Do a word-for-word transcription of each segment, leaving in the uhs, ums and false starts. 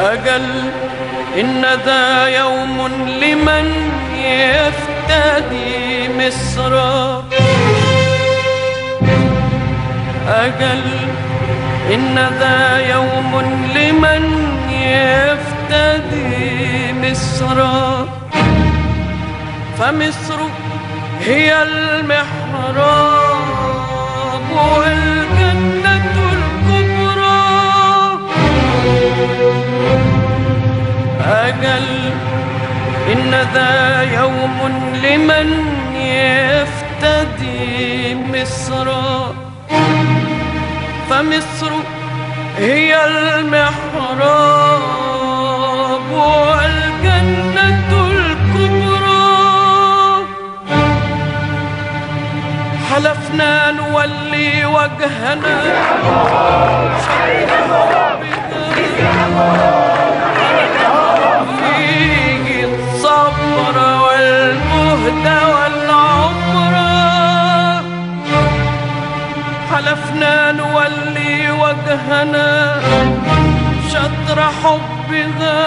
أجل إن ذا يوم لمن يفتدي مصرا، أجل إن ذا يوم لمن يفتدي مصرا، فمصر هي المحراب والجنة الكبرى. أجل إن ذا يوم لمن يفتدي مصرا، فمصر هي المحراب والجنة الكبرى. حلفنا نولي وجهنا فيه الصبر والمهد والعمر. حلفنا نولي وجهنا شطر حبها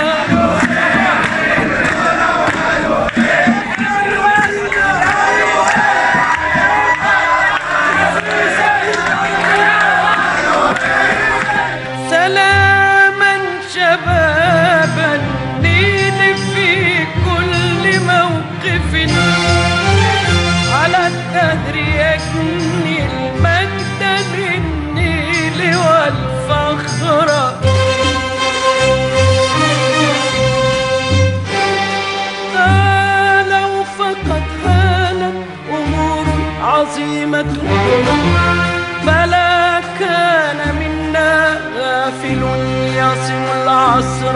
سلاما شباب النيل في كل موقف، على الدهر يجني المجد بالنيل والفخر. لو فقد هانت أمور عظيمة، فلا كان منا غافل يصم العصر.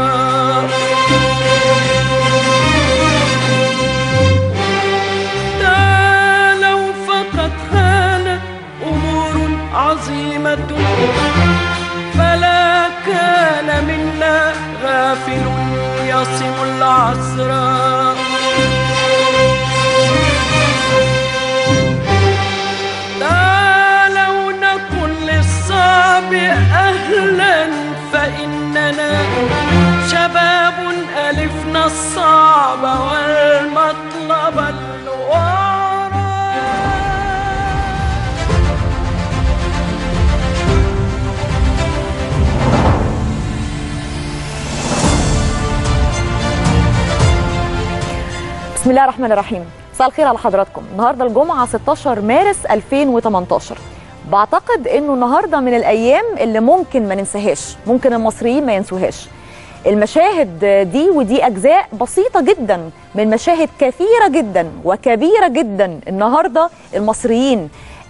لو فقد هانت أمور عظيمة، فلا كان منا غافل يصم العصر. لو نكن للصعب أهلا، فإننا شباب ألفنا الصعب والمطلب الورى. بسم الله الرحمن الرحيم. مساء الخير على حضراتكم. النهارده الجمعه ستاشر مارس ألفين وتمنتاشر. بعتقد انه النهارده من الايام اللي ممكن ما ننساهاش، ممكن المصريين ما ينسوهاش. المشاهد دي ودي اجزاء بسيطه جدا من مشاهد كثيره جدا وكبيره جدا النهارده المصريين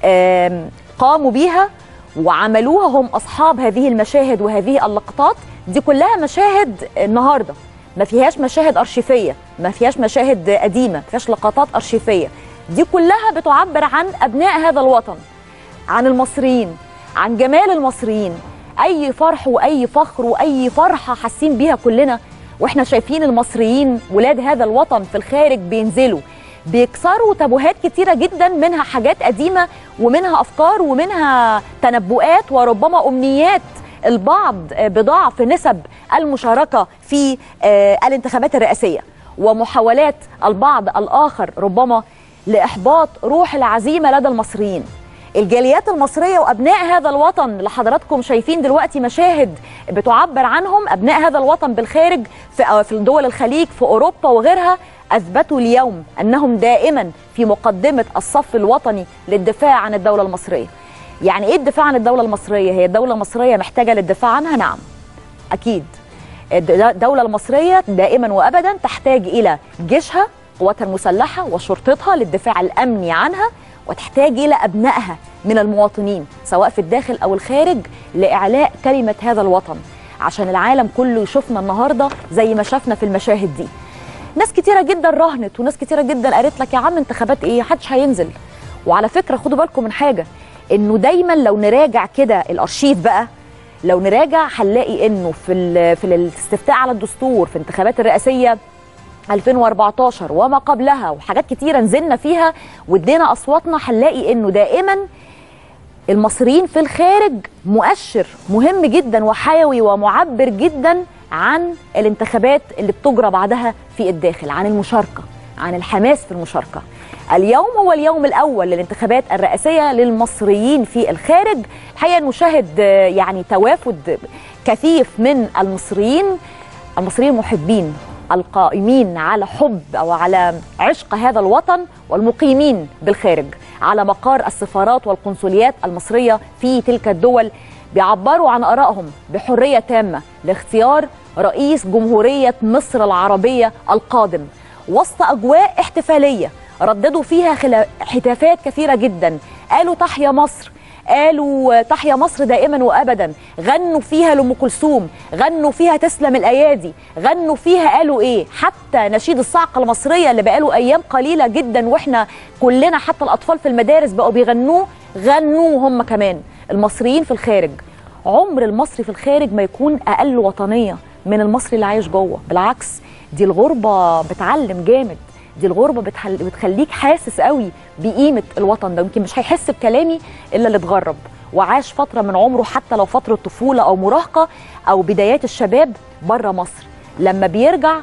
قاموا بيها وعملوها، هم اصحاب هذه المشاهد وهذه اللقطات. دي كلها مشاهد النهارده، ما فيهاش مشاهد ارشيفيه، ما فيهاش مشاهد قديمه، ما فيهاش لقطات ارشيفيه. دي كلها بتعبر عن ابناء هذا الوطن، عن المصريين، عن جمال المصريين. اي فرح واي فخر واي فرحه حاسين بيها كلنا واحنا شايفين المصريين ولاد هذا الوطن في الخارج بينزلوا بيكسروا تابوهات كتيره جدا، منها حاجات قديمه ومنها افكار ومنها تنبؤات وربما امنيات البعض بضعف نسب المشاركه في الانتخابات الرئاسيه، ومحاولات البعض الاخر ربما لاحباط روح العزيمه لدى المصريين. الجاليات المصريه وابناء هذا الوطن اللي حضراتكم شايفين دلوقتي مشاهد بتعبر عنهم، ابناء هذا الوطن بالخارج في في دول الخليج في اوروبا وغيرها، اثبتوا اليوم انهم دائما في مقدمه الصف الوطني للدفاع عن الدوله المصريه. يعني ايه الدفاع عن الدوله المصريه؟ هي الدوله المصريه محتاجه للدفاع عنها؟ نعم اكيد. الدوله المصريه دائما وابدا تحتاج الى جيشها، قواتها المسلحه وشرطتها للدفاع الامني عنها، وتحتاج الى ابنائها من المواطنين سواء في الداخل او الخارج لاعلاء كلمه هذا الوطن، عشان العالم كله يشوفنا النهارده زي ما شافنا في المشاهد دي. ناس كتيره جدا راهنت وناس كتيره جدا قالت لك يا عم انتخابات ايه، محدش هينزل. وعلى فكره خدوا بالكم من حاجه، انه دايما لو نراجع كده الارشيف بقى، لو نراجع هنلاقي انه في في الاستفتاء على الدستور في الانتخابات الرئاسيه ألفين وأربعتاشر وما قبلها وحاجات كتيره نزلنا فيها وادينا اصواتنا، هنلاقي انه دائما المصريين في الخارج مؤشر مهم جدا وحيوي ومعبر جدا عن الانتخابات اللي بتجرى بعدها في الداخل، عن المشاركة، عن الحماس في المشاركة. اليوم هو اليوم الأول للانتخابات الرئاسية للمصريين في الخارج. الحقيقة نشاهد يعني توافد كثيف من المصريين المصريين المحبين القائمين على حب أو على عشق هذا الوطن، والمقيمين بالخارج على مقار السفارات والقنصليات المصرية في تلك الدول، بيعبروا عن آرائهم بحرية تامة لاختيار رئيس جمهورية مصر العربية القادم، وسط أجواء احتفالية رددوا فيها هتافات كثيرة جدا. قالوا تحيا مصر، قالوا تحيا مصر دائما وأبدا، غنوا فيها لأم كلثوم، غنوا فيها تسلم الأيادي، غنوا فيها قالوا إيه، حتى نشيد الصعقة المصرية اللي بقاله أيام قليلة جدا وإحنا كلنا حتى الأطفال في المدارس بقوا بيغنوه، غنوه هم كمان. المصريين في الخارج، عمر المصري في الخارج ما يكون أقل وطنية من المصري اللي عايش جوه، بالعكس دي الغربة بتعلم جامد، دي الغربة بتخل... بتخليك حاسس قوي بقيمة الوطن ده. يمكن مش هيحس بكلامي إلا اللي اتغرب وعاش فترة من عمره، حتى لو فترة طفولة أو مراهقة أو بدايات الشباب بره مصر، لما بيرجع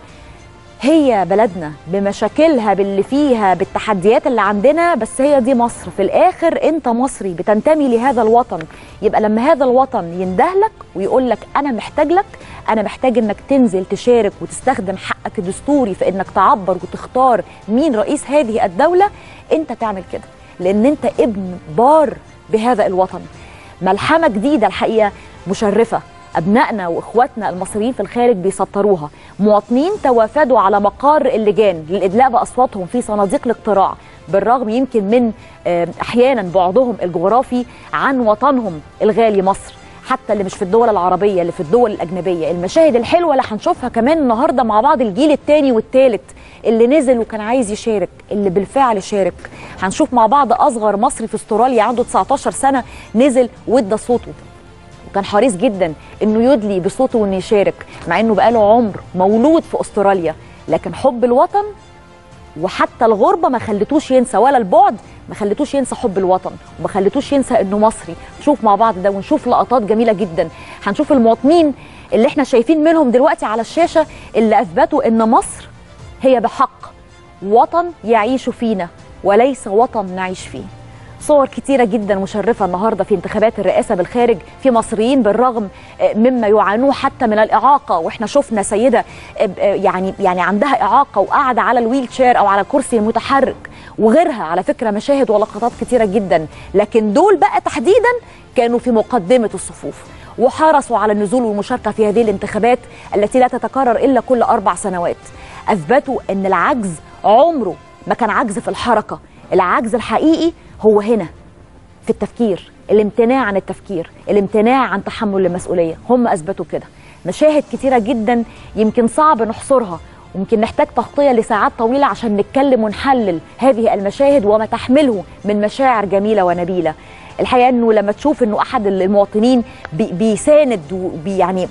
هي بلدنا بمشاكلها باللي فيها بالتحديات اللي عندنا، بس هي دي مصر في الآخر. أنت مصري بتنتمي لهذا الوطن، يبقى لما هذا الوطن يندهلك ويقول لك أنا محتاج لك، أنا محتاج إنك تنزل تشارك وتستخدم حقك الدستوري في إنك تعبر وتختار مين رئيس هذه الدولة، أنت تعمل كده لأن أنت ابن بار بهذا الوطن. ملحمة جديدة الحقيقة مشرفة، أبنائنا وإخواتنا المصريين في الخارج بيسطروها. مواطنين توافدوا على مقار اللجان للإدلاء بأصواتهم في صناديق الاقتراع، بالرغم يمكن من أحيانا بعدهم الجغرافي عن وطنهم الغالي مصر، حتى اللي مش في الدول العربية، اللي في الدول الأجنبية. المشاهد الحلوة اللي هنشوفها كمان النهاردة مع بعض، الجيل الثاني والثالث اللي نزل وكان عايز يشارك، اللي بالفعل شارك. هنشوف مع بعض أصغر مصري في استراليا عنده تسعتاشر سنة نزل وادى صوته، وكان حريص جدا انه يدلي بصوته وانه يشارك، مع انه بقاله عمر مولود في استراليا، لكن حب الوطن وحتى الغربه ما خلتوش ينسى، ولا البعد ما خلتوش ينسى حب الوطن، وما خلتوش ينسى انه مصري. نشوف مع بعض ده ونشوف لقطات جميله جدا. هنشوف المواطنين اللي احنا شايفين منهم دلوقتي على الشاشه اللي اثبتوا ان مصر هي بحق وطن يعيش فينا وليس وطن نعيش فيه. صور كتيرة جدا مشرفة النهاردة في انتخابات الرئاسة بالخارج، في مصريين بالرغم مما يعانوه حتى من الإعاقة، واحنا شفنا سيدة يعني يعني عندها إعاقة وقاعدة على الويل شير أو على الكرسي المتحرك، وغيرها على فكرة مشاهد ولقطات كتيرة جدا. لكن دول بقى تحديدا كانوا في مقدمة الصفوف وحرصوا على النزول والمشاركة في هذه الانتخابات التي لا تتكرر إلا كل أربع سنوات. أثبتوا أن العجز عمره ما كان عجز في الحركة، العجز الحقيقي هو هنا في التفكير، الامتناع عن التفكير، الامتناع عن تحمل المسؤولية. هم أثبتوا كده. مشاهد كتيرة جدا يمكن صعب نحصرها، ويمكن نحتاج تغطية لساعات طويلة عشان نتكلم ونحلل هذه المشاهد وما تحمله من مشاعر جميلة ونبيلة. الحقيقة أنه لما تشوف أنه أحد المواطنين بي بيساند وبي يعني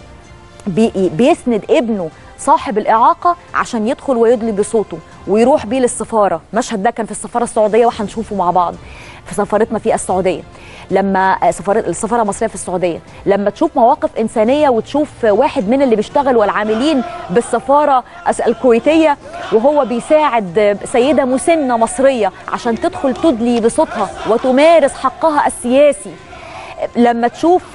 بي بيسند ابنه صاحب الإعاقة عشان يدخل ويدلي بصوته ويروح بيه للسفارة. المشهد ده كان في السفارة السعودية وهنشوفه مع بعض في سفارتنا في السعودية، لما سفارة السفارة المصرية في السعودية، لما تشوف مواقف إنسانية وتشوف واحد من اللي بيشتغلوا والعاملين بالسفارة الكويتية وهو بيساعد سيدة مسنة مصرية عشان تدخل تدلي بصوتها وتمارس حقها السياسي، لما تشوف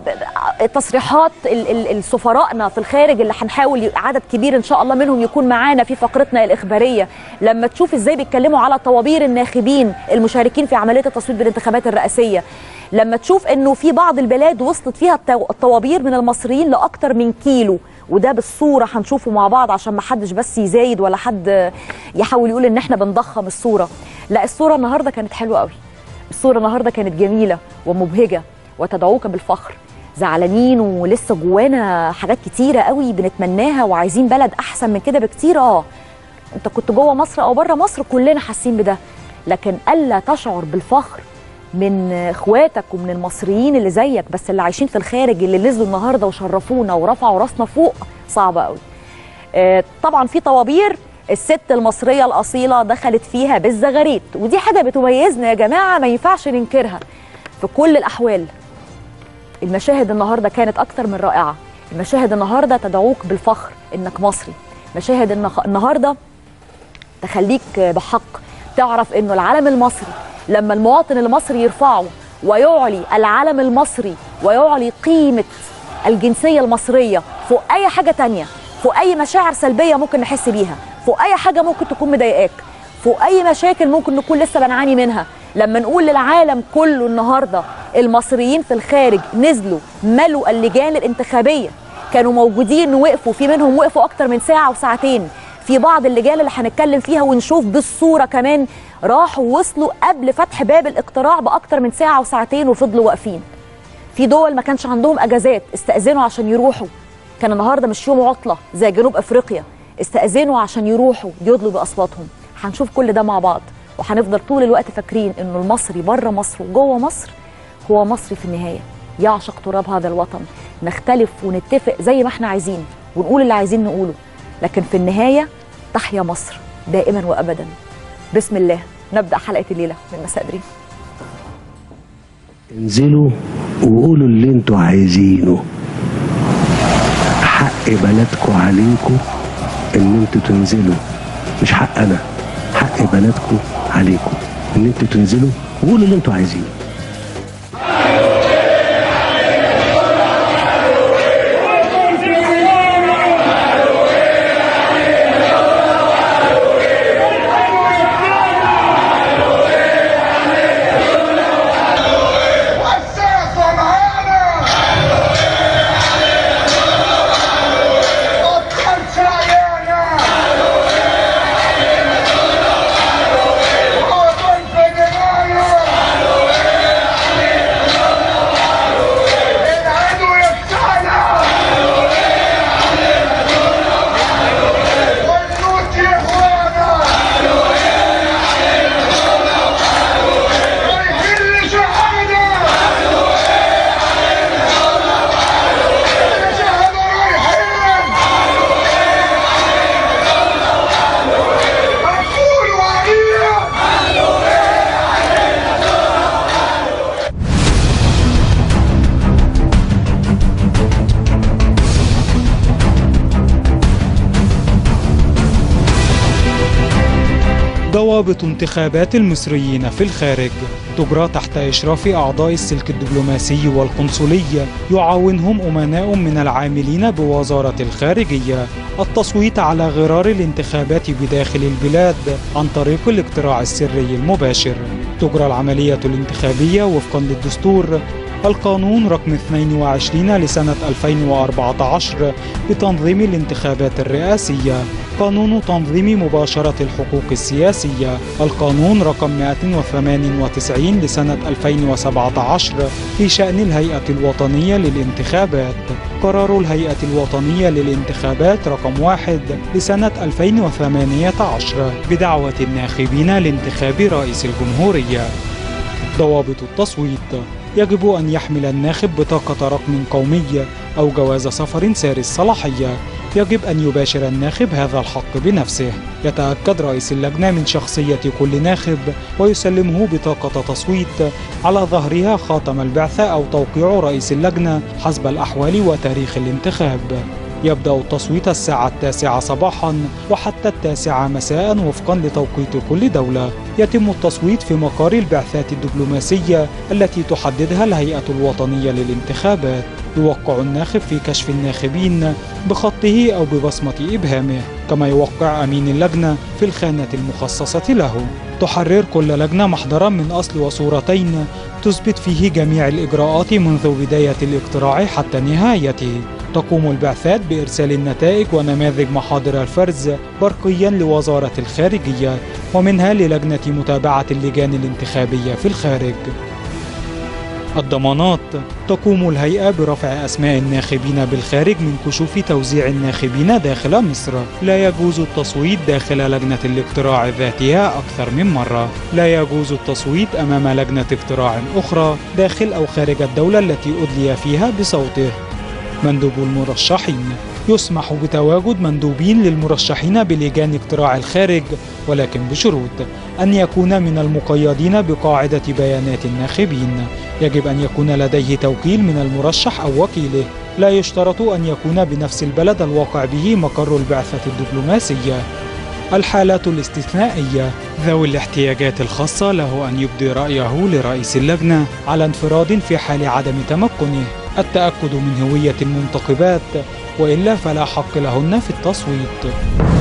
تصريحات السفرائنا في الخارج اللي هنحاول عدد كبير ان شاء الله منهم يكون معانا في فقرتنا الاخباريه، لما تشوف ازاي بيتكلموا على طوابير الناخبين المشاركين في عمليه التصويت بالانتخابات الرئاسيه، لما تشوف انه في بعض البلاد وصلت فيها الطوابير من المصريين لاكثر من كيلو، وده بالصوره هنشوفه مع بعض عشان ما حدش بس يزايد ولا حد يحاول يقول ان احنا بنضخم الصوره. لا، الصوره النهارده كانت حلوه قوي، الصوره النهارده كانت جميله ومبهجه وتدعوك بالفخر. زعلانين ولسه جوانا حاجات كتيره قوي بنتمناها وعايزين بلد احسن من كده بكتير. اه انت كنت جوه مصر او بره مصر كلنا حاسين بده، لكن الا تشعر بالفخر من اخواتك ومن المصريين اللي زيك بس اللي عايشين في الخارج اللي نزلوا النهارده وشرفونا ورفعوا راسنا فوق، صعبه قوي. آه طبعا في طوابير الست المصريه الاصيله دخلت فيها بالزغاريت، ودي حاجه بتميزنا يا جماعه ما ينفعش ننكرها في كل الاحوال. المشاهد النهارده كانت اكتر من رائعه، المشاهد النهارده تدعوك بالفخر انك مصري، مشاهد النهارده تخليك بحق تعرف انه العلم المصري لما المواطن المصري يرفعه ويعلي العلم المصري ويعلي قيمة الجنسية المصرية فوق أي حاجة تانية، فوق أي مشاعر سلبية ممكن نحس بيها، فوق أي حاجة ممكن تكون مضايقاك، فوق أي مشاكل ممكن نكون لسه بنعاني منها. لما نقول للعالم كله النهاردة المصريين في الخارج نزلوا ملوا اللجان الانتخابية، كانوا موجودين ووقفوا، في منهم وقفوا أكتر من ساعة وساعتين، في بعض اللجان اللي هنتكلم فيها ونشوف بالصورة كمان راحوا وصلوا قبل فتح باب الاقتراع بأكتر من ساعة وساعتين وفضلوا واقفين. في دول ما كانش عندهم أجازات استأذنوا عشان يروحوا، كان النهاردة مش يوم عطلة زي جنوب أفريقيا، استأذنوا عشان يروحوا يدلوا بأصواتهم. هنشوف كل ده مع بعض، وهنفضل طول الوقت فاكرين إنه المصري بره مصر وجوه مصر هو مصري في النهاية، يعشق تراب هذا الوطن. نختلف ونتفق زي ما احنا عايزين ونقول اللي عايزين نقوله، لكن في النهاية تحيا مصر دائما وأبدا. بسم الله نبدأ حلقة الليلة من مساء دريم. انزلوا وقولوا اللي انتوا عايزينه، حق بلدكم عليكم ان انتوا تنزلوا، مش حق انا، حق بلدكم عليكم ان انتوا تنزلوا وقولوا اللي انتوا عايزينه. ضوابط انتخابات المصريين في الخارج تجرى تحت إشراف أعضاء السلك الدبلوماسي والقنصلي، يعاونهم أمناء من العاملين بوزارة الخارجية. التصويت على غرار الانتخابات بداخل البلاد عن طريق الاقتراع السري المباشر. تجرى العملية الانتخابية وفقا للدستور القانون رقم اثنين وعشرين لسنة ألفين وأربعة عشر بتنظيم الانتخابات الرئاسية، قانون تنظيم مباشرة الحقوق السياسية، القانون رقم مئة وثمانية وتسعين لسنة ألفين وسبعة عشر في شأن الهيئة الوطنية للانتخابات، قرار الهيئة الوطنية للانتخابات رقم واحد لسنة ألفين وثمانية عشر بدعوة الناخبين لانتخاب رئيس الجمهورية. ضوابط التصويت: يجب أن يحمل الناخب بطاقة رقم قومي أو جواز سفر ساري الصلاحية. يجب أن يباشر الناخب هذا الحق بنفسه. يتأكد رئيس اللجنة من شخصية كل ناخب ويسلمه بطاقة تصويت على ظهرها خاتم البعثة أو توقيع رئيس اللجنة حسب الأحوال وتاريخ الانتخاب. يبدأ التصويت الساعة التاسعة صباحا وحتى التاسعة مساء وفقا لتوقيت كل دولة. يتم التصويت في مقار البعثات الدبلوماسية التي تحددها الهيئة الوطنية للانتخابات. يوقع الناخب في كشف الناخبين بخطه أو ببصمة إبهامه، كما يوقع أمين اللجنة في الخانة المخصصة له. تحرر كل لجنة محضرا من أصل وصورتين تثبت فيه جميع الإجراءات منذ بداية الاقتراع حتى نهايته. تقوم البعثات بإرسال النتائج ونماذج محاضر الفرز برقيا لوزارة الخارجية ومنها للجنة متابعة اللجان الانتخابية في الخارج. الضمانات: تقوم الهيئة برفع أسماء الناخبين بالخارج من كشوف توزيع الناخبين داخل مصر. لا يجوز التصويت داخل لجنة الاقتراع ذاتها أكثر من مرة. لا يجوز التصويت أمام لجنة اقتراع أخرى داخل أو خارج الدولة التي أدلي فيها بصوته. مندوب المرشحين: يسمح بتواجد مندوبين للمرشحين بلجان اقتراع الخارج، ولكن بشروط: أن يكون من المقيدين بقاعدة بيانات الناخبين. يجب أن يكون لديه توكيل من المرشح أو وكيله. لا يشترط أن يكون بنفس البلد الواقع به مقر البعثة الدبلوماسية. الحالات الاستثنائية: ذوي الاحتياجات الخاصة له أن يبدي رأيه لرئيس اللجنة على انفراد في حال عدم تمكنه، التأكد من هوية المنتخبات، وإلا فلا حق لهن في التصويت.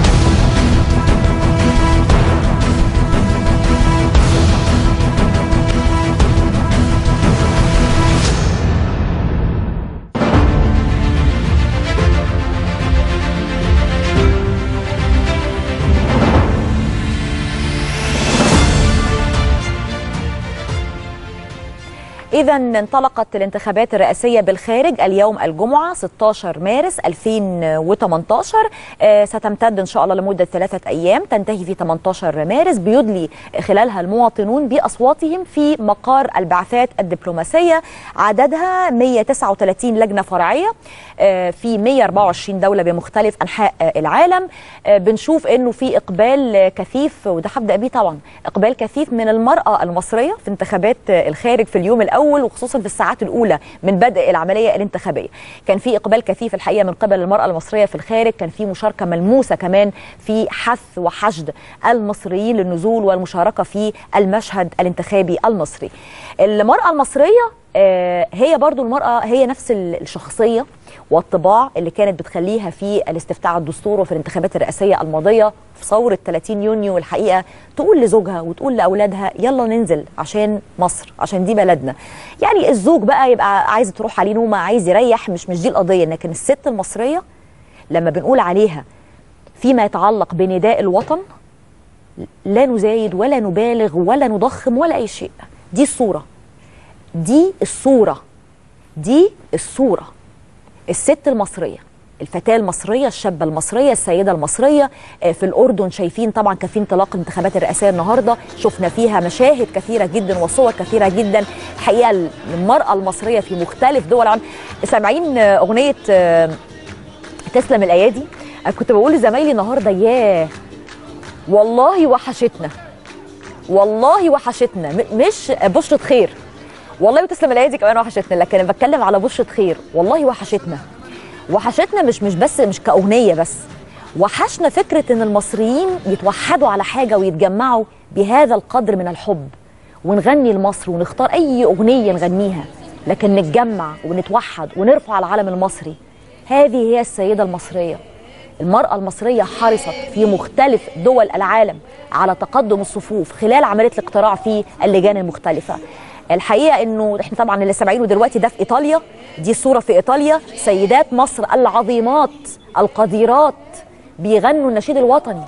إذا انطلقت الانتخابات الرئاسية بالخارج اليوم الجمعة ستة عشر مارس ألفين وثمانية عشر. آه ستمتد إن شاء الله لمدة ثلاثة أيام، تنتهي في ثمانية عشر مارس، بيدلي خلالها المواطنون بأصواتهم في مقار البعثات الدبلوماسية. عددها مئة وتسعة وثلاثين لجنة فرعية آه في مئة وأربعة وعشرين دولة بمختلف أنحاء آه العالم. آه بنشوف إنه في إقبال كثيف، وده هبدأ بيه طبعا، إقبال كثيف من المرأة المصرية في انتخابات الخارج في اليوم الأول، وخصوصا في الساعات الأولى من بدء العملية الانتخابية. كان في إقبال كثيف الحقيقة من قبل المرأة المصرية في الخارج، كان في مشاركة ملموسة كمان في حث وحشد المصريين للنزول والمشاركة في المشهد الانتخابي المصري. المرأة المصرية هي برضو المرأة هي نفس الشخصية والطباع اللي كانت بتخليها في الاستفتاء على الدستور وفي الانتخابات الرئاسية الماضية في ثورة ثلاثين يونيو الحقيقة تقول لزوجها وتقول لأولادها يلا ننزل عشان مصر، عشان دي بلدنا. يعني الزوج بقى يبقى عايز تروح عليه نومة، عايز يريح، مش مش دي القضية، لكن الست المصرية لما بنقول عليها فيما يتعلق بنداء الوطن لا نزايد ولا نبالغ ولا نضخم ولا أي شيء. دي الصورة، دي الصورة، دي الصورة. الست المصرية، الفتاة المصرية، الشابة المصرية، السيدة المصرية. في الأردن شايفين طبعا كان في انطلاق الانتخابات الرئاسية النهاردة، شفنا فيها مشاهد كثيرة جدا وصور كثيرة جدا. الحقيقة المرأة المصرية في مختلف دول العالم. سامعين أغنية تسلم الأيادي؟ كنت بقول لزمايلي النهاردة ياه والله وحشتنا، والله وحشتنا، مش بشرة خير والله، وتسلم الايادي كمان وحشتنا، لكن انا بتكلم على بشرة خير. والله وحشتنا، وحشتنا مش مش بس مش كأغنية بس، وحشنا فكرة ان المصريين يتوحدوا على حاجة ويتجمعوا بهذا القدر من الحب، ونغني لمصر ونختار اي اغنية نغنيها، لكن نتجمع ونتوحد ونرفع العلم المصري. هذه هي السيدة المصرية. المرأة المصرية حرصت في مختلف دول العالم على تقدم الصفوف خلال عملية الاقتراع في اللجان المختلفة. الحقيقة انه احنا طبعا اللي سامعينه دلوقتي ده في ايطاليا، دي صورة في ايطاليا، سيدات مصر العظيمات القديرات بيغنوا النشيد الوطني.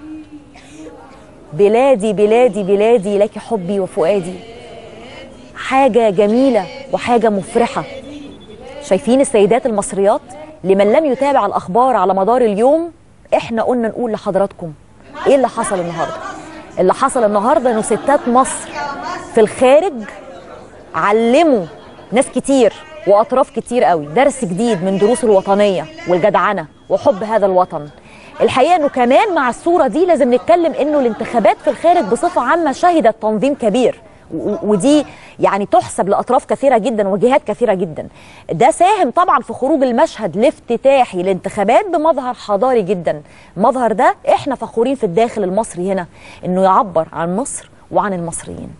بلادي بلادي بلادي لك حبي وفؤادي. حاجة جميلة وحاجة مفرحة. شايفين السيدات المصريات؟ لمن لم يتابع الأخبار على مدار اليوم، احنا قلنا نقول لحضراتكم ايه اللي حصل النهاردة. اللي حصل النهاردة انه ستات مصر في الخارج علموا ناس كتير وأطراف كتير قوي درس جديد من دروس الوطنية والجدعنة وحب هذا الوطن. الحقيقة انه كمان مع الصورة دي لازم نتكلم انه الانتخابات في الخارج بصفة عامة شهدت تنظيم كبير، ودي يعني تحسب لأطراف كثيرة جدا وجهات كثيرة جدا. ده ساهم طبعا في خروج المشهد الافتتاحي للانتخابات بمظهر حضاري جدا. المظهر ده احنا فخورين في الداخل المصري هنا انه يعبر عن مصر وعن المصريين.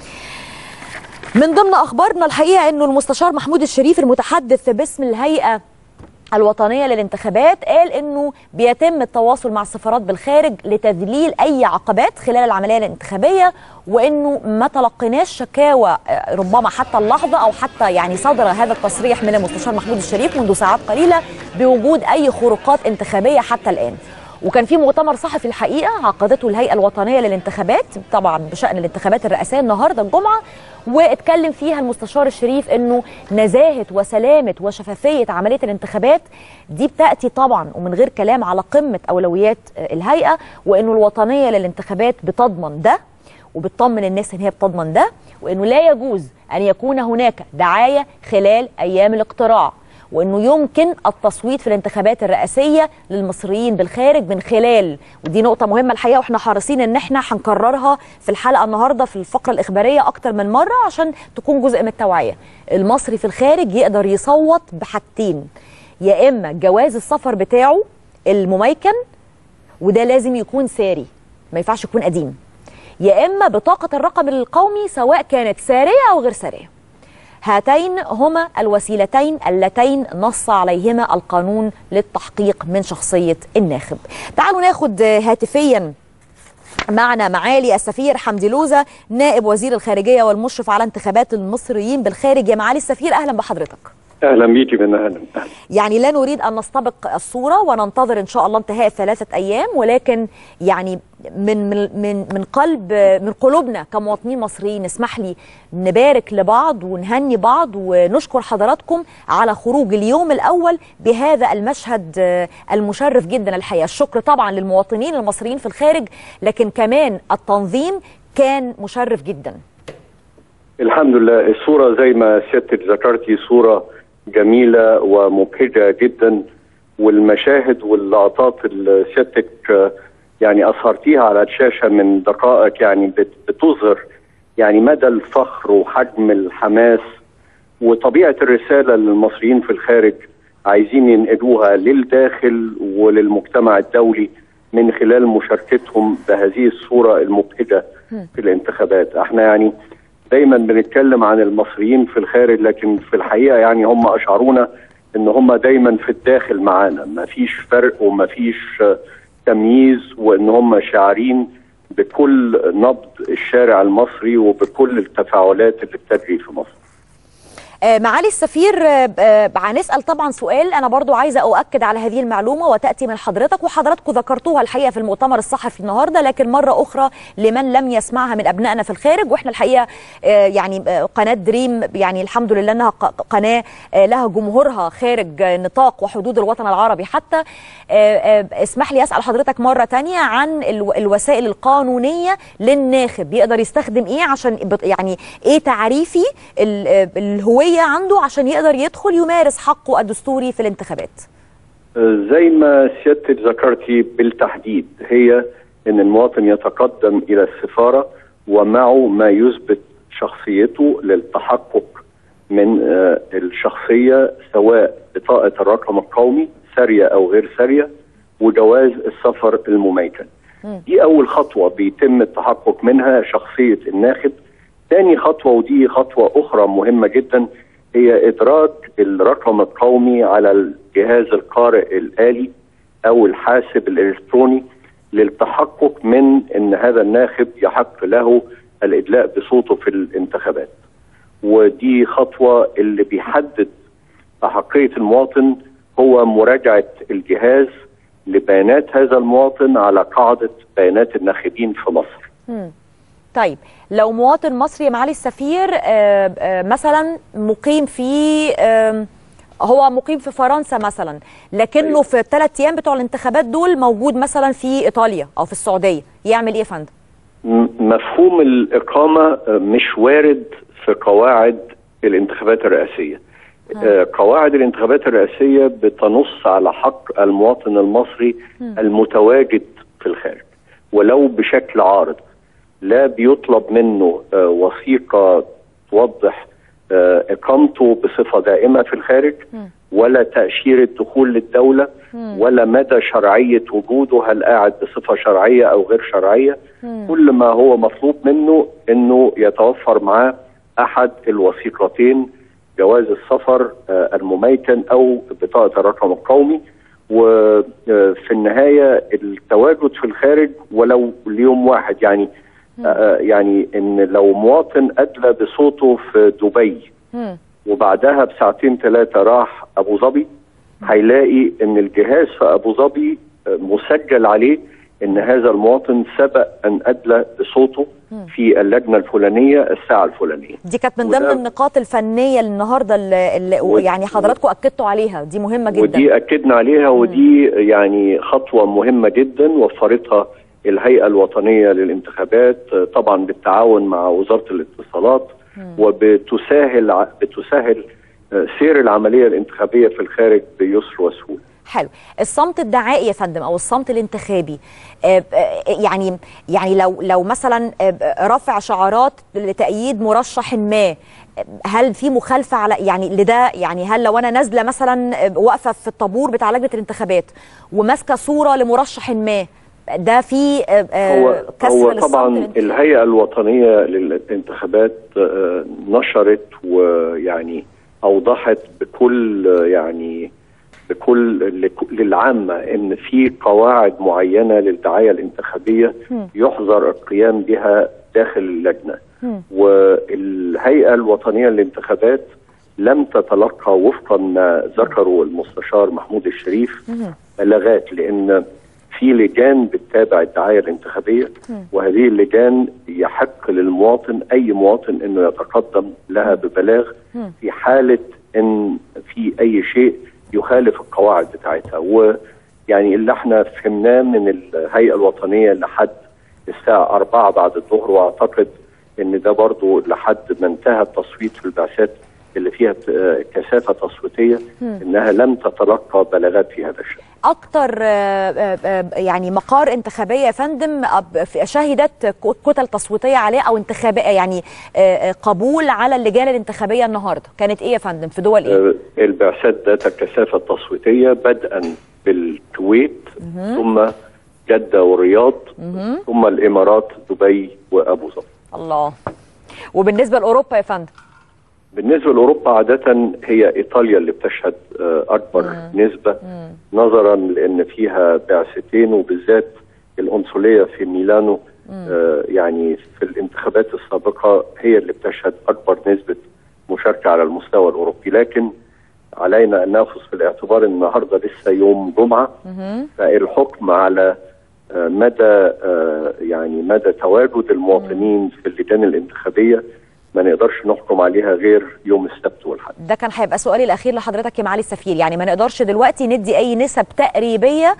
من ضمن أخبارنا الحقيقة أنه المستشار محمود الشريف المتحدث باسم الهيئة الوطنية للانتخابات قال أنه بيتم التواصل مع السفارات بالخارج لتذليل أي عقبات خلال العملية الانتخابية، وأنه ما تلقيناش شكاوى ربما حتى اللحظة أو حتى يعني صدر هذا التصريح من المستشار محمود الشريف منذ ساعات قليلة بوجود أي خروقات انتخابية حتى الآن. وكان في مؤتمر صحفي الحقيقة عقدته الهيئة الوطنية للانتخابات طبعا بشأن الانتخابات الرئاسية النهاردة الجمعة، واتكلم فيها المستشار الشريف انه نزاهة وسلامة وشفافية عملية الانتخابات دي بتأتي طبعا ومن غير كلام على قمة أولويات الهيئة، وانه الوطنية للانتخابات بتضمن ده وبتطمن الناس ان هي بتضمن ده، وانه لا يجوز ان يكون هناك دعاية خلال ايام الاقتراع، وانه يمكن التصويت في الانتخابات الرئاسيه للمصريين بالخارج من خلال، ودي نقطه مهمه الحقيقه واحنا حريصين ان احنا هنكررها في الحلقه النهارده في الفقره الاخباريه اكتر من مره عشان تكون جزء من التوعيه. المصري في الخارج يقدر يصوت بحاجتين، يا اما جواز السفر بتاعه المميكن وده لازم يكون ساري ما ينفعش يكون قديم، يا اما بطاقه الرقم القومي سواء كانت ساريه او غير ساريه. هاتين هما الوسيلتين اللتين نص عليهما القانون للتحقيق من شخصيه الناخب. تعالوا ناخد هاتفيا معنا معالي السفير حمدي لوزة نائب وزير الخارجيه والمشرف على انتخابات المصريين بالخارج. يا معالي السفير اهلا بحضرتك. اهلا بيكي من اهلا. يعني لا نريد ان نستبق الصوره وننتظر ان شاء الله انتهاء ثلاثه ايام، ولكن يعني من من من من قلب من قلوبنا كمواطنين مصريين اسمح لي نبارك لبعض ونهني بعض ونشكر حضراتكم على خروج اليوم الاول بهذا المشهد المشرف جدا الحقيقه. الشكر طبعا للمواطنين المصريين في الخارج، لكن كمان التنظيم كان مشرف جدا. الحمد لله. الصوره زي ما سيادتك ذكرتي صوره جميلة ومبهجة جدا، والمشاهد واللقطات اللي سيادتك يعني أظهرتيها على الشاشة من دقائق يعني بتظهر يعني مدى الفخر وحجم الحماس وطبيعة الرسالة للمصريين في الخارج عايزين ينقلوها للداخل وللمجتمع الدولي من خلال مشاركتهم بهذه الصورة المبهجة في الانتخابات. احنا يعني دايما بنتكلم عن المصريين في الخارج، لكن في الحقيقه يعني هم اشعرونا ان هم دايما في الداخل معانا، ما فيش فرق وما فيش تمييز، وان هم شاعرين بكل نبض الشارع المصري وبكل التفاعلات اللي بتجري في مصر. معالي السفير هنسأل طبعا سؤال أنا برضو عايزة أؤكد على هذه المعلومة وتأتي من حضرتك، وحضراتكم ذكرتوها الحقيقة في المؤتمر الصحفي النهاردة، لكن مرة أخرى لمن لم يسمعها من أبنائنا في الخارج. وإحنا الحقيقة يعني قناة دريم يعني الحمد لله أنها قناة لها جمهورها خارج نطاق وحدود الوطن العربي حتى. اسمح لي أسأل حضرتك مرة تانية عن الوسائل القانونية للناخب، يقدر يستخدم إيه عشان يعني إيه تعريفي الهوية عنده عشان يقدر يدخل يمارس حقه الدستوري في الانتخابات؟ زي ما سيادتك ذكرتي بالتحديد، هي ان المواطن يتقدم الى السفارة ومعه ما يثبت شخصيته للتحقق من الشخصية، سواء بطاقة الرقم القومي سارية او غير سارية وجواز السفر المميكن. دي اول خطوة بيتم التحقق منها شخصية الناخب. ثاني خطوة ودي خطوة أخرى مهمة جدا هي إدراج الرقم القومي على الجهاز القارئ الآلي أو الحاسب الإلكتروني للتحقق من أن هذا الناخب يحق له الإدلاء بصوته في الانتخابات. ودي خطوة اللي بيحدد أحقية المواطن هو مراجعة الجهاز لبيانات هذا المواطن على قاعدة بيانات الناخبين في مصر. م. طيب لو مواطن مصري يا معالي السفير آآ آآ مثلا مقيم في هو مقيم في فرنسا مثلا، لكنه في الثلاث ايام بتوع الانتخابات دول موجود مثلا في ايطاليا او في السعوديه، يعمل ايه يا فندم؟ مفهوم الاقامه مش وارد في قواعد الانتخابات الرئاسيه. ها. قواعد الانتخابات الرئاسيه بتنص على حق المواطن المصري م. المتواجد في الخارج ولو بشكل عارض. لا بيطلب منه وثيقة توضح إقامته بصفة دائمة في الخارج، ولا تأشيرة دخول للدولة، ولا مدى شرعية وجوده، هل قاعد بصفة شرعية أو غير شرعية. كل ما هو مطلوب منه أنه يتوفر معاه أحد الوثيقتين، جواز السفر المميكن أو بطاقة الرقم القومي. وفي النهاية التواجد في الخارج ولو ليوم واحد، يعني آه يعني ان لو مواطن ادلى بصوته في دبي مم. وبعدها بساعتين ثلاثه راح ابو ظبي، هيلاقي ان الجهاز في ابو ظبي مسجل عليه ان هذا المواطن سبق ان ادلى بصوته مم. في اللجنه الفلانيه الساعه الفلانيه. دي كانت من ضمن النقاط الفنيه النهارده اللي, اللي يعني حضراتكم اكدتوا عليها، دي مهمه جدا. ودي اكدنا عليها مم. ودي يعني خطوه مهمه جدا وفرتها الهيئة الوطنية للانتخابات طبعا بالتعاون مع وزارة الاتصالات، وبتسهل بتسهل سير العمليه الانتخابيه في الخارج بيسر وسهوله. حلو. الصمت الدعائي يا فندم او الصمت الانتخابي، يعني يعني لو لو مثلا رفع شعارات لتأييد مرشح ما، هل في مخالفه على يعني لده؟ يعني هل لو انا نازله مثلا واقفه في الطابور بتاع لجنه الانتخابات وماسكه صوره لمرشح ما، ده في هو هو طبعا الهيئه الوطنيه للانتخابات نشرت ويعني اوضحت بكل يعني بكل للعامه ان في قواعد معينه للدعايه الانتخابيه يحظر القيام بها داخل اللجنه. والهيئه الوطنيه للانتخابات لم تتلقى وفقا ما ذكره المستشار محمود الشريف بلاغات، لان في لجان بتتابع الدعايه الانتخابيه، وهذه اللجان يحق للمواطن اي مواطن انه يتقدم لها ببلاغ في حاله ان في اي شيء يخالف القواعد بتاعتها. ويعني اللي احنا فهمناه من الهيئه الوطنيه لحد الساعه أربعة بعد الظهر، واعتقد ان ده برضو لحد ما انتهى التصويت في البعثات اللي فيها كثافه تصويتيه، انها لم تتلقى بلاغات في هذا الشان. اكتر يعني مقار انتخابيه يا فندم شهدت كتل تصويتيه عليه او انتخابيه يعني قبول على اللجان الانتخابيه النهارده كانت ايه يا فندم؟ في دول ايه؟ البعثات ذات الكثافه التصويتيه بدءا بالكويت ثم جده والرياض ثم الامارات دبي وابو ظبي. الله. وبالنسبه لاوروبا يا فندم؟ بالنسبه لاوروبا عاده هي ايطاليا اللي بتشهد اكبر مم. نسبه مم. نظرا لان فيها بعثتين، وبالذات القنصليه في ميلانو آه يعني في الانتخابات السابقه هي اللي بتشهد اكبر نسبه مشاركه على المستوى الاوروبي. لكن علينا ان ناخذ في الاعتبار ان النهارده لسه يوم جمعه، مم. فالحكم على آه مدى آه يعني مدى تواجد المواطنين مم. في اللجان الانتخابيه ما نقدرش نحكم عليها غير يوم السبت والحد. ده كان هيبقى سؤالي الاخير لحضرتك يا معالي السفير، يعني ما نقدرش دلوقتي ندي اي نسب تقريبيه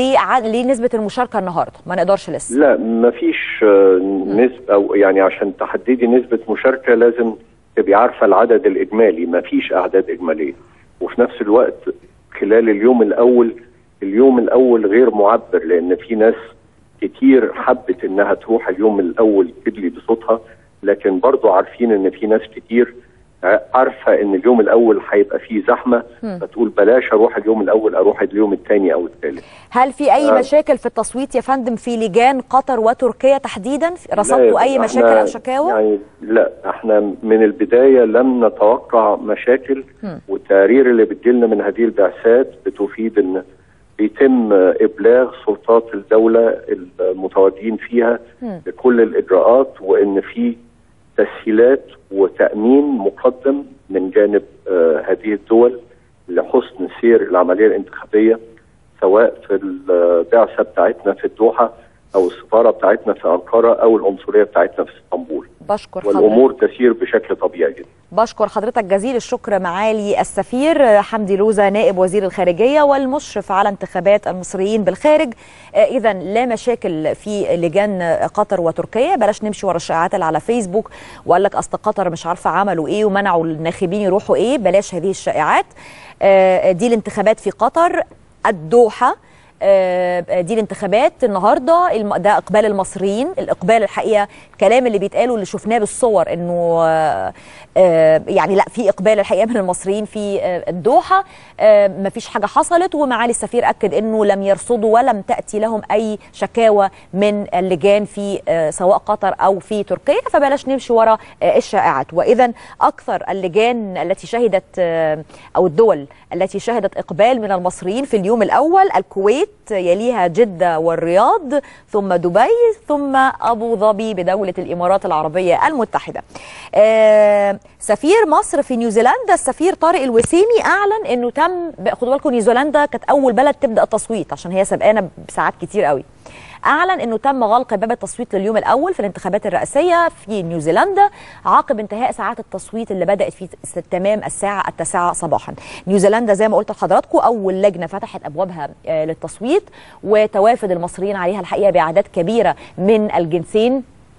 لنسبه المشاركه النهارده، ما نقدرش لسه؟ لا ما فيش نسبه، او يعني عشان تحددي نسبه مشاركه لازم تبقي عارفه العدد الاجمالي، ما فيش اعداد اجماليه. وفي نفس الوقت خلال اليوم الاول، اليوم الاول غير معبر، لان في ناس كتير حبت انها تروح اليوم الاول تدلي بصوتها، لكن برضو عارفين ان في ناس كتير عارفه ان اليوم الاول هيبقى فيه زحمه، فتقول بلاش اروح اليوم الاول، اروح اليوم الثاني او الثالث. هل في اي آه مشاكل في التصويت يا فندم في لجان قطر وتركيا تحديدا؟ رصدتوا اي مشاكل او شكاوى؟ يعني لا، احنا من البدايه لم نتوقع مشاكل، م. والتقارير اللي بتجيلنا من هذه البعثات بتفيد ان بيتم ابلاغ سلطات الدوله المتواجدين فيها م. بكل الاجراءات، وان في تسهيلات وتأمين مقدم من جانب آه هذه الدول لحسن سير العملية الانتخابية، سواء في البعثة بتاعتنا في الدوحة أو السفارة بتاعتنا في أنقرة أو القنصلية بتاعتنا في اسطنبول. بشكر حضرتك. والأمور تسير بشكل طبيعي جدا. بشكر حضرتك جزيل الشكر معالي السفير حمدي لوزة نائب وزير الخارجية والمشرف على انتخابات المصريين بالخارج. إذا لا مشاكل في لجان قطر وتركيا، بلاش نمشي ورا الشائعات اللي على فيسبوك وقال لك أصل قطر مش عارفة عملوا إيه ومنعوا الناخبين يروحوا إيه، بلاش هذه الشائعات. دي الانتخابات في قطر الدوحة، دي الانتخابات النهارده، ده اقبال المصريين. الاقبال الحقيقه الكلام اللي بيتقاله اللي شفناه بالصور انه يعني لا، في اقبال الحقيقه من المصريين في الدوحه، مفيش حاجه حصلت، ومعالي السفير اكد انه لم يرصدوا ولم تاتي لهم اي شكاوى من اللجان في سواء قطر او في تركيا، فبلاش نمشي ورا الشائعات. واذا اكثر اللجان التي شهدت او الدول التي شهدت اقبال من المصريين في اليوم الاول الكويت، يليها جدة والرياض، ثم دبي، ثم أبو ظبي بدولة الإمارات العربية المتحدة. آه سفير مصر في نيوزيلندا السفير طارق الوسيمي أعلن أنه تم، خدوا بالكم نيوزيلندا كانت أول بلد تبدأ التصويت عشان هي سبقانة بساعات كتير قوي. أعلن أنه تم غلق باب التصويت لليوم الأول في الانتخابات الرئاسية في نيوزيلندا عقب انتهاء ساعات التصويت اللي بدأت في تمام الساعة التاسعة صباحا. نيوزيلندا زي ما قلت لحضراتكم أول لجنة فتحت أبوابها للتصويت، وتوافد المصريين عليها الحقيقة بأعداد كبيرة من الجنسين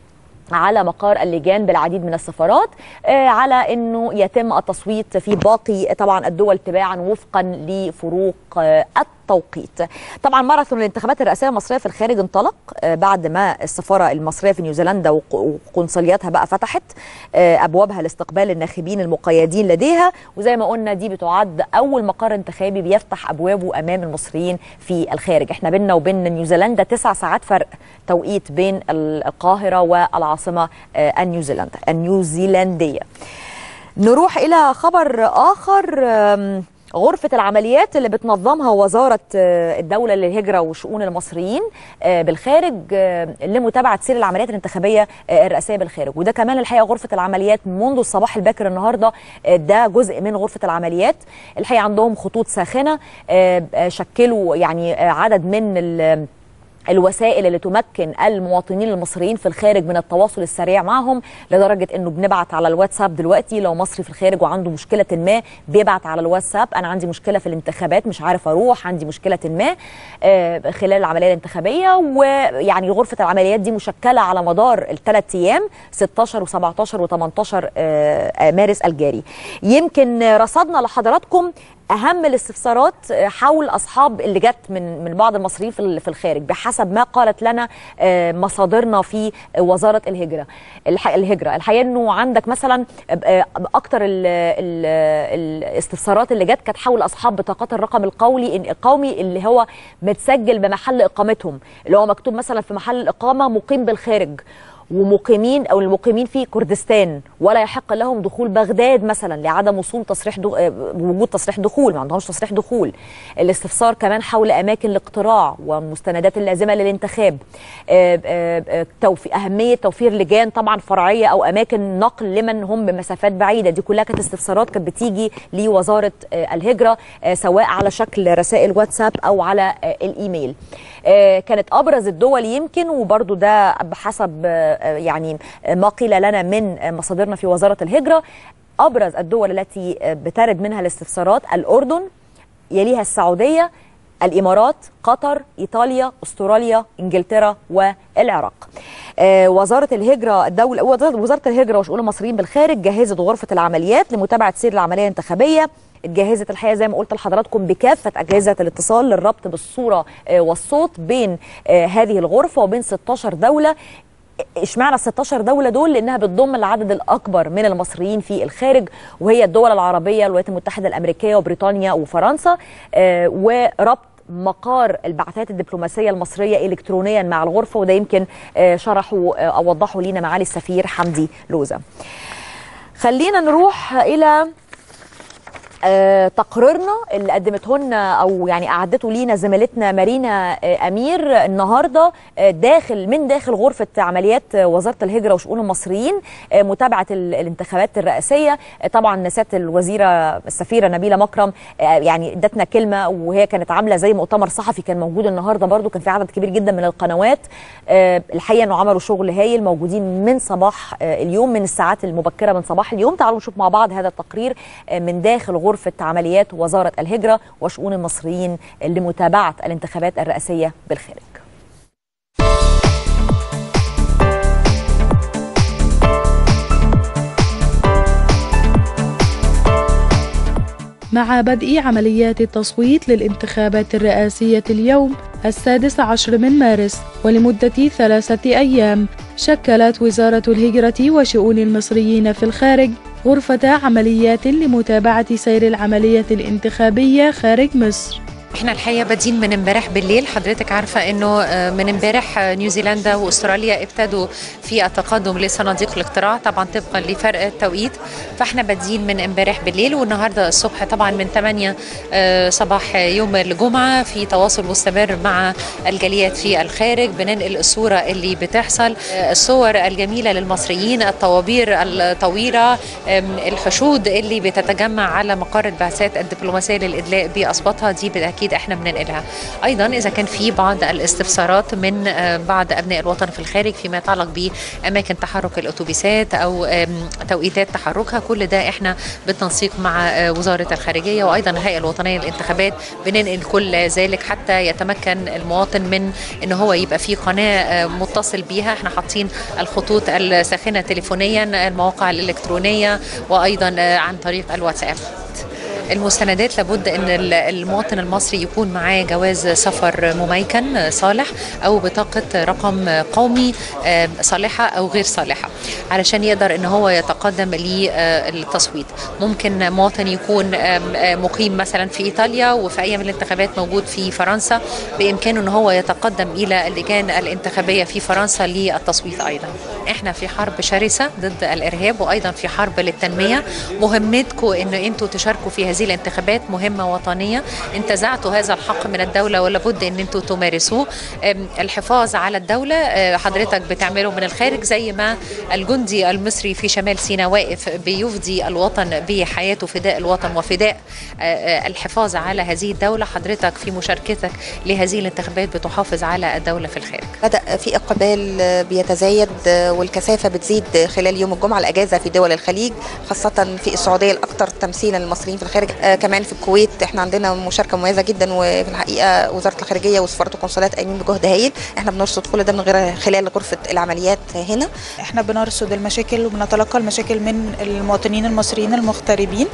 على مقار اللجان بالعديد من السفارات على انه يتم التصويت في باقي طبعا الدول تباعا وفقا لفروق التوقيت. طبعا ماراثون الانتخابات الرئاسيه المصريه في الخارج انطلق بعد ما السفاره المصريه في نيوزيلندا وقنصلياتها بقى فتحت ابوابها لاستقبال الناخبين المقيدين لديها، وزي ما قلنا دي بتعد اول مقر انتخابي بيفتح ابوابه امام المصريين في الخارج. احنا بيننا وبين نيوزيلندا تسع ساعات فرق توقيت بين القاهره والعاصمه النيوزيلندا النيوزيلنديه. نروح الى خبر اخر، غرفة العمليات اللي بتنظمها وزارة الدولة للهجرة وشؤون المصريين بالخارج لمتابعة سير العمليات الانتخابية الرئاسية بالخارج، وده كمان الحقيقة غرفة العمليات منذ الصباح الباكر النهاردة ده جزء من غرفة العمليات. الحقيقة عندهم خطوط ساخنة، شكلوا يعني عدد من الوسائل اللي تمكن المواطنين المصريين في الخارج من التواصل السريع معهم، لدرجه انه بنبعت على الواتساب دلوقتي لو مصري في الخارج وعنده مشكله ما بيبعت على الواتساب انا عندي مشكله في الانتخابات مش عارف اروح، عندي مشكله ما خلال العمليه الانتخابيه. ويعني غرفه العمليات دي مشكله على مدار الثلاث ايام ستاشر وسبعتاشر وتمنتاشر مارس الجاري. يمكن رصدنا لحضراتكم اهم الاستفسارات حول اصحاب اللي جت من من بعض المصريين في الخارج بحسب ما قالت لنا مصادرنا في وزاره الهجره الهجره الحقيقه انه عندك مثلا اكتر الاستفسارات اللي جت كانت حول اصحاب بطاقات الرقم القومي القومي اللي هو متسجل بمحل اقامتهم، اللي هو مكتوب مثلا في محل الاقامه مقيم بالخارج ومقيمين او المقيمين في كردستان ولا يحق لهم دخول بغداد مثلا لعدم وصول تصريح دخ... وجود تصريح دخول، ما عندهمش تصريح دخول. الاستفسار كمان حول اماكن الاقتراع والمستندات اللازمه للانتخاب، توفي... اهميه توفير لجان طبعا فرعيه او اماكن نقل لمن هم بمسافات بعيده. دي كلها كانت استفسارات كانت بتيجي لوزاره الهجره سواء على شكل رسائل واتساب او على الايميل. كانت ابرز الدول يمكن، وبرضو ده بحسب يعني ما قيل لنا من مصادرنا في وزارة الهجرة، أبرز الدول التي بترد منها الاستفسارات الأردن، يليها السعودية، الإمارات، قطر، إيطاليا، أستراليا، إنجلترا والعراق. آه وزارة الهجرة الدولة وزارة الهجرة وشؤون المصريين بالخارج جهزت غرفة العمليات لمتابعة سير العملية الانتخابية. اتجهزت الحقيقه زي ما قلت لحضراتكم بكافه اجهزه الاتصال للربط بالصوره آه والصوت بين آه هذه الغرفه وبين ستاشر دوله. اشمعنى ستاشر دولة دول؟ لأنها بتضم العدد الأكبر من المصريين في الخارج، وهي الدول العربية، الولايات المتحدة الأمريكية وبريطانيا وفرنسا، آه وربط مقار البعثات الدبلوماسية المصرية إلكترونيا مع الغرفة، وده يمكن آه شرحوا آه أو وضحوا لينا معالي السفير حمدي لوزة. خلينا نروح إلى آه تقريرنا اللي قدمته لنا او يعني اعدته لينا زميلتنا مارينا آه امير النهارده آه داخل من داخل غرفه عمليات وزاره الهجره وشؤون المصريين آه متابعه الانتخابات الرئاسيه. آه طبعا سياده الوزيره السفيره نبيله مكرم آه يعني ادتنا كلمه، وهي كانت عامله زي مؤتمر صحفي كان موجود النهارده، برضو كان في عدد كبير جدا من القنوات. آه الحقيقه انه عملوا شغل هايل، موجودين من صباح آه اليوم من الساعات المبكره من صباح اليوم. تعالوا نشوف مع بعض هذا التقرير آه من داخل غرفه غرفة عمليات وزارة الهجرة وشؤون المصريين لمتابعة الانتخابات الرئاسية بالخارج. مع بدء عمليات التصويت للانتخابات الرئاسية اليوم السادس عشر من مارس ولمدة ثلاثة أيام، شكلت وزارة الهجرة وشؤون المصريين في الخارج غرفة عمليات لمتابعة سير العملية الانتخابية خارج مصر. احنا الحقيقه بادئين من امبارح بالليل. حضرتك عارفه انه من امبارح نيوزيلندا واستراليا ابتدوا في التقدم لصناديق الاقتراع طبعا طبقا لفرق التوقيت، فاحنا بادئين من امبارح بالليل، والنهارده الصبح طبعا من ثمانية صباح يوم الجمعه في تواصل مستمر مع الجاليات في الخارج، بننقل الصوره اللي بتحصل، الصور الجميله للمصريين، الطوابير الطويله، الحشود اللي بتتجمع على مقر البعثات الدبلوماسيه للادلاء باسباطها، دي بالتاكيد اكيد احنا بننقلها. ايضا اذا كان في بعض الاستفسارات من بعض ابناء الوطن في الخارج فيما يتعلق باماكن تحرك الاتوبيسات او توقيتات تحركها، كل ده احنا بالتنسيق مع وزاره الخارجيه وايضا الهيئه الوطنيه للانتخابات بننقل كل ذلك حتى يتمكن المواطن من ان هو يبقى في قناه متصل بيها. احنا حاطين الخطوط الساخنه تليفونيا، المواقع الالكترونيه، وايضا عن طريق الواتساب. المستندات لابد ان المواطن المصري يكون معاه جواز سفر مميكن صالح او بطاقه رقم قومي صالحه او غير صالحه علشان يقدر ان هو يتقدم للتصويت. ممكن مواطن يكون مقيم مثلا في ايطاليا وفي ايام الانتخابات موجود في فرنسا، بامكانه ان هو يتقدم الى اللجان الانتخابيه في فرنسا للتصويت. ايضا احنا في حرب شرسه ضد الارهاب وايضا في حرب للتنميه. مهمتكم ان انتم تشاركوا في هذه الانتخابات، مهمه وطنيه، انتزعتوا هذا الحق من الدوله ولابد ان انتم تمارسوه. الحفاظ على الدوله حضرتك بتعمله من الخارج، زي ما الجندي المصري في شمال سيناء واقف بيفدي الوطن بحياته، فداء الوطن وفداء الحفاظ على هذه الدوله. حضرتك في مشاركتك لهذه الانتخابات بتحافظ على الدوله في الخارج. بدأ في اقبال بيتزايد والكثافه بتزيد خلال يوم الجمعه الاجازه في دول الخليج، خاصه في السعوديه الاكثر تمثيلا للمصريين في الخارج. آه كمان في الكويت احنا عندنا مشاركه مميزه جدا، وفي الحقيقه وزاره الخارجيه وسفاره القنصليات قايمين بجهد هائل. احنا بنرصد كل ده من غير خلال غرفه العمليات هنا. احنا بنرصد المشاكل وبنتلقى المشاكل من المواطنين المصريين المغتربين،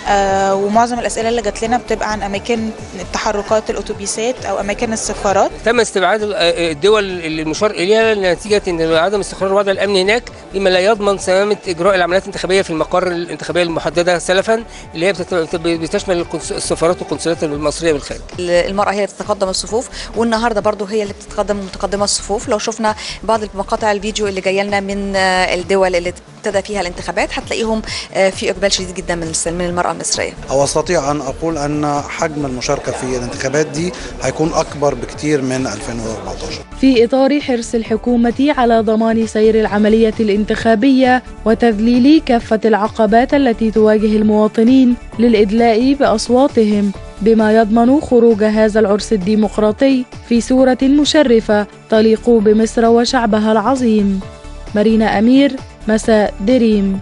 آه ومعظم الاسئله اللي جات لنا بتبقى عن اماكن تحركات الاتوبيسات او اماكن السفارات. تم استبعاد الدول اللي المشار اليها نتيجه ان عدم استقرار الوضع الامني هناك، مما لا يضمن سلامه اجراء العمليات الانتخابيه في المقر الانتخابيه المحدده سلفا، اللي هي بتشمل السفارات والقنصليات المصريه بالخارج. المراه هي اللي بتتقدم الصفوف، والنهارده برضو هي اللي بتتقدم متقدمه الصفوف. لو شفنا بعض مقاطع الفيديو اللي جايه لنا من الدول اللي ابتدى فيها الانتخابات هتلاقيهم في اقبال شديد جدا من من المراه المصريه. او استطيع ان اقول ان حجم المشاركه في الانتخابات دي هيكون اكبر بكتير من ألفين وأربعتاشر. في اطار حرص الحكومه على ضمان سير العمليه الانتخابيه وتذليل كافه العقبات التي تواجه المواطنين للادلاء باصواتهم، بما يضمن خروج هذا العرس الديمقراطي في صورة مشرفة تليق بمصر وشعبها العظيم. مارينا أمير، مساء دريم.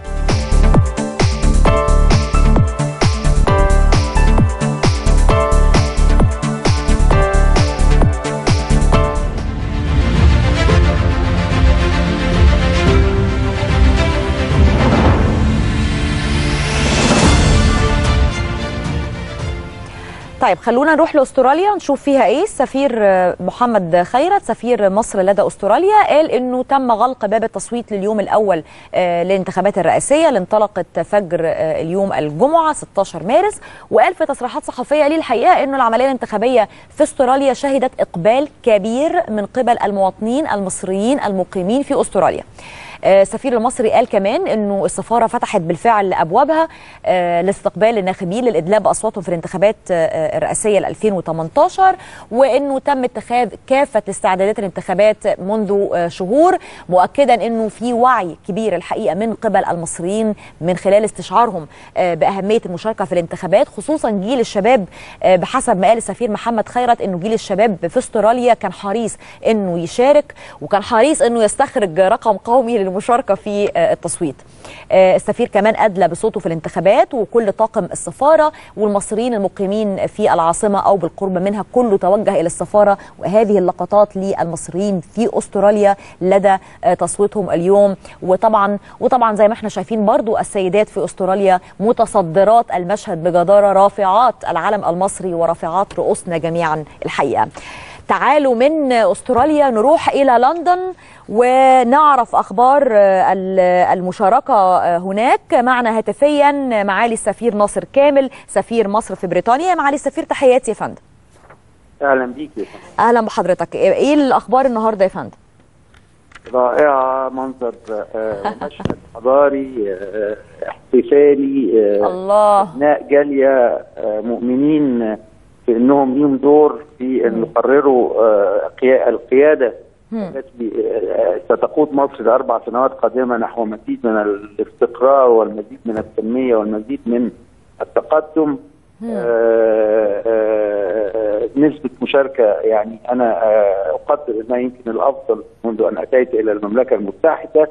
طيب خلونا نروح لاستراليا نشوف فيها ايه. السفير محمد خيرت سفير مصر لدى استراليا قال انه تم غلق باب التصويت لليوم الاول للانتخابات الرئاسيه اللي انطلقت فجر اليوم الجمعه ستة عشر مارس، وقال في تصريحات صحفيه ليه الحقيقه انه العمليه الانتخابيه في استراليا شهدت اقبال كبير من قبل المواطنين المصريين المقيمين في استراليا. السفير المصري قال كمان انه السفاره فتحت بالفعل ابوابها لاستقبال الناخبين للادلاء باصواتهم في الانتخابات الرئاسيه ل ألفين وثمانية عشر، وانه تم اتخاذ كافه استعدادات الانتخابات منذ شهور، مؤكدا انه في وعي كبير الحقيقه من قبل المصريين من خلال استشعارهم باهميه المشاركه في الانتخابات، خصوصا جيل الشباب. بحسب ما قال السفير محمد خيرت انه جيل الشباب في استراليا كان حريص انه يشارك وكان حريص انه يستخرج رقم قومي للمشاركه في التصويت. السفير كمان ادلى بصوته في الانتخابات، وكل طاقم السفاره والمصريين المقيمين في العاصمه او بالقرب منها كله توجه الى السفاره، وهذه اللقطات للمصريين في استراليا لدى تصويتهم اليوم. وطبعا وطبعا زي ما احنا شايفين برضو السيدات في استراليا متصدرات المشهد بجداره، رافعات العلم المصري ورافعات رؤوسنا جميعا الحقيقه. تعالوا من استراليا نروح الى لندن ونعرف اخبار المشاركه هناك. معنا هاتفيا معالي السفير ناصر كامل سفير مصر في بريطانيا. معالي السفير تحياتي يا فندم. اهلا بيك يا فندم. اهلا بحضرتك. ايه الاخبار النهارده يا فندم؟ رائعه، منظر مشهد حضاري احتفالي. الله. ابناء جاليه مؤمنين في انهم ليهم دور في ان يقرروا القياده التي ستقود مصر لاربع سنوات قادمه نحو مزيد من الاستقرار والمزيد من التنميه والمزيد من التقدم. نسبة مشاركة يعني أنا أقدر أنها يمكن الأفضل منذ أن أتيت إلى المملكة المتحدة.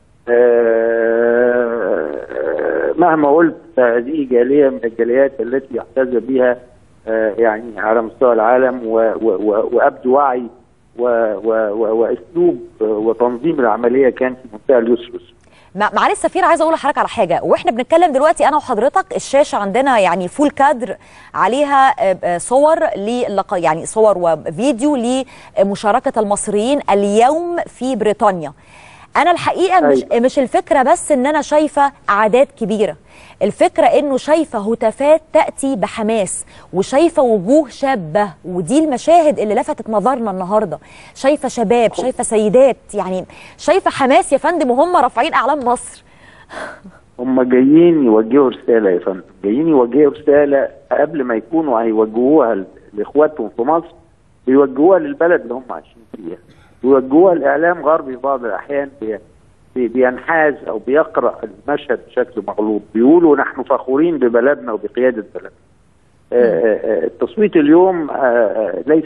مهما قلت هذه جالية من الجاليات التي يحتذى بها يعني على مستوى العالم، وأبدو وعي وأسلوب وتنظيم العملية كان في منتهى اليسر. معالي السفير، عايزه اقول لحضرتك على حاجه، واحنا بنتكلم دلوقتي انا وحضرتك الشاشه عندنا يعني فول كادر عليها صور ل يعني صور وفيديو لمشاركه المصريين اليوم في بريطانيا. انا الحقيقه مش مش الفكره بس ان انا شايفه اعداد كبيره، الفكره انه شايفه هتافات تاتي بحماس، وشايفه وجوه شابه، ودي المشاهد اللي لفتت نظرنا النهارده. شايفه شباب، شايفه سيدات، يعني شايفه حماس يا فندم، وهم رافعين اعلام مصر. هم جايين يوجهوا رساله يا فندم، جايين يوجهوا رساله قبل ما يكونوا هيوجهوها لاخواتهم في مصر، بيوجهوها للبلد اللي هم عايشين فيها، بيوجهوها لاعلام غربي في بعض الاحيان بينحاز او بيقرا المشهد بشكل مغلوط، بيقولوا نحن فخورين ببلدنا وبقياده بلدنا. التصويت اليوم ليس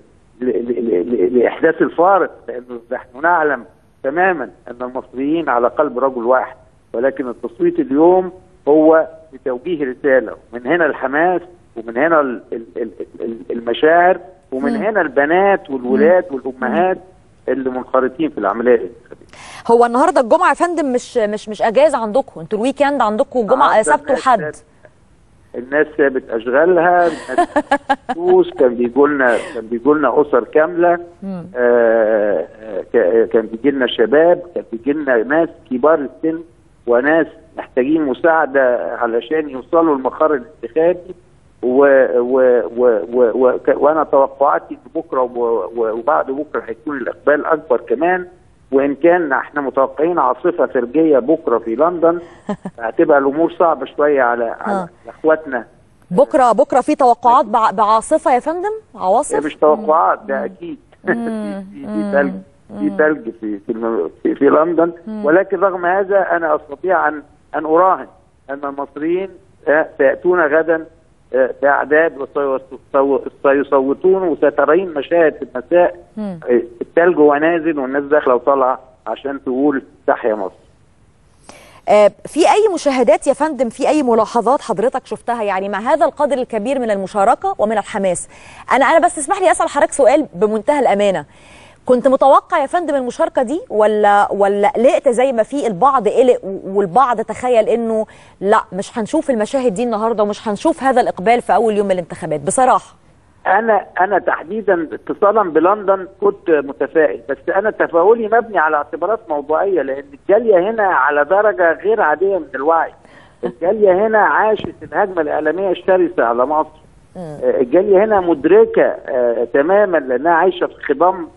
لاحداث الفارق، لانه نحن نعلم تماما ان المصريين على قلب رجل واحد، ولكن التصويت اليوم هو لتوجيه رساله، ومن هنا الحماس، ومن هنا المشاعر، ومن هنا البنات والولاد والامهات اللي منخرطين في العمليه الانتخابيه. هو النهارده الجمعه يا فندم مش مش مش اجازه عندكم، انتوا الويكند عندكم جمعه سبت وحد. الناس سابت اشغالها، الناس فلوس، كان بيجوا لنا كان بيجوا لنا اسر كامله، آه كان بيجي لنا شباب، كان بيجي لنا ناس كبار السن وناس محتاجين مساعده علشان يوصلوا المقر الانتخابي. و و و و وانا توقعاتي ان بكره وبعد بكره هيكون الاقبال اكبر كمان، وان كان احنا متوقعين عاصفه ثلجيه بكره في لندن، هتبقى الامور صعبه شويه على على اخواتنا. بكره بكره في توقعات بعاصفه يا فندم؟ عواصف؟ مش توقعات، ده اكيد في في ثلج في ثلج في في, في لندن، ولكن رغم هذا انا استطيع ان ان اراهن ان المصريين سياتون غدا باعداد وسيصوتون، وسترين مشاهد في المساء الثلج هو نازل والناس داخله وطالعه عشان تقول تحيا مصر. آه في اي مشاهدات يا فندم، في اي ملاحظات حضرتك شفتها يعني مع هذا القدر الكبير من المشاركه ومن الحماس؟ انا انا بس اسمح لي اسال حضرتك سؤال بمنتهى الامانه، كنت متوقع يا فندم المشاركه دي ولا ولا قلقت زي ما في البعض قلق والبعض تخيل انه لا مش هنشوف المشاهد دي النهارده ومش هنشوف هذا الاقبال في اول يوم من الانتخابات؟ بصراحه انا انا تحديدا اتصالا بلندن كنت متفائل، بس انا تفاؤلي مبني على اعتبارات موضوعيه، لان الجاليه هنا على درجه غير عاديه من الوعي. الجاليه هنا عاشت الهجمه الاعلاميه الشرسه على مصر. الجاليه هنا مدركه آه تماما، لانها عايشه في خضم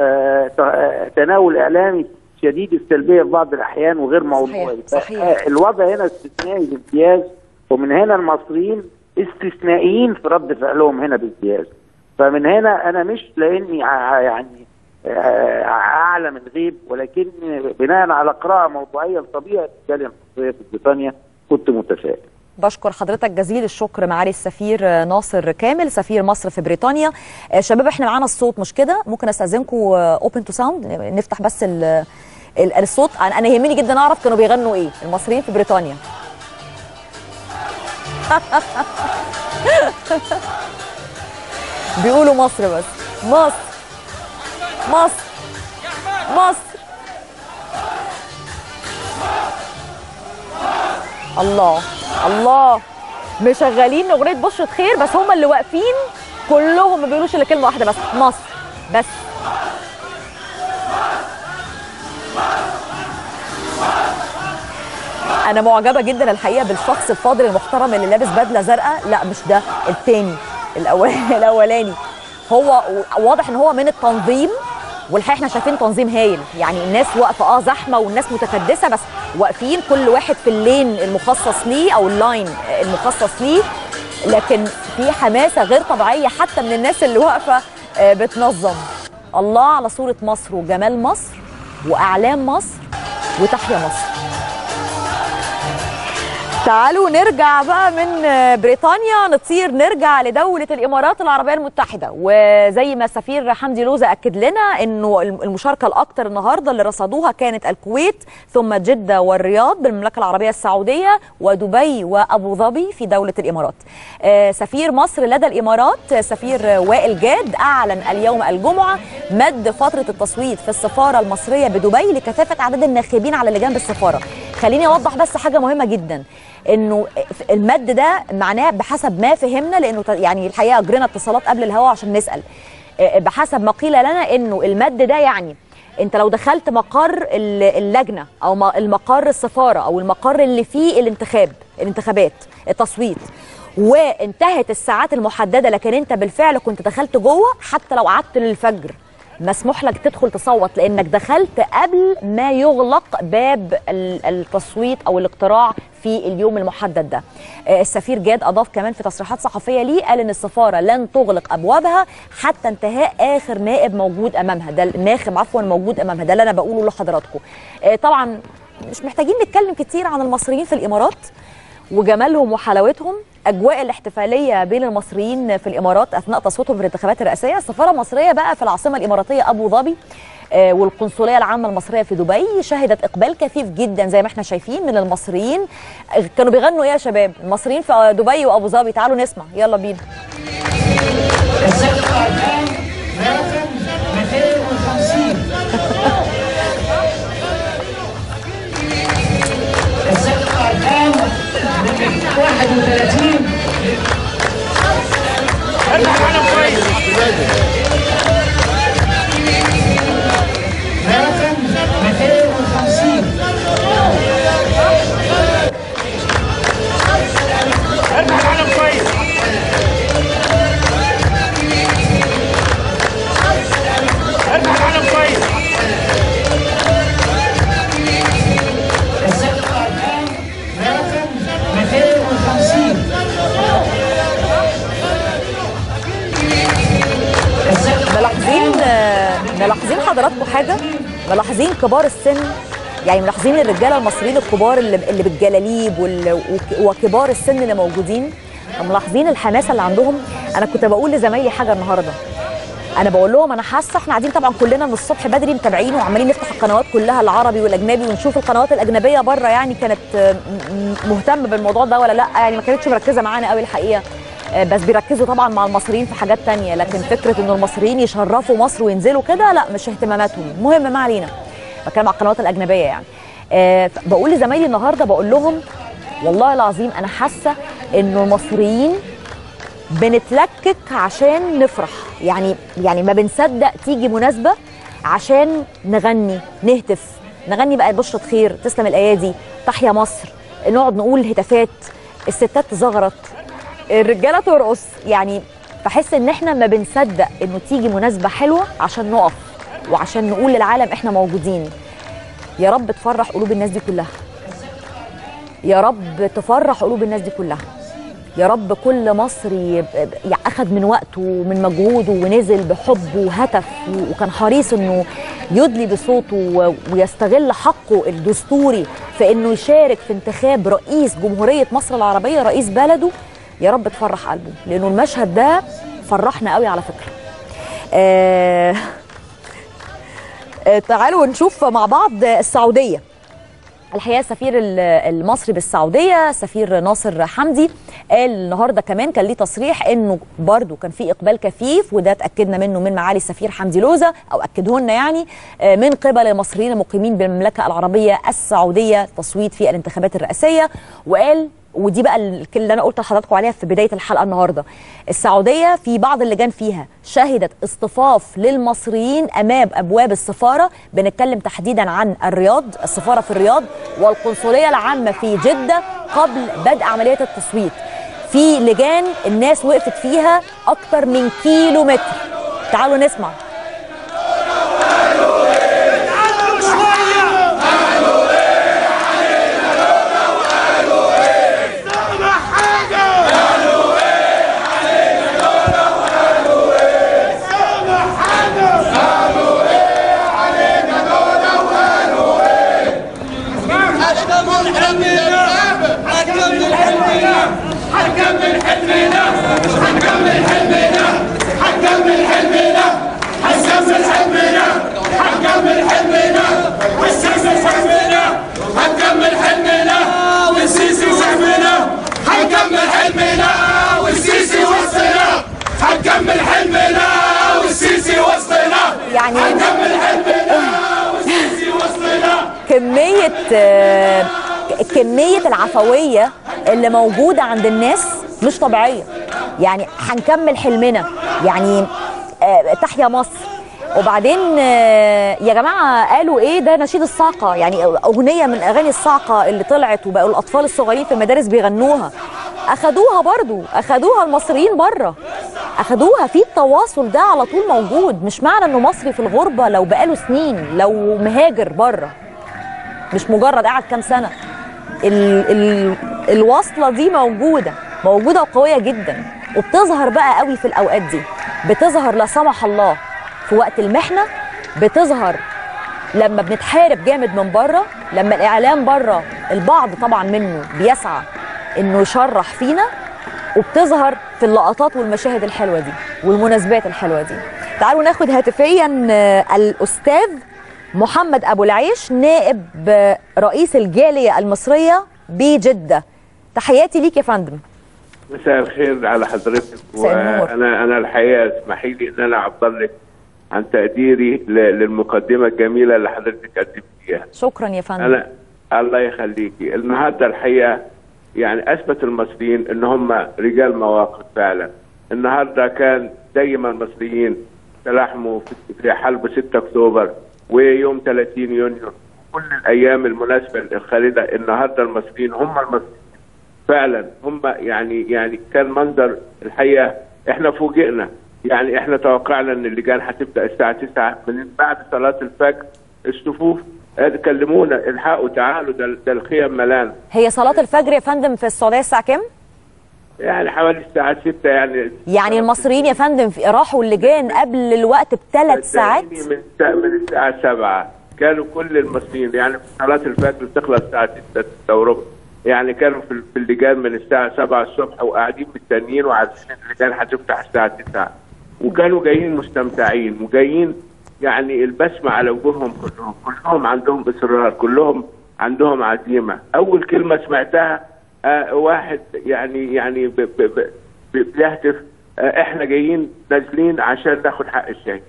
آه تناول اعلامي شديد السلبيه في بعض الاحيان وغير موضوعي. صحيح. الوضع هنا استثنائي بامتياز، ومن هنا المصريين استثنائيين في رد فعلهم هنا بامتياز. فمن هنا انا مش لاني يعني اعلم الغيب، ولكن بناء على قراءه موضوعيه لطبيعه الجاليه المصريه في بريطانيا كنت متفائل. بشكر حضرتك جزيل الشكر معالي السفير ناصر كامل سفير مصر في بريطانيا. شباب احنا معانا الصوت مش كده؟ ممكن استاذنكم اوبن تو ساوند نفتح بس ال الصوت. انا يهمني جدا اعرف كانوا بيغنوا ايه المصريين في بريطانيا. بيقولوا مصر بس، مصر مصر مصر. الله الله، مشغلين اغنيه بشرة خير بس هم اللي واقفين كلهم ما بيقولوش الا كلمه واحده بس، مصر بس. انا معجبه جدا الحقيقه بالشخص الفاضل المحترم اللي لابس بدله زرقاء، لا مش ده التاني الأول الاولاني. هو واضح ان هو من التنظيم، والحقيقه احنا شايفين تنظيم هايل، يعني الناس واقفه اه زحمه والناس متكدسه، بس واقفين كل واحد في اللين المخصص ليه او اللاين المخصص ليه، لكن في حماسه غير طبيعيه حتى من الناس اللي واقفه بتنظم. الله على صوره مصر وجمال مصر واعلام مصر وتحيا مصر. تعالوا نرجع بقى من بريطانيا، نطير نرجع لدولة الإمارات العربية المتحدة. وزي ما سفير حمدي لوزة أكد لنا أنه المشاركة الأكثر النهاردة اللي رصدوها كانت الكويت، ثم جدة والرياض بالمملكة العربية السعودية، ودبي وأبو ظبي في دولة الإمارات. سفير مصر لدى الإمارات سفير وائل جاد أعلن اليوم الجمعة مد فترة التصويت في السفارة المصرية بدبي لكثافة عدد الناخبين على لجان بالسفارة. خليني أوضح بس حاجة مهمة جدا، انه المد ده معناه بحسب ما فهمنا، لانه يعني الحقيقه اجرينا اتصالات قبل الهوا عشان نسال، بحسب ما قيل لنا انه المد ده يعني انت لو دخلت مقر اللجنه او المقر السفاره او المقر اللي فيه الانتخاب الانتخابات التصويت وانتهت الساعات المحدده، لكن انت بالفعل كنت دخلت جوه، حتى لو قعدت للفجر مسموح لك تدخل تصوت، لانك دخلت قبل ما يغلق باب التصويت او الاقتراع في اليوم المحدد ده. السفير جاد اضاف كمان في تصريحات صحفيه ليه، قال ان السفاره لن تغلق ابوابها حتى انتهاء اخر نائب موجود امامها، ده الناخب عفوا موجود امامها، ده اللي انا بقوله لحضراتكم. طبعا مش محتاجين نتكلم كتير عن المصريين في الامارات وجمالهم وحلاوتهم. اجواء الاحتفاليه بين المصريين في الامارات اثناء تصويتهم في الانتخابات الرئاسيه. السفاره المصريه بقى في العاصمه الاماراتيه ابو ظبي والقنصليه العامه المصريه في دبي شهدت اقبال كثيف جدا زي ما احنا شايفين من المصريين. كانوا بيغنوا ايه يا شباب المصريين في دبي وابو ظبي؟ تعالوا نسمع، يلا بينا. واحد وثلاثين ارجع على كويس رقم مئتين وخمسين ارجع على كويس ارجع على كويس ملاحظين ملاحظين حضراتكم حاجه؟ ملاحظين كبار السن، يعني ملاحظين الرجاله المصريين الكبار اللي اللي بالجلاليب وكبار السن اللي موجودين، ملاحظين الحماسه اللي عندهم. انا كنت بقول لزمايلي حاجه النهارده، انا بقول لهم انا حاسه احنا قاعدين طبعا كلنا من الصبح بدري متابعين وعمالين نفتح القنوات كلها العربي والاجنبي ونشوف القنوات الاجنبيه بره يعني كانت مهتمه بالموضوع ده ولا لا، يعني ما كانتش مركزه معانا قوي الحقيقه، بس بيركزوا طبعا مع المصريين في حاجات تانية، لكن فكره انه المصريين يشرفوا مصر وينزلوا كده لا، مش اهتماماتهم. المهم ما علينا، بتكلم على القنوات الاجنبيه يعني. أه بقول لزمايلي النهارده بقول لهم والله العظيم انا حاسه انه المصريين بنتلكك عشان نفرح، يعني يعني ما بنصدق تيجي مناسبه عشان نغني نهتف، نغني بقى بشرة خير، تسلم الايادي، تحيا مصر، نقعد نقول هتافات، الستات تزغرط، الرجاله ترقص، يعني بحس ان احنا ما بنصدق انه تيجي مناسبه حلوه عشان نقف وعشان نقول للعالم احنا موجودين. يا رب تفرح قلوب الناس دي كلها، يا رب تفرح قلوب الناس دي كلها، يا رب كل مصري اخذ من وقته ومن مجهوده ونزل بحب وهتف وكان حريص انه يدلي بصوته ويستغل حقه الدستوري في انه يشارك في انتخاب رئيس جمهوريه مصر العربيه، رئيس بلده. يا رب تفرح قلبه، لانه المشهد ده فرحنا قوي على فكره. آه آه تعالوا نشوف مع بعض السعوديه. الحقيقه السفير المصري بالسعوديه سفير ناصر حمدي قال النهارده كمان كان ليه تصريح انه برضو كان في اقبال كثيف، وده اتاكدنا منه من معالي السفير حمدي لوزة او اكده لنا يعني من قبل المصريين المقيمين بالمملكه العربيه السعوديه تصويت في الانتخابات الرئاسيه. وقال ودي بقى اللي انا قلت لحضراتكم عليها في بدايه الحلقه النهارده، السعوديه في بعض اللجان فيها شهدت اصطفاف للمصريين امام ابواب السفاره، بنتكلم تحديدا عن الرياض، السفاره في الرياض والقنصليه العامه في جده قبل بدء عمليه التصويت. في لجان الناس وقفت فيها اكتر من كيلو متر. تعالوا نسمع. أكرم يعني كميه كميه العفويه اللي موجوده عند الناس مش طبيعيه. يعني هنكمل حلمنا، يعني تحيا مصر. وبعدين يا جماعه قالوا ايه ده؟ نشيد الصاعقه، يعني اغنيه من اغاني الصاعقه اللي طلعت وبقوا الاطفال الصغيرين في المدارس بيغنوها. اخدوها برضو، اخدوها المصريين بره، اخدوها. في التواصل ده على طول موجود. مش معنى انه مصري في الغربه لو بقاله سنين، لو مهاجر بره، مش مجرد قاعد كام سنه. ال ال الوصله دي موجوده موجوده وقويه جدا، وبتظهر بقى قوي في الاوقات دي. بتظهر لا سمح الله في وقت المحنه، بتظهر لما بنتحارب جامد من بره، لما الاعلام بره البعض طبعا منه بيسعى انه يشرح فينا، وبتظهر في اللقطات والمشاهد الحلوه دي والمناسبات الحلوه دي. تعالوا ناخد هاتفيا الاستاذ محمد ابو العيش، نائب رئيس الجاليه المصريه بجده. تحياتي ليك يا فندم. مساء الخير على حضرتك. وانا انا الحقيقه اسمحي لي ان انا اعبر لك عن تقديري للمقدمه الجميله اللي حضرتك قدمتيها. شكرا يا فندم. انا الله يخليكي. النهارده الحقيقه يعني اثبت المصريين ان هم رجال مواقف فعلا. النهارده كان زي ما المصريين تلاحموا في حرب ستة اكتوبر ويوم ثلاثين يونيو، كل الايام المناسبه الخالده، النهارده المصريين هم المصريين فعلا. هم يعني يعني كان منظر الحقيقه احنا فوجئنا. يعني احنا توقعنا ان اللجان هتبدا الساعه تسعة، من بعد صلاه الفجر الصفوف كلمونا الحقوا تعالوا، ده, ده الخيم ملان. هي صلاه الفجر يا فندم في السعوديه الساعه كام؟ يعني حوالي الساعه ستة. يعني يعني المصريين يا فندم راحوا اللجان قبل الوقت بثلاث ساعات؟ من من الساعه سبعة كانوا كل المصريين. يعني صلاه الفجر بتخلص الساعه ستة وربع، يعني كانوا في اللجان من الساعه سبعة الصبح وقاعدين مستنيين وعارفين اللجان هتفتح الساعه تسعة، وكانوا جايين مستمتعين وجايين يعني البسمه على وجوههم كلهم. كلهم عندهم اصرار، كلهم عندهم عزيمه. اول كلمه سمعتها آه واحد يعني يعني ب ب ب بيهتف آه احنا جايين نازلين عشان ناخد حق الشهيد.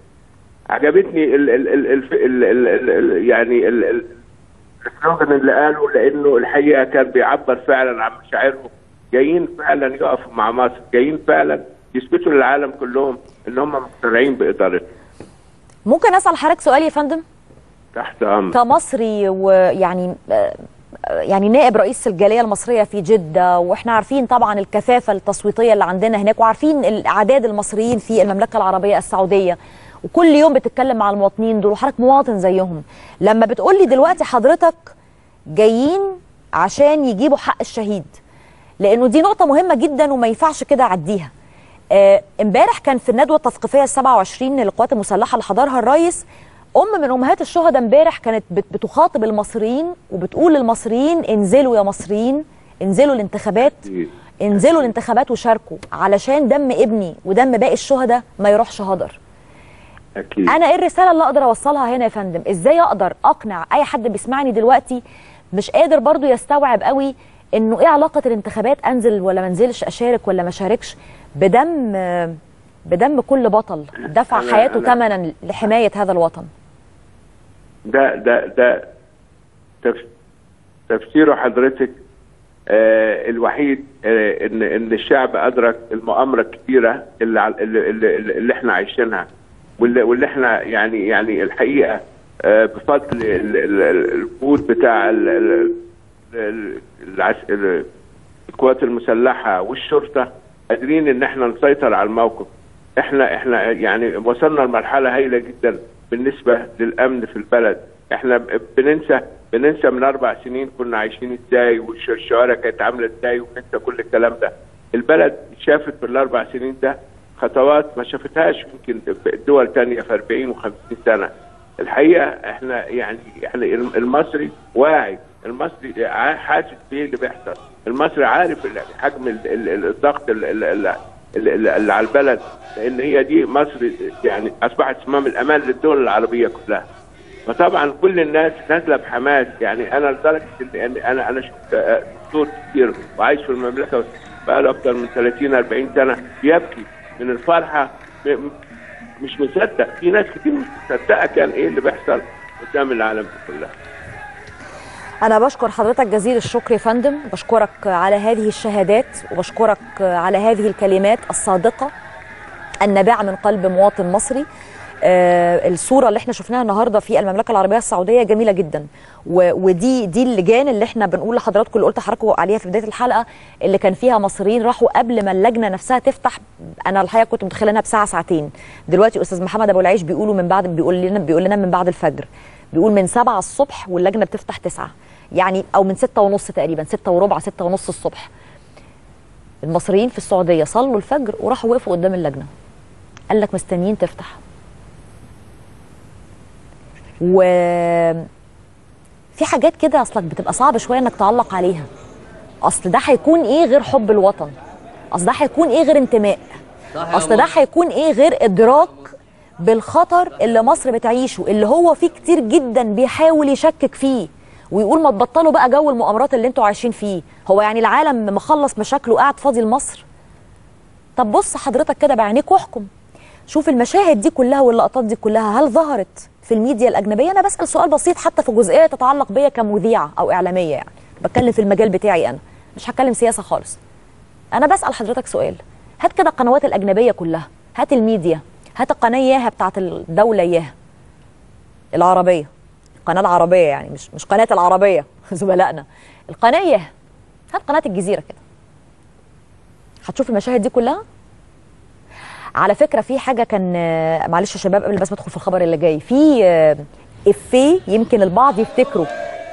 عجبتني ال ال ال ال ال ال ال يعني ال ال السلوجن اللي قاله، لانه الحقيقه كان بيعبر فعلا عن مشاعرهم. جايين فعلا يقفوا مع مصر، جايين فعلا يثبتوا للعالم كلهم ان هم مقتنعين بادارتهم. ممكن اسال حضرتك سؤال يا فندم؟ تحت امر. كمصري ويعني يعني نائب رئيس الجاليه المصريه في جده، واحنا عارفين طبعا الكثافه التصويتيه اللي عندنا هناك، وعارفين الاعداد المصريين في المملكه العربيه السعوديه، وكل يوم بتتكلم مع المواطنين دول وحضرتك مواطن زيهم. لما بتقول لي دلوقتي حضرتك جايين عشان يجيبوا حق الشهيد، لانه دي نقطه مهمه جدا وما ينفعش كده اعديها. امبارح آه كان في الندوه التثقيفيه السبعة وعشرين للقوات المسلحه اللي حضرها الرئيس، ام من امهات الشهداء امبارح كانت بتخاطب المصريين وبتقول للمصريين انزلوا يا مصريين، انزلوا الانتخابات، انزلوا الانتخابات وشاركوا علشان دم ابني ودم باقي الشهداء ما يروحش هدر. أكيد. انا ايه الرساله اللي اقدر اوصلها هنا يا فندم؟ ازاي اقدر اقنع اي حد بيسمعني دلوقتي مش قادر برضو يستوعب قوي انه ايه علاقه الانتخابات، انزل ولا ما انزلش، اشارك ولا ما اشاركش، بدم بدم كل بطل دفع أنا حياته أنا ثمنا لحمايه هذا الوطن. ده ده ده تفسيره حضرتك آه الوحيد آه ان ان الشعب ادرك المؤامره الكبيره اللي اللي, اللي, اللي احنا عايشينها، واللي, واللي احنا يعني يعني الحقيقه آه بفضل الجهود بتاع القوات المسلحه والشرطه قادرين ان احنا نسيطر على الموقف. احنا احنا يعني وصلنا لمرحله هائله جدا بالنسبه للامن في البلد. احنا بننسى بننسى من اربع سنين كنا عايشين ازاي والشوارع كانت عامله ازاي، وبننسى كل الكلام ده. البلد شافت في الاربع سنين ده خطوات ما شافتهاش يمكن دول ثانيه في أربعين وخمسين سنه. الحقيقه احنا يعني احنا المصري واعي، المصري حاسس بايه اللي بيحصل، المصري عارف حجم الضغط اللي على البلد، لان هي دي مصر يعني اصبحت صمام الامان للدول العربيه كلها. فطبعا كل الناس نازله بحماس. يعني انا لدرجه ان انا انا شفت دكتور كتير وعايش في المملكه بقاله اكثر من ثلاثين أربعين سنه بيبكي من الفرحه مش مصدق، في ناس كتير مش مصدقه كان ايه اللي بيحصل قدام العالم دي كلها. أنا بشكر حضرتك جزيل الشكر يا فندم، بشكرك على هذه الشهادات وبشكرك على هذه الكلمات الصادقة النابعة من قلب مواطن مصري. آه الصورة اللي احنا شفناها النهاردة في المملكة العربية السعودية جميلة جدا، ودي دي اللجان اللي احنا بنقول لحضراتكم اللي قلت لحضراتكم عليها في بداية الحلقة، اللي كان فيها مصريين راحوا قبل ما اللجنة نفسها تفتح. أنا الحقيقة كنت متخيلة انها بساعة ساعتين، دلوقتي أستاذ محمد أبو العيش بيقولوا من بعد بيقول لنا بيقول لنا من بعد الفجر، بيقول من سبعة الصبح واللجنة بتفتح تسعة، يعني او من ستة ونص تقريبا، ستة وربع ستة ونص الصبح. المصريين في السعوديه صلوا الفجر وراحوا وقفوا قدام اللجنه، قال لك مستنيين تفتح. و في حاجات كده اصلك بتبقى صعب شويه انك تعلق عليها، اصل ده هيكون ايه غير حب الوطن، اصل ده هيكون ايه غير انتماء، اصل ده هيكون ايه غير ادراك بالخطر اللي مصر بتعيشه، اللي هو فيه كتير جدا بيحاول يشكك فيه ويقول ما تبطلوا بقى جو المؤامرات اللي انتوا عايشين فيه، هو يعني العالم مخلص مشاكله قاعد فاضي لمصر؟ طب بص حضرتك كده بعينيك واحكم، شوف المشاهد دي كلها واللقطات دي كلها هل ظهرت في الميديا الأجنبية؟ أنا بسأل سؤال بسيط حتى في جزئية تتعلق بيا كمذيعة أو إعلامية، يعني بتكلم في المجال بتاعي، أنا مش هتكلم سياسة خالص. أنا بسأل حضرتك سؤال، هات كده القنوات الأجنبية كلها، هات الميديا، هات القناة ياها بتاعت الدولة ياها العربية، القناة العربية يعني مش مش قناة العربية زملائنا، القناة ياها، هات قناة الجزيرة كده، هتشوف المشاهد دي كلها. على فكرة في حاجة كان، معلش يا شباب قبل بس ما ادخل في الخبر اللي جاي، في إفيه يمكن البعض يفتكروا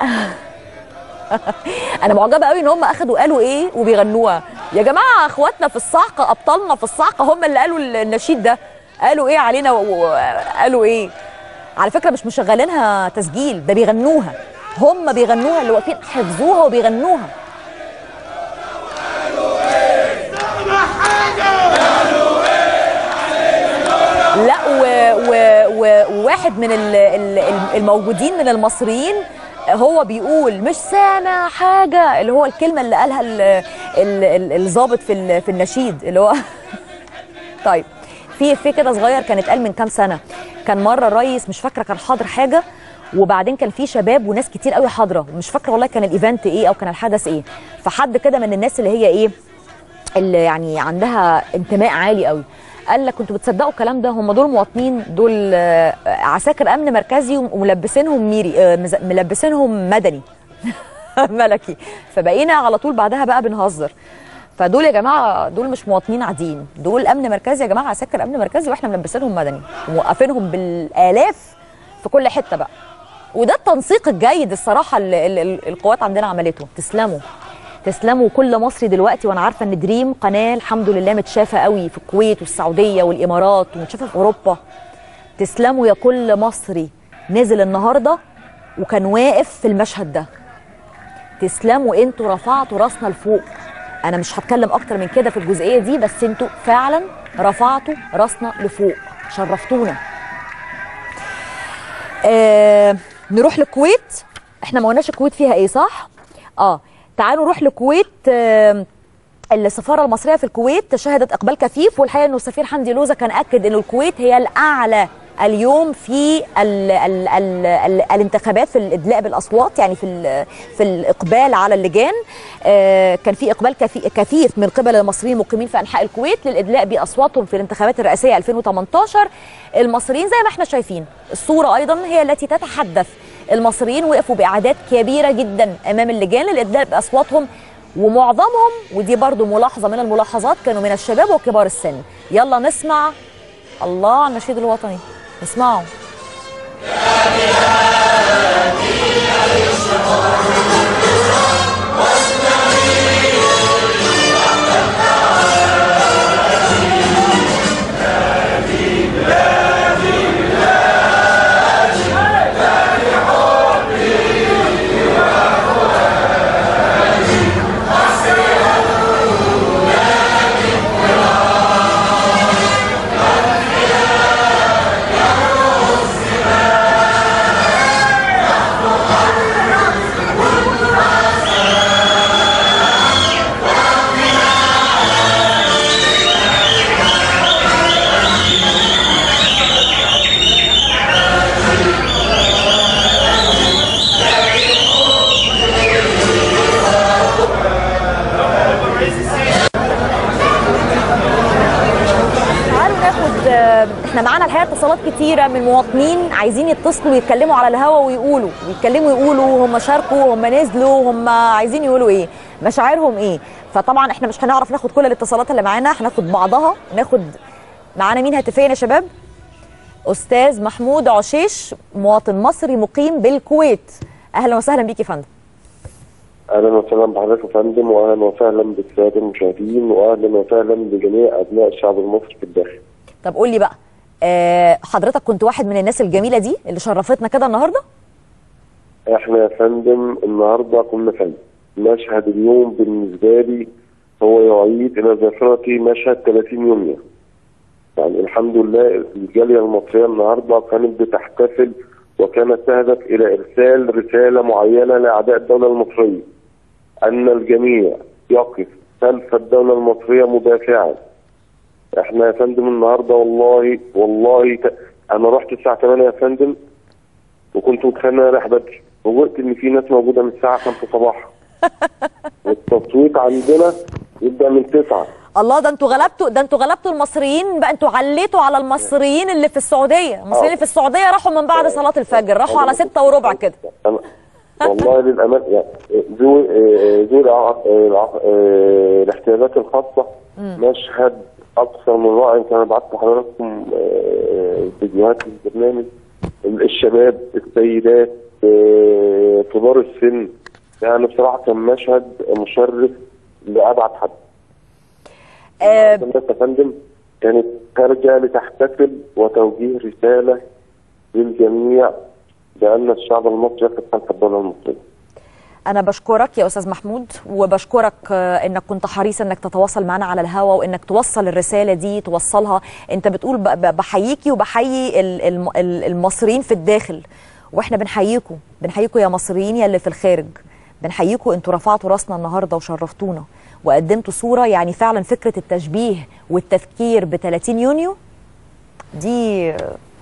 أنا معجبة قوي إن هم أخدوا قالوا إيه وبيغنوها. يا جماعة إخواتنا في الصعقة، أبطالنا في الصعقة هم اللي قالوا النشيد ده، قالوا إيه علينا وقالوا إيه. على فكرة مش مشغلينها تسجيل، ده بيغنوها، هم بيغنوها، اللي واقفين حفظوها وبيغنوها. لا وواحد من الموجودين من المصريين هو بيقول مش سامع حاجه، اللي هو الكلمه اللي قالها الضابط في في النشيد اللي هو طيب في في كده صغير كان اتقال من كام سنه، كان مره الرئيس مش فاكره كان حاضر حاجه، وبعدين كان في شباب وناس كتير قوي حاضره، مش فاكره والله كان الايفنت ايه او كان الحدث ايه، فحد كده من الناس اللي هي ايه اللي يعني عندها انتماء عالي قوي قال لك كنتوا بتصدقوا الكلام ده؟ هم دول مواطنين، دول عساكر امن مركزي وملبسينهم ميري، ملبسينهم مدني ملكي. فبقينا على طول بعدها بقى بنهزر، فدول يا جماعه دول مش مواطنين عاديين، دول امن مركزي يا جماعه، عساكر امن مركزي واحنا ملبسينهم مدني وموقفينهم بالالاف في كل حته بقى. وده التنسيق الجيد الصراحه اللي القوات عندنا عملته. تسلموا تسلموا كل مصري دلوقتي، وانا عارفه ان دريم قناه الحمد لله متشافه قوي في الكويت والسعوديه والامارات ومتشافه في اوروبا. تسلموا يا كل مصري نزل النهارده وكان واقف في المشهد ده، تسلموا، انتوا رفعتوا راسنا لفوق. انا مش هتكلم اكتر من كده في الجزئيه دي، بس انتوا فعلا رفعتوا راسنا لفوق، شرفتونا. آه نروح للكويت، احنا ما قلناش الكويت فيها ايه صح؟ اه تعالوا نروح للكويت. آه السفاره المصريه في الكويت شهدت اقبال كثيف، والحقيقه انه السفير حمدي لوزة كان اكد انه الكويت هي الاعلى اليوم في ال ال ال ال الانتخابات في الادلاء بالاصوات، يعني في في الاقبال على اللجان. آه كان في اقبال كثيف من قبل المصريين المقيمين في انحاء الكويت للادلاء باصواتهم في الانتخابات الرئاسيه ألفين وثمانية عشر. المصريين زي ما احنا شايفين، الصوره ايضا هي التي تتحدث، المصريين وقفوا باعداد كبيره جدا امام اللجان للادلاء باصواتهم، ومعظمهم، ودي برضو ملاحظه من الملاحظات، كانوا من الشباب وكبار السن. يلا نسمع الله على النشيد الوطني، اسمعوا. احنا معانا الحقيقه اتصالات كتيره من مواطنين عايزين يتصلوا ويتكلموا على الهوا ويقولوا ويتكلموا يقولوا هم شاركوا، هم نزلوا، هم عايزين يقولوا ايه، مشاعرهم ايه. فطبعا احنا مش هنعرف ناخد كل الاتصالات اللي معانا، هناخد بعضها. ناخد معانا مين هاتفيا يا شباب؟ استاذ محمود عشيش، مواطن مصري مقيم بالكويت. اهلا وسهلا بيك يا فندم. اهلا وسهلا بحضرتك يا فندم، واهلا وسهلا بالساده المشاهدين، واهلا وسهلا بجميع ابناء الشعب المصري في الداخل. طب قول لي بقى، أه حضرتك كنت واحد من الناس الجميله دي اللي شرفتنا كده النهارده؟ احنا يا فندم النهارده كنا فندم مشهد اليوم بالنسبه لي هو يعيد الى ذاكرتي مشهد ثلاثين يونيو. يعني الحمد لله الجاليه المصريه النهارده كانت بتحتفل وكانت تهدف الى ارسال رساله معينه لاعداء الدوله المصريه ان الجميع يقف خلف الدوله المصريه مدافعا. احنا يا فندم النهارده والله والله ت... انا رحت الساعه ثمانية يا فندم وكنت متخيل ان انا رايح بدري، وجدت ان في ناس موجوده من الساعه خمسة صباحا. والتصويت عندنا يبدا من تسعة. الله، ده انتوا غلبتوا ده انتوا غلبتوا المصريين بقى، انتوا عليتوا على المصريين اللي في السعوديه، المصريين اللي في السعوديه راحوا من بعد صلاه الفجر، راحوا على ستة وربع كده. والله للامانه يعني ذو ذو الاحتياجات الخاصه مشهد اكثر من رائع. يمكن انا بعت لحضراتكم فيديوهات البرنامج، الشباب، السيدات، كبار السن، يعني بصراحه كان مشهد مشرف لابعد حد. أه الناس يا فندم كانت خارجه لتحتفل وتوجيه رساله للجميع بان الشعب المصري يقف خلف الدوله المصريه. أنا بشكرك يا أستاذ محمود، وبشكرك إنك كنت حريص إنك تتواصل معنا على الهوا وإنك توصل الرسالة دي، توصلها. أنت بتقول بحييكي وبحيي المصريين في الداخل، وإحنا بنحييكم بنحييكم يا مصريين يا اللي في الخارج، بنحييكم. أنتوا رفعتوا راسنا النهارده وشرفتونا وقدمتوا صورة، يعني فعلا فكرة التشبيه والتفكير ب ثلاثين يونيو دي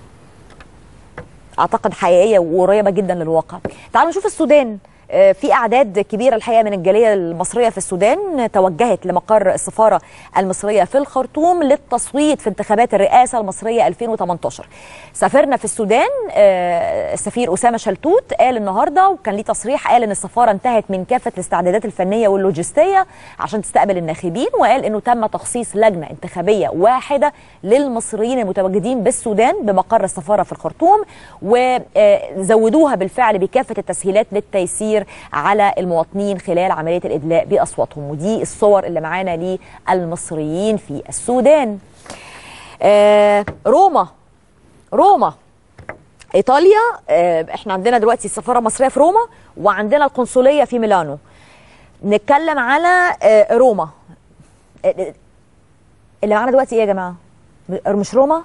أعتقد حقيقية وقريبة جدا للواقع. تعالوا نشوف السودان. في أعداد كبيرة الحقيقة من الجالية المصرية في السودان توجهت لمقر السفارة المصرية في الخرطوم للتصويت في انتخابات الرئاسة المصرية ألفين وثمانية عشر. سافرنا في السودان السفير أسامة شلتوت قال النهاردة، وكان ليه تصريح، قال إن السفارة انتهت من كافة الاستعدادات الفنية واللوجستية عشان تستقبل الناخبين، وقال إنه تم تخصيص لجنة انتخابية واحدة للمصريين المتواجدين بالسودان بمقر السفارة في الخرطوم، وزودوها بالفعل بكافة التسهيلات للتيسير على المواطنين خلال عملية الإدلاء بأصواتهم. ودي الصور اللي معانا للمصريين في السودان. آه روما روما إيطاليا. آه احنا عندنا دلوقتي السفارة المصرية في روما وعندنا القنصلية في ميلانو. نتكلم على آه روما. آه اللي معانا دلوقتي ايه يا جماعة؟ مش روما؟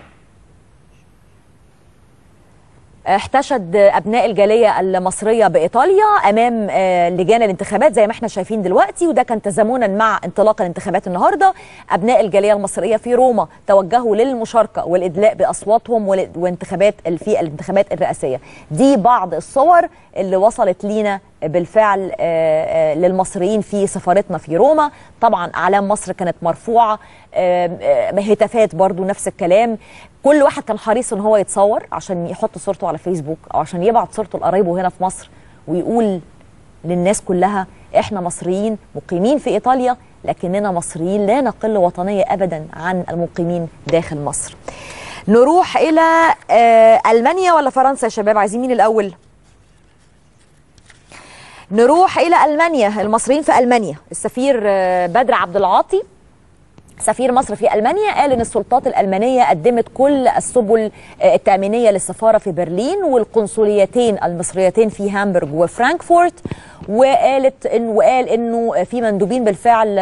احتشد أبناء الجالية المصرية بإيطاليا أمام لجان الانتخابات زي ما احنا شايفين دلوقتي، وده كان تزامنا مع انطلاق الانتخابات النهاردة. أبناء الجالية المصرية في روما توجهوا للمشاركة والإدلاء بأصواتهم وانتخابات في الانتخابات الرئاسية. دي بعض الصور اللي وصلت لينا بالفعل للمصريين في سفارتنا في روما. طبعا أعلام مصر كانت مرفوعة، هتافات برضو نفس الكلام. كل واحد كان حريص ان هو يتصور عشان يحط صورته على فيسبوك او عشان يبعت صورته لقرايبه هنا في مصر ويقول للناس كلها احنا مصريين مقيمين في ايطاليا، لكننا مصريين لا نقل وطنية ابدا عن المقيمين داخل مصر. نروح الى المانيا ولا فرنسا يا شباب؟ عايزين مين الاول؟ نروح الى المانيا. المصريين في المانيا، السفير بدر عبد العاطي سفير مصر في ألمانيا قال إن السلطات الألمانية قدمت كل السبل التأمينية للسفارة في برلين والقنصليتين المصريتين في هامبورغ وفرانكفورت، وقالت إن وقال إنه في مندوبين بالفعل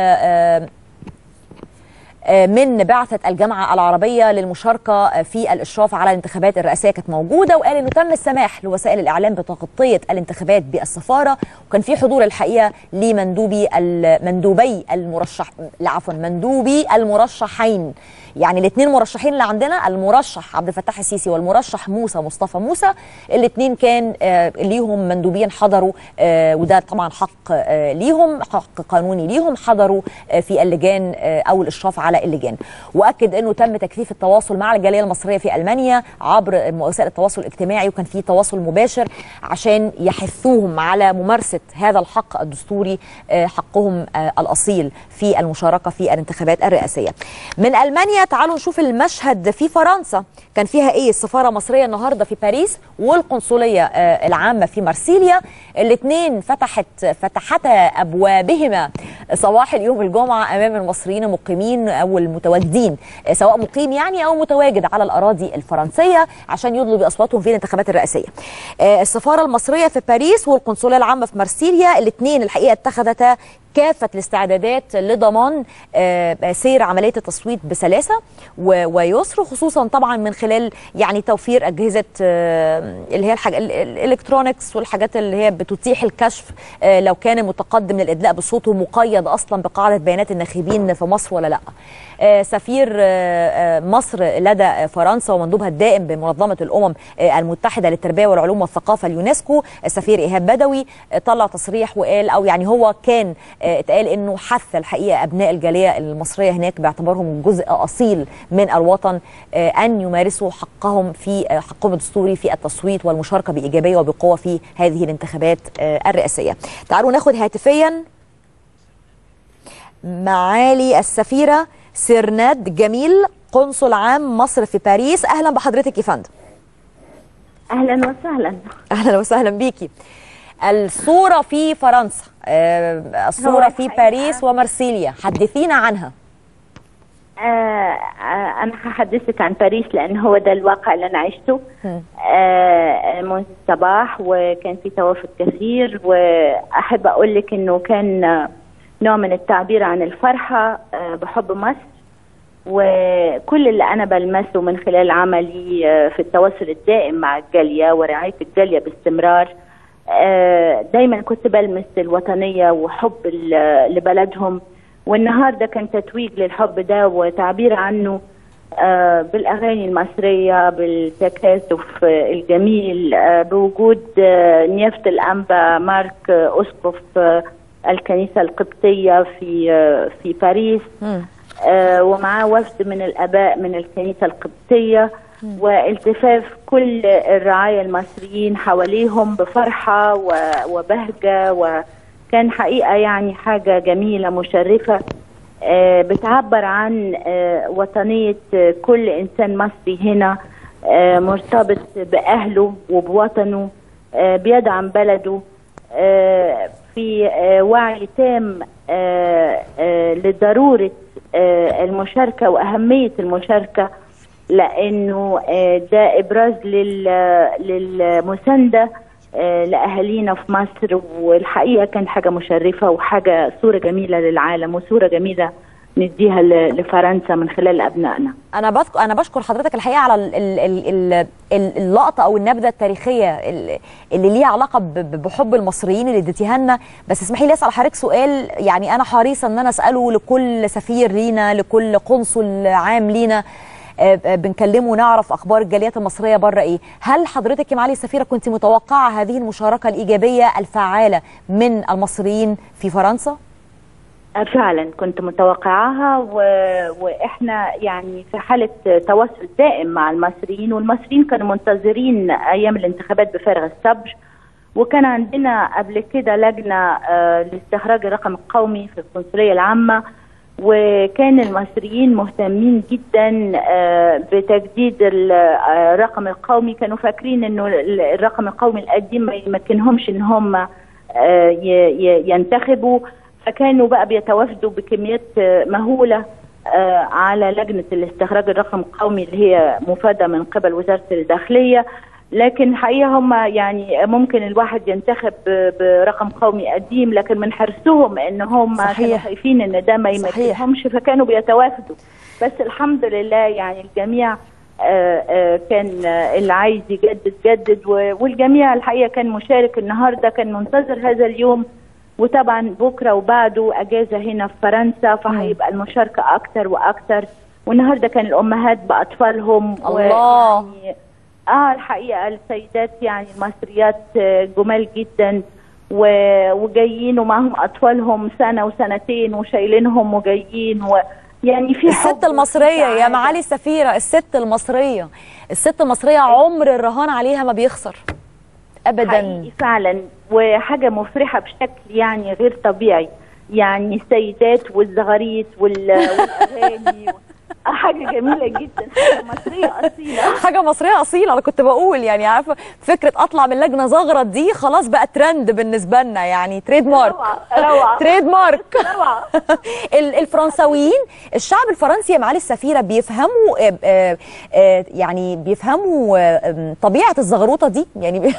من بعثة الجامعة العربية للمشاركة في الإشراف على الانتخابات الرئاسية كانت موجودة، وقال إنه تم السماح لوسائل الإعلام بتغطية الانتخابات بالسفارة، وكان في حضور الحقيقة لمندوبي المندوبي المرشح عفوا مندوبي المرشحين. يعني الاثنين مرشحين اللي عندنا، المرشح عبد الفتاح السيسي والمرشح موسى مصطفى موسى، الاثنين كان آه ليهم مندوبين حضروا، آه وده طبعا حق آه ليهم، حق قانوني ليهم، حضروا آه في اللجان آه او الاشراف على اللجان. واكد انه تم تكثيف التواصل مع الجاليه المصريه في المانيا عبر وسائل التواصل الاجتماعي، وكان في تواصل مباشر عشان يحثوهم على ممارسه هذا الحق الدستوري، آه حقهم آه الاصيل في المشاركه في الانتخابات الرئاسيه. من المانيا تعالوا نشوف المشهد في فرنسا، كان فيها ايه؟ السفاره المصريه النهارده في باريس والقنصليه آه العامه في مارسيليا، الاثنين فتحت فتحتا ابوابهما صباح اليوم الجمعه امام المصريين المقيمين او المتواجدين، آه سواء مقيم يعني او متواجد على الاراضي الفرنسيه، عشان يدلوا باصواتهم في الانتخابات الرئاسيه. آه السفاره المصريه في باريس والقنصليه العامه في مارسيليا الاثنين الحقيقه اتخذتا كافة الاستعدادات لضمان سير عملية التصويت بسلاسة ويسر، خصوصا طبعا من خلال يعني توفير أجهزة اللي هي الحاجة الإلكترونيكس والحاجات اللي هي بتتيح الكشف لو كان المتقدم للإدلاء بصوته مقيد أصلا بقاعدة بيانات الناخبين في مصر ولا لا. سفير مصر لدى فرنسا ومندوبها الدائم بمنظمة الأمم المتحدة للتربية والعلوم والثقافة اليونسكو السفير إيهاب بدوي طلع تصريح وقال، أو يعني هو كان اتقال انه حث الحقيقه ابناء الجاليه المصريه هناك باعتبارهم جزء اصيل من الوطن ان يمارسوا حقهم في حقهم الدستوري في التصويت والمشاركه بايجابيه وبقوه في هذه الانتخابات الرئاسيه. تعالوا ناخد هاتفيا معالي السفيره سيرناد جميل قنصل عام مصر في باريس. اهلا بحضرتك يا فندم. اهلا وسهلا. اهلا وسهلا بيكي. الصورة في فرنسا، الصورة في باريس ومارسيليا، حدثينا عنها. آه أنا هحدثك عن باريس لأن هو ده الواقع اللي أنا عشته آه منذ الصباح، وكان في توافد كثير، وأحب أقول لك إنه كان نوع من التعبير عن الفرحة آه بحب مصر، وكل اللي أنا بلمسه من خلال عملي آه في التواصل الدائم مع الجالية ورعاية الجالية باستمرار، دايما كنت بلمس الوطنية وحب لبلدهم، والنهارده كان تتويج للحب ده وتعبير عنه بالأغاني المصرية، بالتكاتف الجميل، بوجود نيافة الأنبا مارك أسقف الكنيسة القبطية في في باريس، ومعاه وفد من الآباء من الكنيسة القبطية، والتفاف كل الرعايا المصريين حواليهم بفرحة وبهجة، وكان حقيقة يعني حاجة جميلة مشرفة بتعبر عن وطنية كل إنسان مصري هنا مرتبط بأهله وبوطنه، بيدعم بلده في وعي تام لضرورة المشاركة وأهمية المشاركة، لأنه ده إبراز للمساندة لأهالينا في مصر، والحقيقة كان حاجة مشرفة وحاجة صورة جميلة للعالم وصورة جميلة نديها لفرنسا من خلال أبنائنا. أنا بذكر أنا بشكر حضرتك الحقيقة على ال ال ال اللقطة أو النبذة التاريخية اللي ليها علاقة بحب المصريين اللي اديتيها لنا، بس اسمحي لي أسأل حضرتك سؤال يعني أنا حريصة إن أنا أسأله لكل سفير لينا، لكل قنصل عام لينا بنكلمه ونعرف اخبار الجاليات المصريه بره ايه. هل حضرتك يا معالي السفيره كنت متوقعه هذه المشاركه الايجابيه الفعاله من المصريين في فرنسا؟ فعلا كنت متوقعاها، و... واحنا يعني في حاله تواصل دائم مع المصريين، والمصريين كانوا منتظرين ايام الانتخابات بفارغ الصبر، وكان عندنا قبل كده لجنه لاستخراج الرقم القومي في القنصليه العامه، وكان المصريين مهتمين جدا بتجديد الرقم القومي. كانوا فاكرين انه الرقم القومي القديم ما يمكنهمش ان هم ينتخبوا، فكانوا بقى بيتوافدوا بكميات مهولة على لجنة الاستخراج الرقم القومي اللي هي مفادة من قبل وزارة الداخلية. لكن حقيقة هم يعني ممكن الواحد ينتخب برقم قومي قديم، لكن من حرصهم ان هم كانوا خايفين ان ده ما يمكنهمش، فكانوا بيتوافدوا. بس الحمد لله يعني الجميع آآ آآ كان اللي عايز يجدد جدد، والجميع الحقيقة كان مشارك النهاردة، كان منتظر هذا اليوم. وطبعا بكرة وبعده اجازة هنا في فرنسا، فهيبقى المشاركة اكتر واكتر، والنهارده كان الامهات باطفالهم. الله. ويعني اه الحقيقه السيدات يعني المصريات جمال جدا وجايين ومعهم اطفالهم سنه وسنتين وشايلينهم وجايين و يعني في الست المصريه يا معالي السفيره، الست المصريه الست المصريه عمر الرهان عليها ما بيخسر ابدا. حقيقي فعلا، وحاجه مفرحه بشكل يعني غير طبيعي. يعني السيدات والزغاريت والاغاني حاجه جميله جدا، حاجه مصريه اصيله حاجه مصريه اصيله. انا كنت بقول يعني عارفه فكره اطلع من لجنه زغرت دي خلاص بقى ترند بالنسبه لنا، يعني تريد مارك. روعه روعه تريد مارك روعه. الفرنساويين، الشعب الفرنسي يا معالي السفيره بيفهموا يعني بيفهموا طبيعه الزغروطه دي يعني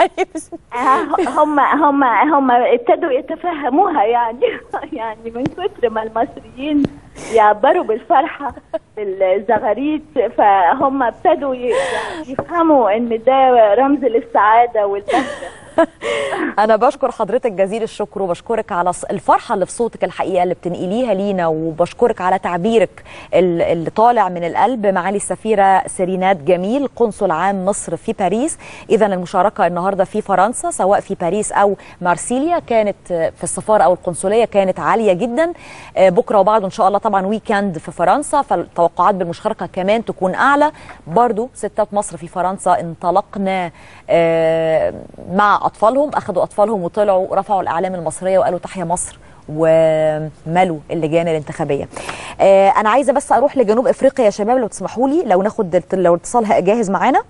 هم هم هم ابتدوا يتفهموها يعني يعني من كتر ما المصريين يعبروا بالفرحه بالزغاريت، فهم ابتدوا يفهموا ان ده رمز للسعاده والبهجه. أنا بشكر حضرتك جزيل الشكر، وبشكرك على الفرحة اللي في صوتك الحقيقة اللي بتنقليها لينا، وبشكرك على تعبيرك اللي طالع من القلب. معالي السفيرة سيرينات جميل، قنصل عام مصر في باريس. إذا المشاركة النهاردة في فرنسا سواء في باريس أو مارسيليا كانت في السفارة أو القنصلية كانت عالية جدا. بكرة وبعده إن شاء الله طبعا ويكند في فرنسا، فالتوقعات بالمشاركة كمان تكون أعلى. برضو ستات مصر في فرنسا انطلقنا مع أطفالهم، أخذوا أطفالهم وطلعوا رفعوا الأعلام المصرية وقالوا تحيا مصر وملوا اللجان الانتخابية. آه أنا عايزة بس أروح لجنوب أفريقيا يا شباب لو تسمحوا لي، لو ناخد لو اتصال جاهز معانا.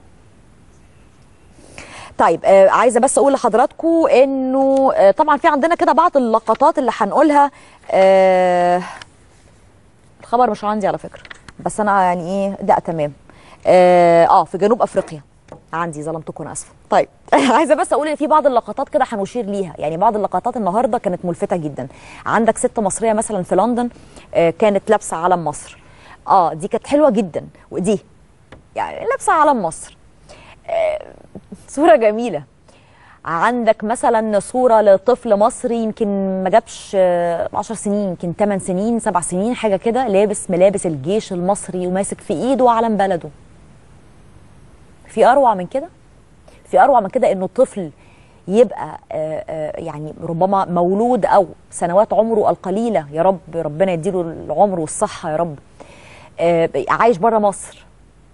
طيب آه عايزة بس أقول لحضراتكم إنه آه طبعا في عندنا كده بعض اللقطات اللي هنقولها. آه الخبر مش عندي على فكرة، بس أنا يعني إيه ده تمام. آه, آه في جنوب أفريقيا عندي، ظلمتكم اسفه. طيب عايزه بس اقول ان في بعض اللقطات كده هنشير ليها، يعني بعض اللقطات النهارده كانت ملفته جدا. عندك ست مصريه مثلا في لندن آه كانت لابسه علم مصر، اه دي كانت حلوه جدا، ودي يعني لابسه علم مصر، آه صوره جميله. عندك مثلا صوره لطفل مصري يمكن ما جابش آه عشر سنين، يمكن ثمان سنين سبع سنين حاجه كده، لابس ملابس الجيش المصري وماسك في ايده علم بلده. في اروع من كده؟ في اروع من كده انه الطفل يبقى آآ آآ يعني ربما مولود او سنوات عمره القليله، يا رب ربنا يديله العمر والصحه يا رب، عايش بره مصر،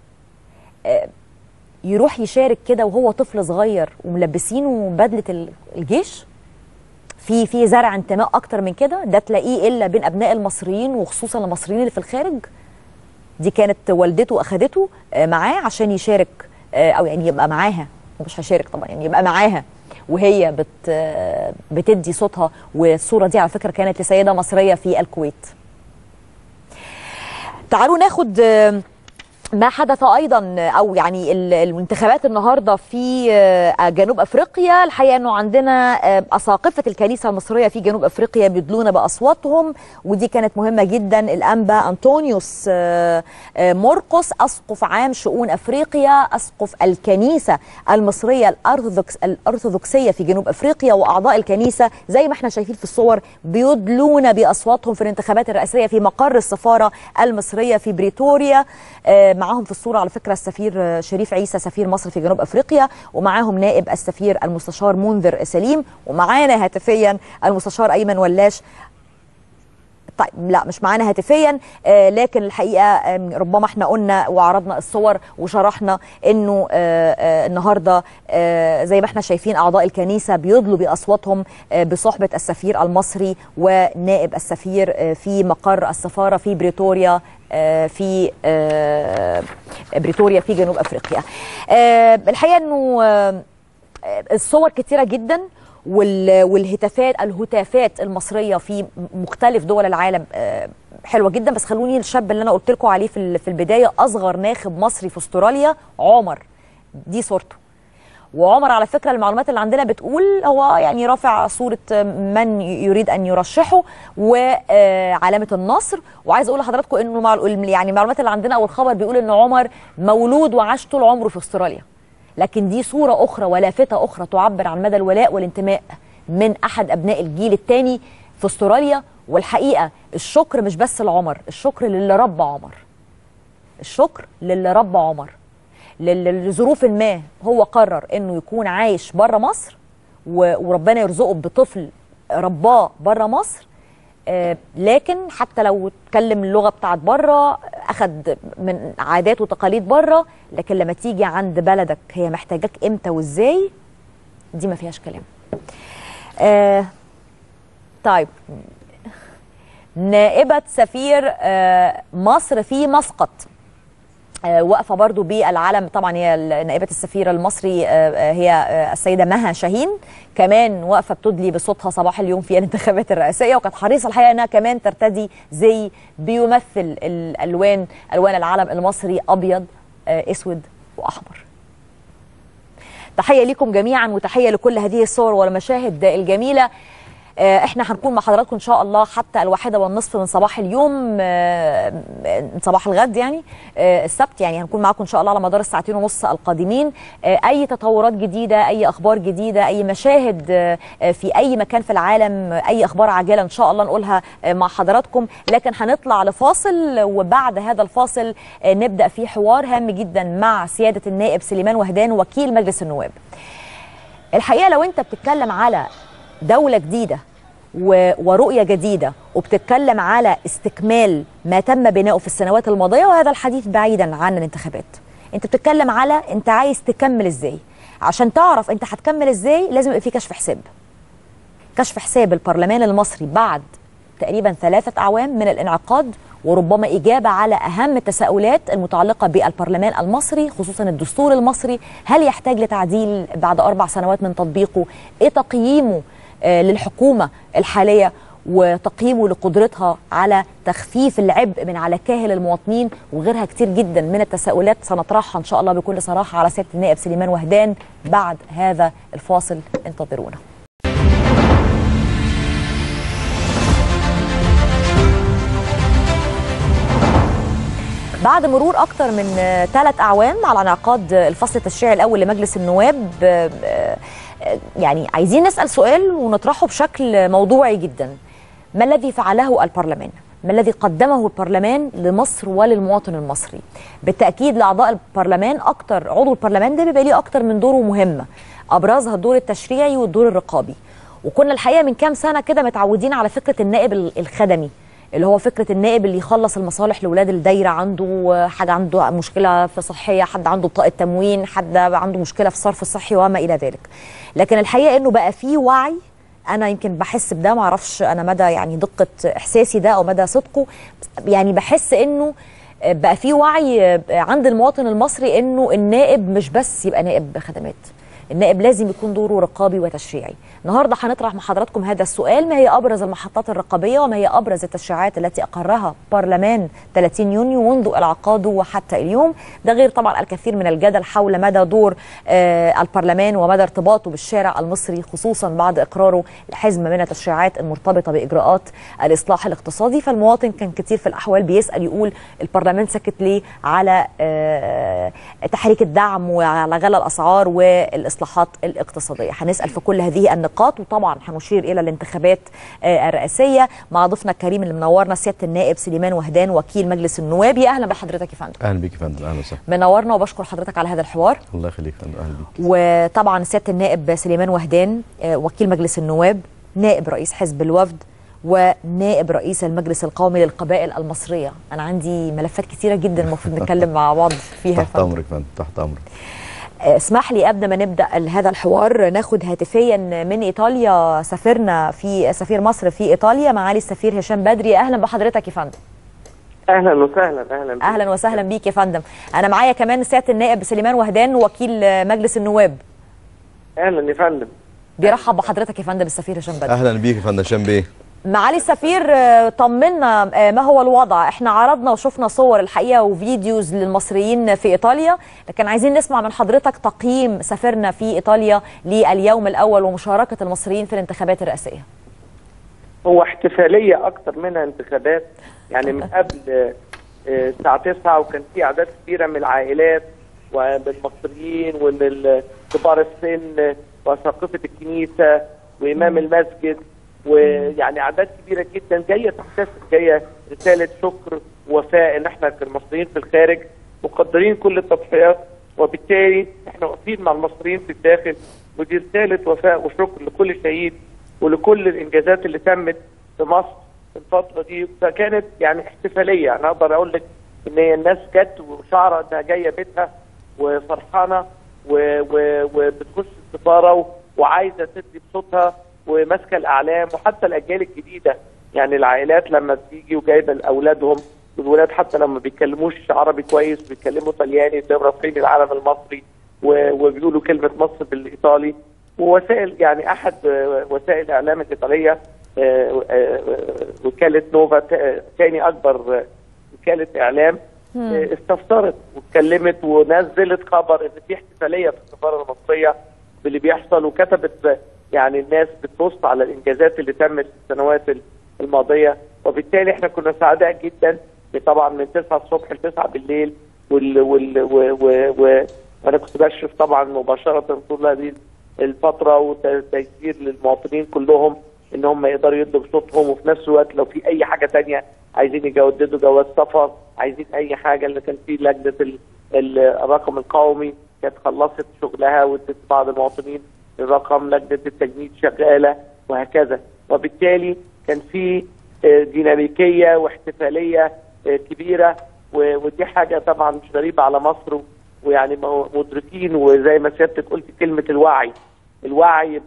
يروح يشارك كده وهو طفل صغير وملبسينه بدله الجيش. في في زرع انتماء اكتر من كده ده تلاقيه الا بين ابناء المصريين وخصوصا المصريين اللي في الخارج. دي كانت والدته اخذته معاه عشان يشارك او يعني يبقى معاها، مش هشارك طبعا، يعني يبقى معاها وهي بت بتدي صوتها. والصوره دي على فكره كانت لسيده مصريه في الكويت. تعالوا ناخد ما حدث ايضا او يعني الانتخابات النهارده في جنوب افريقيا. الحقيقه انه عندنا اساقفه الكنيسه المصريه في جنوب افريقيا بيدلون باصواتهم، ودي كانت مهمه جدا. الانبا انطونيوس مرقس اسقف عام شؤون افريقيا، اسقف الكنيسه المصريه الارثوذكس الارثوذكسيه في جنوب افريقيا، واعضاء الكنيسه زي ما احنا شايفين في الصور بيدلون باصواتهم في الانتخابات الرئاسيه في مقر السفاره المصريه في بريتوريا. معاهم في الصورة على فكرة السفير شريف عيسى سفير مصر في جنوب أفريقيا، ومعاهم نائب السفير المستشار منذر سليم، ومعانا هاتفيا المستشار أيمن ولاش. طيب لا مش معانا هاتفيا، آه لكن الحقيقه آه ربما احنا قلنا وعرضنا الصور وشرحنا انه آه آه النهارده آه زي ما احنا شايفين اعضاء الكنيسه بيدلوا باصواتهم آه بصحبه السفير المصري ونائب السفير آه في مقر السفاره في بريتوريا آه في آه بريتوريا في جنوب افريقيا. آه الحقيقه انه آه الصور كتيره جدا، والهتافات الهتافات المصريه في مختلف دول العالم حلوه جدا. بس خلوني الشاب اللي انا قلت لكم عليه في البدايه، اصغر ناخب مصري في استراليا عمر، دي صورته. وعمر على فكره المعلومات اللي عندنا بتقول هو يعني رافع صوره من يريد ان يرشحه وعلامه النصر. وعايز اقول لحضراتكم انه يعني المعلومات اللي عندنا او الخبر بيقول ان عمر مولود وعاش طول عمره في استراليا، لكن دي صورة أخرى ولافتة أخرى تعبر عن مدى الولاء والانتماء من أحد أبناء الجيل الثاني في استراليا. والحقيقة الشكر مش بس لعمر، الشكر للي ربى عمر، الشكر للي رب عمر، لظروف ما هو قرر انه يكون عايش بره مصر وربنا يرزقه بطفل رباه بره مصر. آه لكن حتى لو اتكلم اللغه بتاعت بره، اخد من عادات وتقاليد بره، لكن لما تيجي عند بلدك هي محتاجاك امتى وازاي، دي ما فيهاش كلام. آه طيب، نائبه سفير آه مصر في مسقط آه واقفه برضو بالعلم. طبعا هي نائبه السفير المصري آه هي آه السيده مها شاهين، كمان واقفه بتدلي بصوتها صباح اليوم في الانتخابات الرئاسيه، وكانت حريصه الحقيقه انها كمان ترتدي زي بيمثل الالوان الوان العلم المصري، ابيض آه اسود واحمر. تحيه لكم جميعا وتحيه لكل هذه الصور والمشاهد الجميله. احنا هنكون مع حضراتكم ان شاء الله حتى الواحدة والنصف من صباح اليوم، صباح الغد يعني السبت، يعني هنكون معاكم ان شاء الله على مدار الساعتين ونص القادمين. اي تطورات جديدة، اي اخبار جديدة، اي مشاهد في اي مكان في العالم، اي اخبار عاجلة ان شاء الله نقولها مع حضراتكم. لكن هنطلع لفاصل، وبعد هذا الفاصل نبدأ في حوار هام جدا مع سيادة النائب سليمان وهدان وكيل مجلس النواب. الحقيقة لو انت بتتكلم على دولة جديدة ورؤية جديدة وبتتكلم على استكمال ما تم بناؤه في السنوات الماضية، وهذا الحديث بعيدا عن الانتخابات، انت بتتكلم على انت عايز تكمل ازاي. عشان تعرف انت هتكمل ازاي لازم يبقى في كشف حساب. كشف حساب البرلمان المصري بعد تقريبا ثلاثة أعوام من الانعقاد، وربما إجابة على أهم التساؤلات المتعلقة بالبرلمان المصري، خصوصا الدستور المصري، هل يحتاج لتعديل بعد أربع سنوات من تطبيقه؟ إيه تقييمه آه للحكومة الحالية وتقييمه لقدرتها على تخفيف العبء من على كاهل المواطنين، وغيرها كتير جدا من التساؤلات سنطرحها إن شاء الله بكل صراحة على سيادة النائب سليمان وهدان بعد هذا الفاصل. انتظرونا. بعد مرور أكثر من ثلاث أعوام على انعقاد الفصل التشريعي الأول لمجلس النواب، يعني عايزين نسأل سؤال ونطرحه بشكل موضوعي جدا. ما الذي فعله البرلمان؟ ما الذي قدمه البرلمان لمصر وللمواطن المصري؟ بالتأكيد لأعضاء البرلمان أكتر، عضو البرلمان ده بيبقى ليه أكتر من دوره مهمة، أبرزها الدور التشريعي والدور الرقابي. وكنا الحقيقة من كام سنة كده متعودين على فكرة النائب الخدمي، اللي هو فكرة النائب اللي يخلص المصالح لولاد الدايرة، عنده حد عنده مشكلة في صحية، حد عنده بطاقة تموين، حد عنده مشكلة في الصرف الصحي وما إلى ذلك. لكن الحقيقة إنه بقى فيه وعي، أنا يمكن بحس بده، معرفش أنا مدى يعني دقة إحساسي ده أو مدى صدقه، يعني بحس إنه بقى فيه وعي عند المواطن المصري إنه النائب مش بس يبقى نائب خدمات، النائب لازم يكون دوره رقابي وتشريعي. النهارده هنطرح مع حضراتكم هذا السؤال: ما هي ابرز المحطات الرقابيه وما هي ابرز التشريعات التي اقرها برلمان ثلاثين يونيو منذ انعقاده وحتى اليوم؟ ده غير طبعا الكثير من الجدل حول مدى دور آه البرلمان ومدى ارتباطه بالشارع المصري، خصوصا بعد اقراره لحزمه من التشريعات المرتبطه باجراءات الاصلاح الاقتصادي. فالمواطن كان كثير في الاحوال بيسال يقول البرلمان سكت ليه على آه تحريك الدعم وعلى غلاء الاسعار والاصلاحات الاقتصاديه. هنسال في كل هذه النقاط، وطبعا هنشير الى الانتخابات آه الرئاسيه مع ضيفنا الكريم اللي منورنا سياده النائب سليمان وهدان وكيل مجلس النواب. يا اهلا بحضرتك يا فندم. اهلا بيك يا فندم. اهلا وسهلا. منورنا وبشكر حضرتك على هذا الحوار. الله يخليك يا فندم. اهلا بيك. وطبعا سياده النائب سليمان وهدان آه وكيل مجلس النواب، نائب رئيس حزب الوفد، ونائب رئيس المجلس القومي للقبائل المصريه. انا عندي ملفات كثيره جدا المفروض نتكلم مع بعض فيها. تحت امرك يا فندم. تحت امرك. اسمح لي قبل ما نبدا هذا الحوار ناخد هاتفيا من ايطاليا سفيرنا في سفير مصر في ايطاليا، معالي السفير هشام بدري. اهلا بحضرتك يا فندم. اهلا وسهلا. اهلا بيك. اهلا وسهلا بيك يا فندم. انا معايا كمان سياده النائب سليمان وهدان وكيل مجلس النواب. اهلا يا فندم. بيرحب بحضرتك يا فندم السفير هشام بدري. اهلا بيك يا فندم هشام بيه. معالي السفير طمنا ما هو الوضع؟ احنا عرضنا وشفنا صور الحقيقه وفيديوز للمصريين في ايطاليا، لكن عايزين نسمع من حضرتك تقييم سفيرنا في ايطاليا لليوم الاول ومشاركه المصريين في الانتخابات الرئاسيه. هو احتفاليه اكتر منها انتخابات، يعني من قبل الساعه تسعة وكان في اعداد كبيره من العائلات والمصريين ومن كبار السن واساقفه الكنيسه وامام المسجد، ويعني اعداد كبيره جدا جايه تحتفل، جايه رساله شكر ووفاء ان احنا كمصريين في الخارج مقدرين كل التضحيات، وبالتالي احنا واقفين مع المصريين في الداخل، ودي رساله وفاء وشكر لكل شهيد ولكل الانجازات اللي تمت في مصر في الفتره دي. فكانت يعني احتفاليه، انا اقدر اقول لك ان هي الناس جت وشعره انها جايه بيتها وفرحانه وبتخش السفاره وعايزه تدي بصوتها وماسكه الاعلام، وحتى الاجيال الجديده يعني العائلات لما بتيجي وجايبه لاولادهم، والولاد حتى لما ما بيتكلموش عربي كويس بيتكلموا طلياني زي رافعين العلم المصري وبيقولوا كلمه مصر بالايطالي. ووسائل يعني احد وسائل الاعلام الايطاليه وكاله نوفا ثاني اكبر وكاله اعلام استفسرت واتكلمت ونزلت خبر ان في احتفاليه في السفاره المصريه باللي بيحصل، وكتبت يعني الناس بتبص على الانجازات اللي تمت في السنوات الماضيه. وبالتالي احنا كنا سعداء جدا طبعا من تسعة الصبح ل تسعة بالليل، وال وال و وانا كنت بشرف طبعا مباشره طول هذه الفتره وتيسير للمواطنين كلهم ان هم يقدروا يدوا بصوتهم، وفي نفس الوقت لو في اي حاجه ثانيه عايزين يجددوا جواز سفر، عايزين اي حاجه، اللي كان في لجنه الرقم القومي كانت خلصت شغلها وادت بعض المواطنين الرقم، لجنه التجنيد شغاله وهكذا. وبالتالي كان في ديناميكيه واحتفاليه كبيره، ودي حاجه طبعا مش غريبه على مصر، ويعني مدركين. وزي ما سيادتك قلت كلمه الوعي، الوعي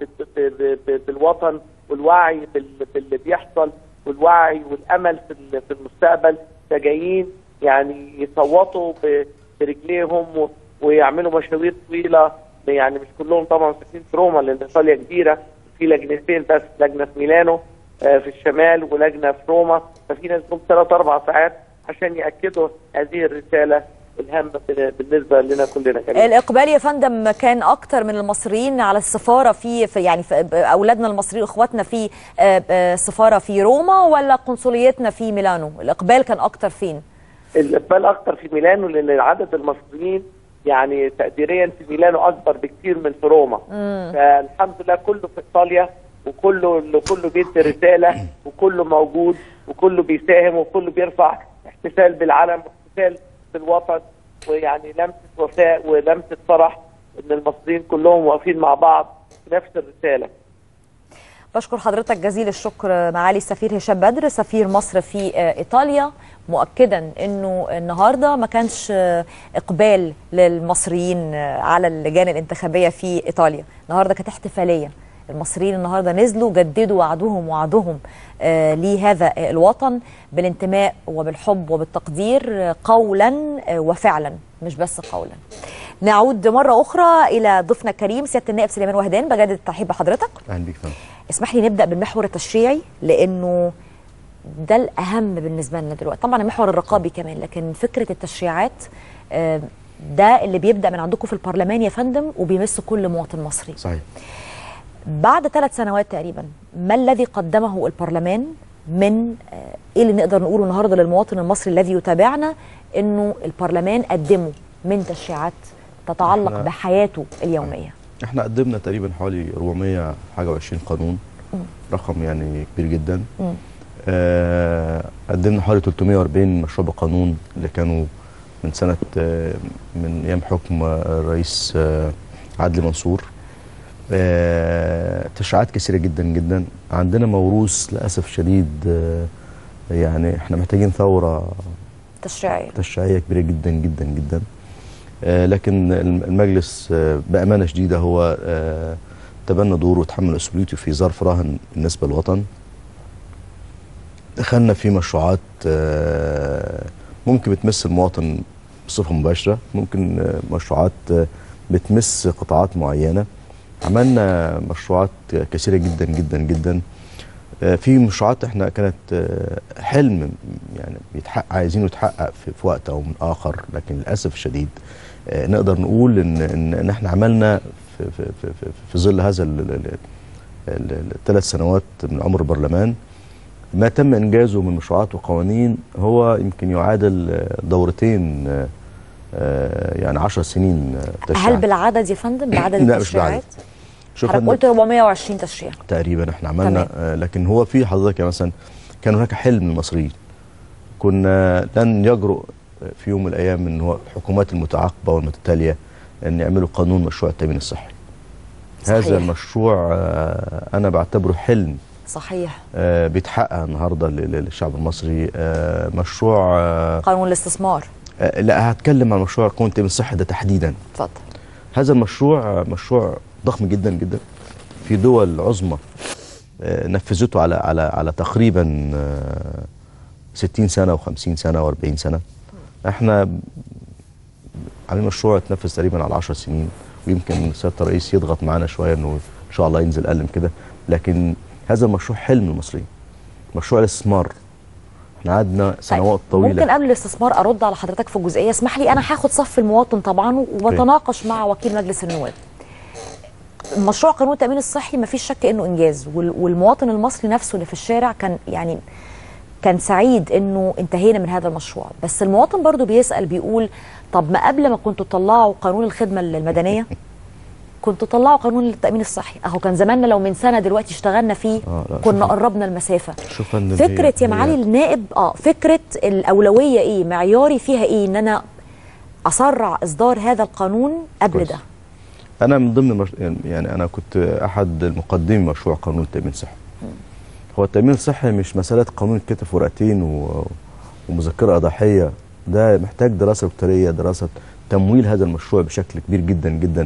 بالوطن والوعي باللي بيحصل والوعي والامل في المستقبل، فجايين يعني يصوتوا برجليهم ويعملوا مشاوير طويله، يعني مش كلهم طبعا ساكنين في روما لان ايطاليا كبيره، في لجنتين بس، لجنه في ميلانو في الشمال ولجنه في روما، ففي ناس جم ثلاث اربع ساعات عشان ياكدوا هذه الرساله الهامه بالنسبه لنا كلنا. كمان الاقبال يا فندم كان اكتر من المصريين على السفاره في, في يعني في اولادنا المصريين اخواتنا في السفاره في روما ولا قنصليتنا في ميلانو؟ الاقبال كان اكتر فين؟ الاقبال اكتر في ميلانو لان عدد المصريين يعني تقديريا في ميلانو اكبر بكثير من في روما. مم. فالحمد لله كله في ايطاليا، وكله كله بيدي رساله، وكله موجود، وكله بيساهم، وكله بيرفع احتفال بالعلم واحتفال بالوطن، ويعني لمسه وفاء ولمسه فرح ان المصريين كلهم واقفين مع بعض في نفس الرساله. بشكر حضرتك جزيل الشكر معالي السفير هشام بدر سفير مصر في ايطاليا، مؤكدا انه النهارده ما كانش اقبال للمصريين على اللجان الانتخابيه في ايطاليا، النهارده كانت احتفاليه. المصريين النهارده نزلوا جددوا وعدهم وعدهم آه لهذا الوطن بالانتماء وبالحب وبالتقدير قولا آه وفعلا، مش بس قولا. نعود مره اخرى الى ضيفنا الكريم سياده النائب سليمان وهدان، بجدد الترحيب بحضرتك. اهلا بيك فندم. اسمح لي نبدا بالمحور التشريعي لانه ده الاهم بالنسبه لنا دلوقتي، طبعا المحور الرقابي كمان، لكن فكره التشريعات آه ده اللي بيبدا من عندكم في البرلمان يا فندم وبيمس كل مواطن مصري. صحيح. بعد ثلاث سنوات تقريبا ما الذي قدمه البرلمان من ايه اللي نقدر نقوله النهارده للمواطن المصري الذي يتابعنا انه البرلمان قدمه من تشريعات تتعلق بحياته اليوميه؟ احنا قدمنا تقريبا حوالي أربعمائة حاجه وعشرين قانون، م. رقم يعني كبير جدا. آه قدمنا حوالي ثلاثمائة وأربعين مشروع قانون اللي كانوا من سنه آه من ايام حكم الرئيس آه عدلي منصور. آه، تشريعات كثيره جدا جدا. عندنا موروث للاسف شديد، آه، يعني احنا محتاجين ثوره تشريعيه تشريعيه كبيره جدا جدا جدا. آه، لكن المجلس آه، بامانه شديده هو آه، تبنى دوره وتحمل مسؤوليته في ظرف راهن بالنسبه للوطن. دخلنا في مشروعات آه، ممكن بتمس المواطن بصفه مباشره، ممكن آه، مشروعات آه، بتمس قطاعات معينه. عملنا مشروعات كثيره جدا جدا جدا. في مشروعات احنا كانت حلم يعني بيتحقق عايزينه يتحقق في, في وقت او من اخر، لكن للاسف الشديد نقدر نقول ان ان, إن احنا عملنا في في في, في, في ظل هذا الثلاث سنوات من عمر البرلمان ما تم انجازه من مشروعات وقوانين هو يمكن يعادل دورتين يعني عشر سنين تشريع. هل بالعدد يا فندم؟ بعدد لا التشريعات؟ مش حضرتك قلت أربعمائة وعشرين تشريع تقريبا احنا عملنا. آه لكن هو في حضرتك مثلا كان هناك حلم للمصريين كنا لن يجرؤ في يوم من الايام ان هو الحكومات المتعاقبه والمتتاليه ان يعملوا قانون مشروع التامين الصحي. صحيح. هذا المشروع انا بعتبره حلم صحيح بيتحقق النهارده للشعب المصري. مشروع قانون الاستثمار. لا، هتكلم عن مشروع قانون التامين الصحي ده تحديدا. اتفضل. هذا المشروع مشروع ضخم جدا جدا في دول عظمى نفذته على على على تقريبا ستين سنه وخمسين سنه وأربعين سنه. احنا عاملين مشروع اتنفذ تقريبا على عشر سنين، ويمكن سياده الرئيس يضغط معانا شويه انه ان شاء الله ينزل اقل من كده، لكن هذا المشروع حلم المصريين، مشروع الاستثمار. احنا قعدنا سنوات طويله. ممكن قبل الاستثمار ارد على حضرتك في جزئيه، اسمح لي انا هاخد صف المواطن طبعا وبتناقش مع وكيل مجلس النواب. مشروع قانون التامين الصحي ما فيش شك انه انجاز، والمواطن المصري نفسه اللي في الشارع كان يعني كان سعيد انه انتهينا من هذا المشروع، بس المواطن برضو بيسأل بيقول طب ما قبل ما كنتوا تطلعوا قانون الخدمة المدنية كنتوا تطلعوا قانون التأمين الصحي، اهو كان زماننا لو من سنة دلوقتي اشتغلنا فيه آه كنا قربنا المسافة. فكرة يا معالي النائب اه فكرة الأولوية ايه، معياري فيها ايه ان انا اسرع اصدار هذا القانون قبل كويس. ده انا من ضمن مش... يعني انا كنت احد المقدمين مشروع قانون التأمين الصحي. هو التأمين الصحي مش مسألة قانون كتب في ورقتين و... ومذكرة إضاحية، ده محتاج دراسة دكتورية، دراسة تمويل هذا المشروع بشكل كبير جدا جدا.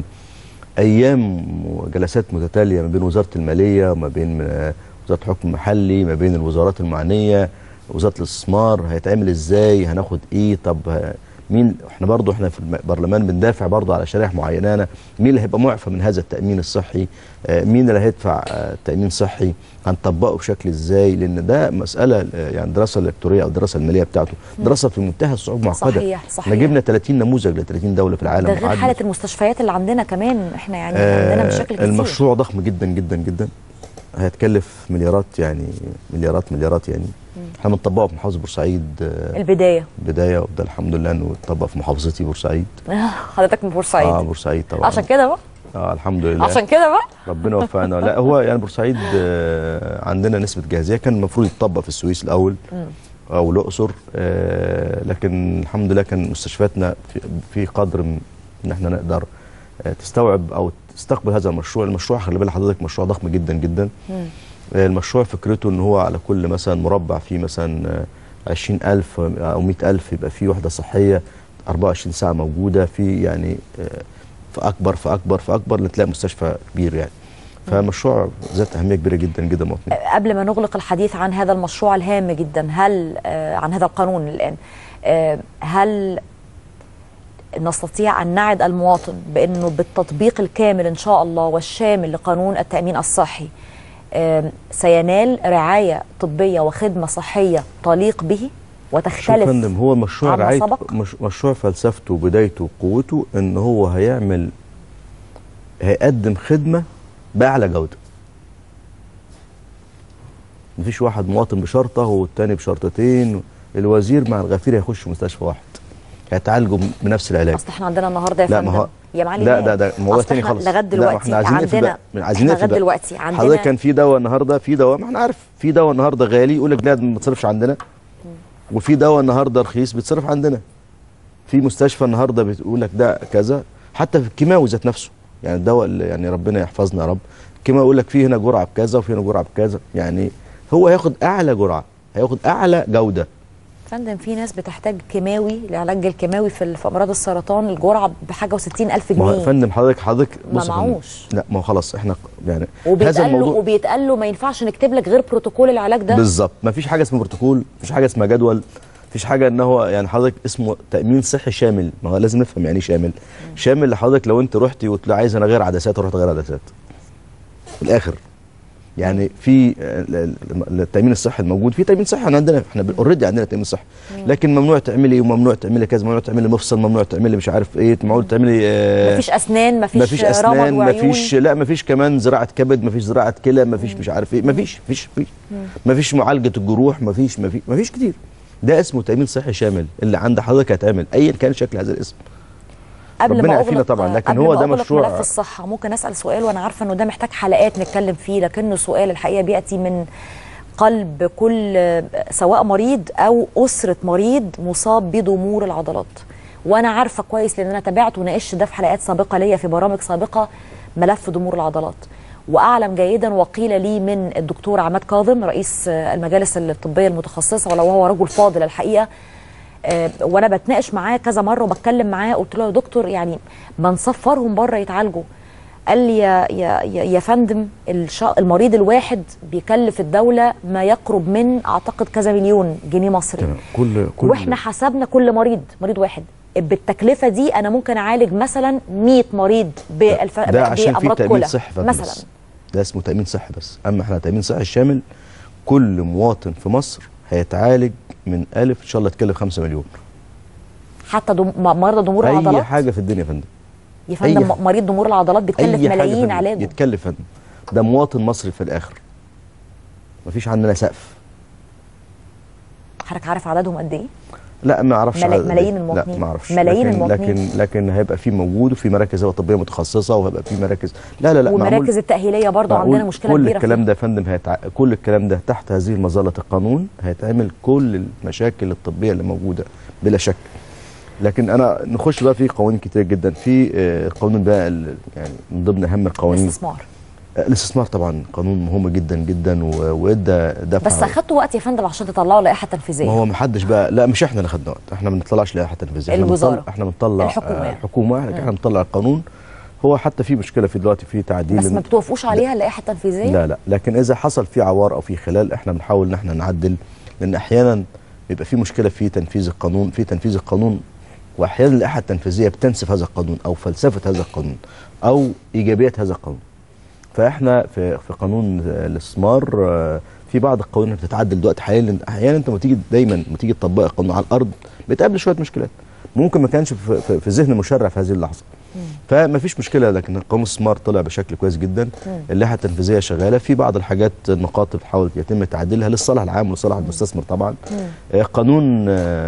أيام وجلسات متتالية ما بين وزارة المالية وما بين وزارة الحكم المحلي، ما بين الوزارات المعنية، وزارة الاستثمار، هيتعمل ازاي، هناخد ايه، طب مين، احنا برضو احنا في البرلمان بندافع برضو على شرائح معينه، مين اللي هيبقى معفى من هذا التامين الصحي، مين اللي هيدفع تامين صحي، هنطبقه بشكل ازاي، لان ده مساله يعني الدراسه الالكترونيه او الدراسه الماليه بتاعته دراسه في منتهى الصعوبه معقده. صحيح صحيح. احنا جبنا ثلاثين نموذج ل ثلاثين دوله في العالم، ده غير حاله المستشفيات اللي عندنا كمان، احنا يعني آه عندنا مشاكل كتير. المشروع ضخم جدا جدا جدا، هيتكلف مليارات يعني مليارات مليارات يعني. احنا بنطبقه في محافظه بورسعيد البدايه البدايه وده الحمد لله انه اتطبق في محافظتي بورسعيد. حضرتك من بورسعيد؟ اه بورسعيد طبعا. عشان كده بقى؟ اه الحمد لله عشان كده بقى ربنا وفقنا. لا هو يعني بورسعيد آه عندنا نسبه جاهزيه، كان المفروض يتطبق في السويس الاول م. او الاقصر، آه لكن الحمد لله كان مستشفياتنا في, في قدر ان احنا نقدر آه تستوعب او تستقبل هذا المشروع. المشروع خلي بال حضرتك مشروع ضخم جدا جدا. م. المشروع فكرته ان هو على كل مثلا مربع فيه مثلا عشرين ألف او مئة ألف يبقى فيه وحده صحيه أربعة وعشرين ساعه موجوده في، يعني في اكبر في اكبر في اكبر لتلاقي مستشفى كبير يعني. فمشروع ذات اهميه كبيره جدا جدا مواطنين. قبل ما نغلق الحديث عن هذا المشروع الهام جدا، هل عن هذا القانون الان، هل نستطيع ان نعد المواطن بانه بالتطبيق الكامل ان شاء الله والشامل لقانون التامين الصحي سينال رعاية طبية وخدمة صحية تليق به وتختلف؟ شوف يا فندم، هو مشروع رعاية مش مشروع فلسفته وبدايته وقوته ان هو هيعمل هيقدم خدمة بأعلى جودة. مفيش واحد مواطن بشرطة والتاني بشرطتين، الوزير مع الغفير هيخش مستشفى واحد هيتعالجوا بنفس العلاج. اصل احنا عندنا النهارده يا فندم يا معالي لا ده ده موضوع تاني خالص. لغايه دلوقتي عندنا عايزين لغايه دلوقتي عندنا حضرتك كان في دواء النهارده، في دواء ما احنا عارف في دواء النهارده غالي يقول لك لا ما بتصرفش عندنا، وفي دواء النهارده رخيص بيتصرف عندنا. في مستشفى النهارده بتقول لك ده كذا، حتى في الكيماوي ذات نفسه يعني الدواء اللي يعني ربنا يحفظنا يا رب، الكيماوي يقول لك في هنا جرعه بكذا وفي هنا جرعه بكذا، يعني هو هياخد اعلى جرعه، هياخد اعلى جوده. فندم في ناس بتحتاج كيماوي لعلاج الكيماوي في في امراض السرطان، الجرعه بحاجه وستين ألف جنيه. ما هو فندم حضرتك حضرتك ما معوش. لا ما هو خلاص احنا يعني هذا الموضوع وبيتقال له ما ينفعش نكتب لك غير بروتوكول العلاج ده. بالظبط، ما فيش حاجه اسمها بروتوكول، ما فيش حاجه اسمها جدول، ما فيش حاجه ان هو يعني حضرتك اسمه تامين صحي شامل. ما هو لازم نفهم يعني ايه شامل. م. شامل لحضرتك لو انت رحتي وقلت له عايز انا غير عدسات ورحت غير عدسات في الاخر. يعني في التامين الصحي الموجود، في تامين صحي عندنا احنا اوريدي عندنا تامين صحي، لكن ممنوع تعملي وممنوع تعملي كذا، ممنوع تعملي مفصل، ممنوع تعملي مش عارف ايه، ممنوع تعملي آه مفيش اسنان، مفيش مفيش اسنان، رمد وعيون، مفيش لا مفيش كمان زراعه كبد، مفيش زراعه كلى، مفيش مش عارف ايه، مفيش مفيش مفيش, مفيش معالجه الجروح، مفيش مفيش مفيش كتير. ده اسمه تامين صحي شامل اللي عند حضرتك هيتعمل ايا كان شكل هذا الاسم. قبل ربنا ما يعافينا طبعا، لكن هو ده مشروع ملف الصحه. ممكن اسال سؤال وانا عارفه انه ده محتاج حلقات نتكلم فيه، لكنه سؤال الحقيقه بياتي من قلب كل سواء مريض او اسره مريض مصاب بضمور العضلات. وانا عارفه كويس لان انا تابعت وناقشت ده في حلقات سابقه ليا في برامج سابقه ملف ضمور العضلات، واعلم جيدا وقيل لي من الدكتور عماد كاظم رئيس المجالس الطبيه المتخصصه، ولو هو رجل فاضل الحقيقه، وانا بتناقش معاه كذا مره وبتكلم معاه قلت له يا دكتور يعني ما نسفرهم بره يتعالجوا. قال لي يا يا يا فندم المريض الواحد بيكلف الدوله ما يقرب من اعتقد كذا مليون جنيه مصري. كل كل واحنا حسبنا كل مريض مريض واحد بالتكلفه دي انا ممكن اعالج مثلا مية مريض بالف... ده عشان في تامين صحي مثلا. ده اسمه تامين صحي بس. اما احنا تامين صحي الشامل كل مواطن في مصر هيتعالج من ألف ان شاء الله تكلف خمسة مليون. حتى دم... مرضى ضمور العضلات اي حاجه في الدنيا يا فندم. يا فندم مريض ضمور العضلات بيتكلف ملايين علاجه. يتكلف فندم. ده مواطن مصري في الاخر. مفيش عندنا سقف. حضرتك عارف عددهم قد ايه؟ لا ما اعرفش. ملا... ملايين المواطنين. لا ما اعرفش. ملايين لكن المواطنين. لكن لكن هيبقى في موجود وفي مراكز طبيه متخصصه وهيبقى في مراكز لا لا لا ومراكز التاهيليه برضه عندنا مشكله كل كبيره. كل الكلام ده يا فندم هيتع... كل الكلام ده تحت هذه مظله القانون هيتعمل كل المشاكل الطبيه اللي موجوده بلا شك. لكن انا نخش بقى في قوانين كتير جدا. في قانون بقى يعني من ضمن اهم القوانين الاستثمار. الاستثمار طبعا قانون مهم جدا جدا وادى دفعه. بس اخدتوا وقت يا فندم عشان تطلعوا لائحه تنفيذيه. ما هو ما حدش بقى لا مش احنا اللي خدنا وقت. احنا ما بنطلعش لائحه تنفيذيه. الوزاره. احنا بنطلع الحكومه. الحكومه احنا, احنا بنطلع القانون. هو حتى في مشكله في دلوقتي في تعديل. بس ما بتوقفوش عليها اللائحه التنفيذيه؟ لا لا لكن اذا حصل في عوار او في خلال احنا بنحاول ان احنا نعدل، لان احيانا بيبقى في مشكله في تنفيذ القانون في تنفيذ القانون واحيانا اللائحه التنفيذيه بتنسف هذا القانون او فلسفه هذا القانون او ايجابيات هذا القانون. فاحنا في في قانون الاستثمار في بعض القوانين بتتعدل دلوقتي حاليا. احيانا انت لما تيجي دايما لما تيجي تطبق القانون على الارض بتقابل شويه مشكلات ممكن ما كانش في, في, في ذهن المشرع في هذه اللحظه. فما فيش مشكله. لكن قانون الاستثمار طلع بشكل كويس جدا. اللائحه التنفيذيه شغاله في بعض الحاجات النقاط بتحاول يتم تعديلها للصالح العام ولصالح المستثمر طبعا. قانون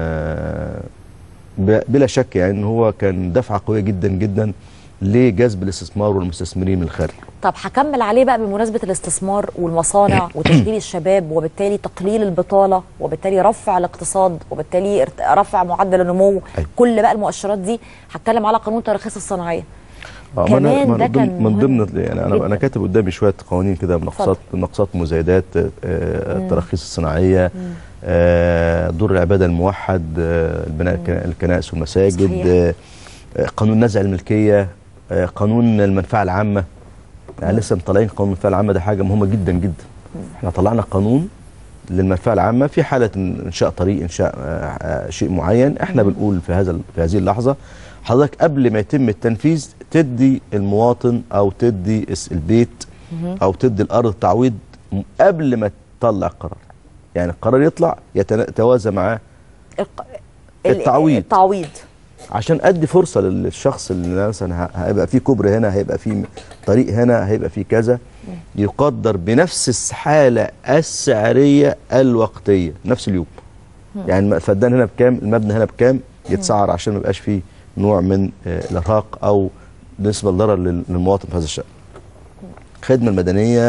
بلا شك يعني ان هو كان دفعه قويه جدا جدا لجذب الاستثمار والمستثمرين من الخارج. طب هكمل عليه بقى بمناسبه الاستثمار والمصانع وتشغيل الشباب وبالتالي تقليل البطاله وبالتالي رفع الاقتصاد وبالتالي رفع معدل النمو. أي. كل بقى المؤشرات دي هتكلم على قانون التراخيص الصناعيه. آه كمان ده كان من ضمن يعني انا انا كاتب قدامي شويه قوانين كده بنقصات بنقصات مزايدات آه التراخيص الصناعيه آه دور العباده الموحد آه البناء الكنائس والمساجد آه قانون نزع الملكيه آه قانون المنفعه العامه. يعني لسه مطلعين قانون المنفعه العامه. ده حاجه مهمه جدا جدا. احنا طلعنا قانون للمنفعه العامه في حاله انشاء طريق انشاء آه شيء معين. احنا بنقول في هذا في هذه اللحظه حضرتك قبل ما يتم التنفيذ تدي المواطن او تدي البيت او تدي الارض تعويض قبل ما تطلع القرار. يعني القرار يطلع يتوازى معاه التعويض التعويض عشان ادي فرصه للشخص اللي مثلا هيبقى فيه كوبري هنا هيبقى فيه طريق هنا هيبقى فيه كذا يقدر بنفس الحاله السعريه الوقتيه نفس اليوم. يعني الفدان هنا بكام المبنى هنا بكام يتسعر عشان ما يبقاش فيه نوع من الارهاق او نسبه ضرر للمواطن في هذا الشأن. الخدمه المدنيه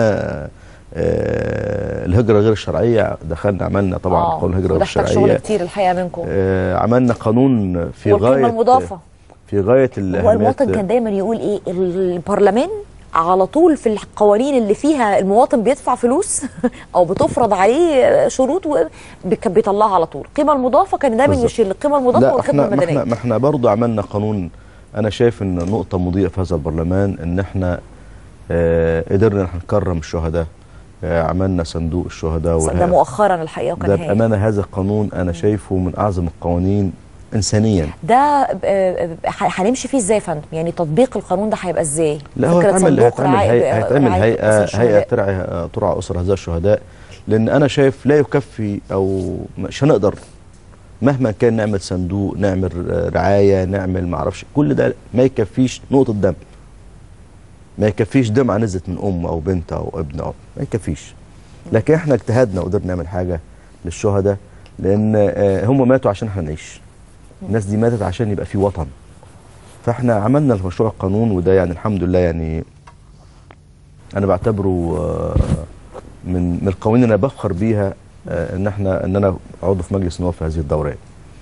آه الهجره غير الشرعيه دخلنا عملنا طبعا آه قانون الهجره غير الشرعيه. شغل كتير الحقيقه منكم. آه عملنا قانون في غايه المضافه في غايه هو المواطن كان دايما يقول ايه البرلمان على طول في القوانين اللي فيها المواطن بيدفع فلوس او بتفرض عليه شروط بيطلعها على طول. القيمه المضافه كان دايما يشيل القيمه المضافه والخدمه المدنيه. لا ما احنا برضه عملنا قانون. انا شايف ان نقطه مضيئه في هذا البرلمان ان احنا آه قدرنا نكرم الشهداء. آه عملنا صندوق الشهداء ده مؤخرا الحقيقه وكان ده بامانه هذا القانون انا شايفه من اعظم القوانين انسانيا. ده هنمشي فيه ازاي يا فندم؟ يعني تطبيق القانون ده هيبقى ازاي؟ لا هو هيتعمل هيتعمل هيئه هيئه هيئه ترعى ترعى اسر هذا الشهداء. لان انا شايف لا يكفي او مش هنقدر مهما كان نعمل صندوق نعمل رعايه نعمل ما اعرفش كل ده ما يكفيش نقطه دم. ما يكفيش دمعه نزلت من ام او بنت او ابن او ما يكفيش. لكن احنا اجتهدنا وقدرنا نعمل حاجه للشهداء لان هم ماتوا عشان احنا نعيش. الناس دي ماتت عشان يبقى في وطن. فاحنا عملنا المشروع القانون وده يعني الحمد لله يعني انا بعتبره من من القوانين اللي انا بفخر بيها آه ان احنا ان انا عضو في مجلس النواب في هذه الدوره.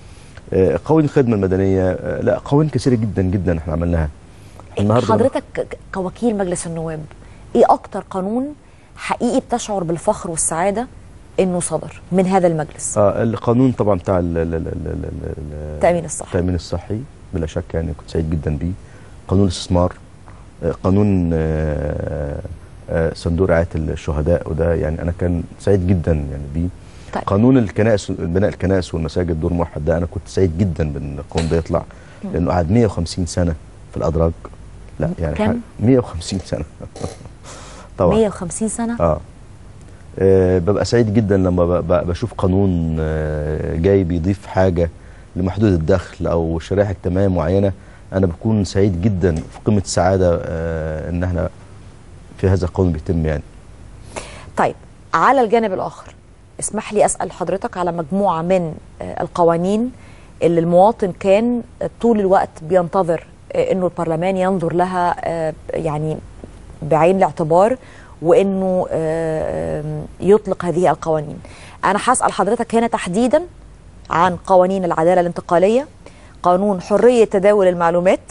آه قوانين الخدمه المدنيه، آه لا قوانين كثيره جدا جدا احنا عملناها. النهارده حضرتك كوكيل مجلس النواب ايه اكتر قانون حقيقي بتشعر بالفخر والسعاده انه صدر من هذا المجلس؟ اه القانون طبعا بتاع التامين الصحي التامين الصحي بلا شك، يعني كنت سعيد جدا بيه. قانون الاستثمار، آه قانون آه آه صندوق رعايه الشهداء، وده يعني انا كان سعيد جدا يعني بيه. طيب. قانون الكنائس، بناء الكنائس والمساجد دور موحد، ده انا كنت سعيد جدا بان القانون ده يطلع، لانه قعد مئة وخمسين سنه في الادراج. لا يعني كم؟ مئة وخمسين سنه طبعا مئة وخمسين سنه. اه, آه ببقى سعيد جدا لما بشوف قانون آه جاي بيضيف حاجه لمحدود الدخل او شرائح اجتماعيه معينه. انا بكون سعيد جدا في قمه السعاده آه ان احنا في هذا القانون بيتم يعني. طيب على الجانب الاخر اسمح لي اسال حضرتك على مجموعه من آه القوانين اللي المواطن كان طول الوقت بينتظر آه انه البرلمان ينظر لها آه يعني بعين الاعتبار، وانه آه يطلق هذه القوانين. انا هسال حضرتك هنا تحديدا عن قوانين العداله الانتقاليه، قانون حريه تداول المعلومات،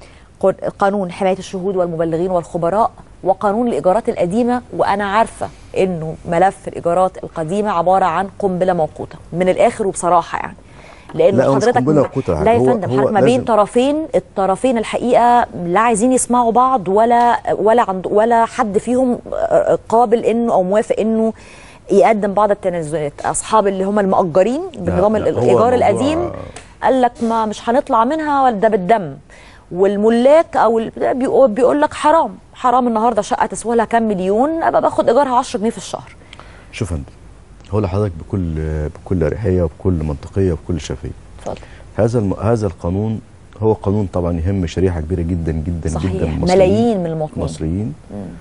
قانون حمايه الشهود والمبلغين والخبراء، وقانون الايجارات القديمه. وانا عارفه انه ملف الايجارات القديمه عباره عن قنبله موقوته من الاخر وبصراحه، يعني لانه حضرتك لا يا فندم حضرتك ما بين طرفين، الطرفين الحقيقه لا عايزين يسمعوا بعض ولا ولا عند ولا حد فيهم قابل انه او موافق انه يقدم بعض التنازلات. اصحاب اللي هم المؤجرين بنظام الايجار القديم قال لك ما مش هنطلع منها ولا ده بالدم، والملاك او بيقول لك حرام حرام النهارده شقه تسوى لها كام مليون ابقى باخد ايجارها عشرة جنيه في الشهر. شوف يا فندم، هقول لحضرتك بكل بكل اريحيه وبكل منطقيه وبكل شفافيه. اتفضل. هذا الم... هذا القانون هو قانون طبعا يهم شريحه كبيره جدا جدا صحيح. جدا من ملايين من المواطنين المصريين.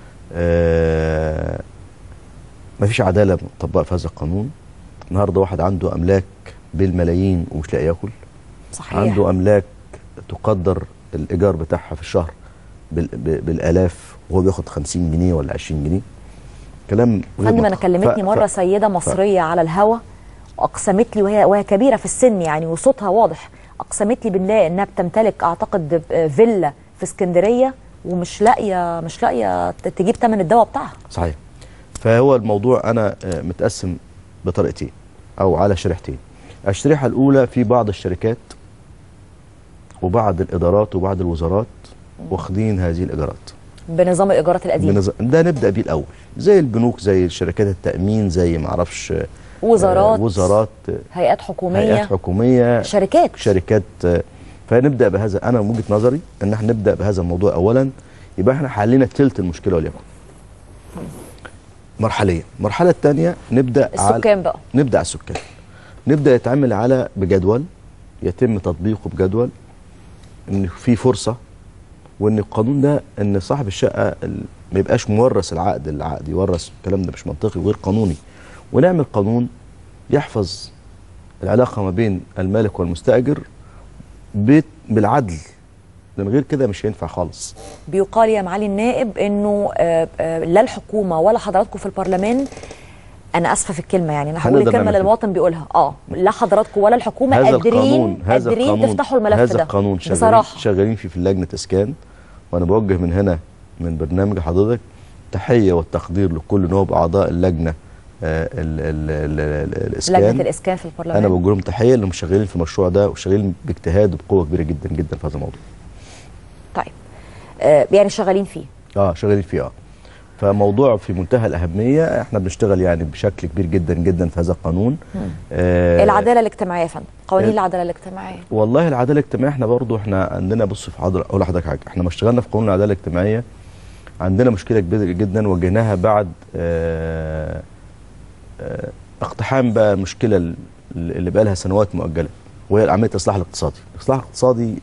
آه... ما فيش عداله مطبقه في هذا القانون. النهارده واحد عنده املاك بالملايين ومش لاقي ياكل. صحيح. عنده املاك تقدر الايجار بتاعها في الشهر بال... بالالاف وهو بياخد خمسين جنيه ولا عشرين جنيه. كلام فندم انا كلمتني ف... مره ف... سيده مصريه ف... على الهوا واقسمت لي وهي وهي كبيره في السن يعني وصوتها واضح، اقسمت لي بالله انها بتمتلك اعتقد فيلا في اسكندريه ومش لاقيه مش لاقيه تجيب ثمن الدواء بتاعها. صحيح. فهو الموضوع انا متقسم بطريقتين او على شريحتين. الشريحه الاولى في بعض الشركات وبعض الادارات وبعض الوزارات واخدين هذه الايجارات بنظام الايجارات القديم. بنظام ده نبدا بيه الاول، زي البنوك، زي شركات التامين، زي ما اعرفش وزارات آه وزارات هيئات حكوميه هيئات حكوميه شركات شركات آه فنبدا بهذا. انا من وجهه نظري ان احنا نبدا بهذا الموضوع اولا، يبقى احنا حلينا ثلث المشكله وليكن مرحليا. المرحله الثانيه نبدا السكان على بقى نبدا على السكان، نبدا يتعمل على بجدول يتم تطبيقه بجدول، ان في فرصه وان القانون ده ان صاحب الشقه ما يبقاش مورث العقد، العقد يورث، الكلام ده مش منطقي وغير قانوني. ونعمل قانون يحفظ العلاقه ما بين المالك والمستاجر بالعدل، لان غير كده مش هينفع خالص. بيقال يا معالي النائب انه لا الحكومه ولا حضراتكم في البرلمان، انا اسفه في الكلمه يعني انا هقول الكلمه اللي المواطن بيقولها، اه لا حضراتكم ولا الحكومه قادرين قادرين تفتحوا الملف هذا ده. القانون شغالين شغالين فيه في لجنه اسكان، وانا بوجه من هنا من برنامج حضرتك تحيه والتقدير لكل نواب اعضاء اللجنه آه ال ال ال الاسكان، لجنه الاسكان في البرلمان. انا بوجه لهم تحيه لانهم شغالين في المشروع ده وشغالين باجتهاد وبقوه كبيره جدا جدا في هذا الموضوع. طيب آه يعني شغالين فيه اه شغالين فيه اه فموضوع في منتهى الاهميه، احنا بنشتغل يعني بشكل كبير جدا جدا في هذا القانون. آه العداله الاجتماعيه يا فندم، قوانين آه العداله الاجتماعيه. والله العداله الاجتماعيه احنا برضو احنا عندنا، بص في حاضر اقول لحضرتك حاجه، احنا ما اشتغلنا في قانون العداله الاجتماعيه عندنا مشكله كبيره جدا واجهناها بعد آه آه اقتحام بقى المشكله اللي بقى لها سنوات مؤجله، وهي عمليه الاصلاح الاقتصادي. الاصلاح الاقتصادي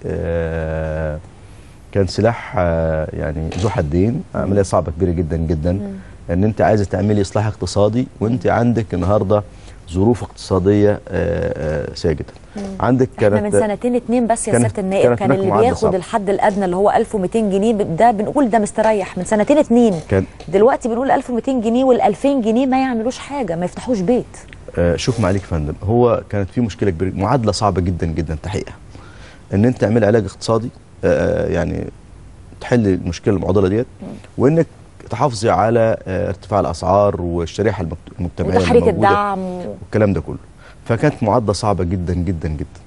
آه كان سلاح آه يعني ذو حدين، عمليه صعبه كبيره جدا جدا. ان انت عايزه تعملي اصلاح اقتصادي وانت عندك النهارده ظروف اقتصاديه ساجده. عندك كانت كانت من سنتين اتنين بس يا سياده النائب كان اللي بياخد الحد الادنى اللي هو ألف ومئتين جنيه ده بنقول ده مستريح من سنتين اتنين. كان دلوقتي بنقول ألف ومئتين جنيه والألفين جنيه ما يعملوش حاجه، ما يفتحوش بيت. آه شوف معاليك يا فندم، هو كانت في مشكله كبيره، معادله صعبه جدا جدا تحقيقها. ان انت تعمل علاج اقتصادي آه يعني تحل المشكله المعضله ديت، وانك تحافظي على آه ارتفاع الاسعار والشريحه المجتمعيه وتحريك الدعم والكلام ده كله. فكانت معادله صعبه جدا جدا جدا.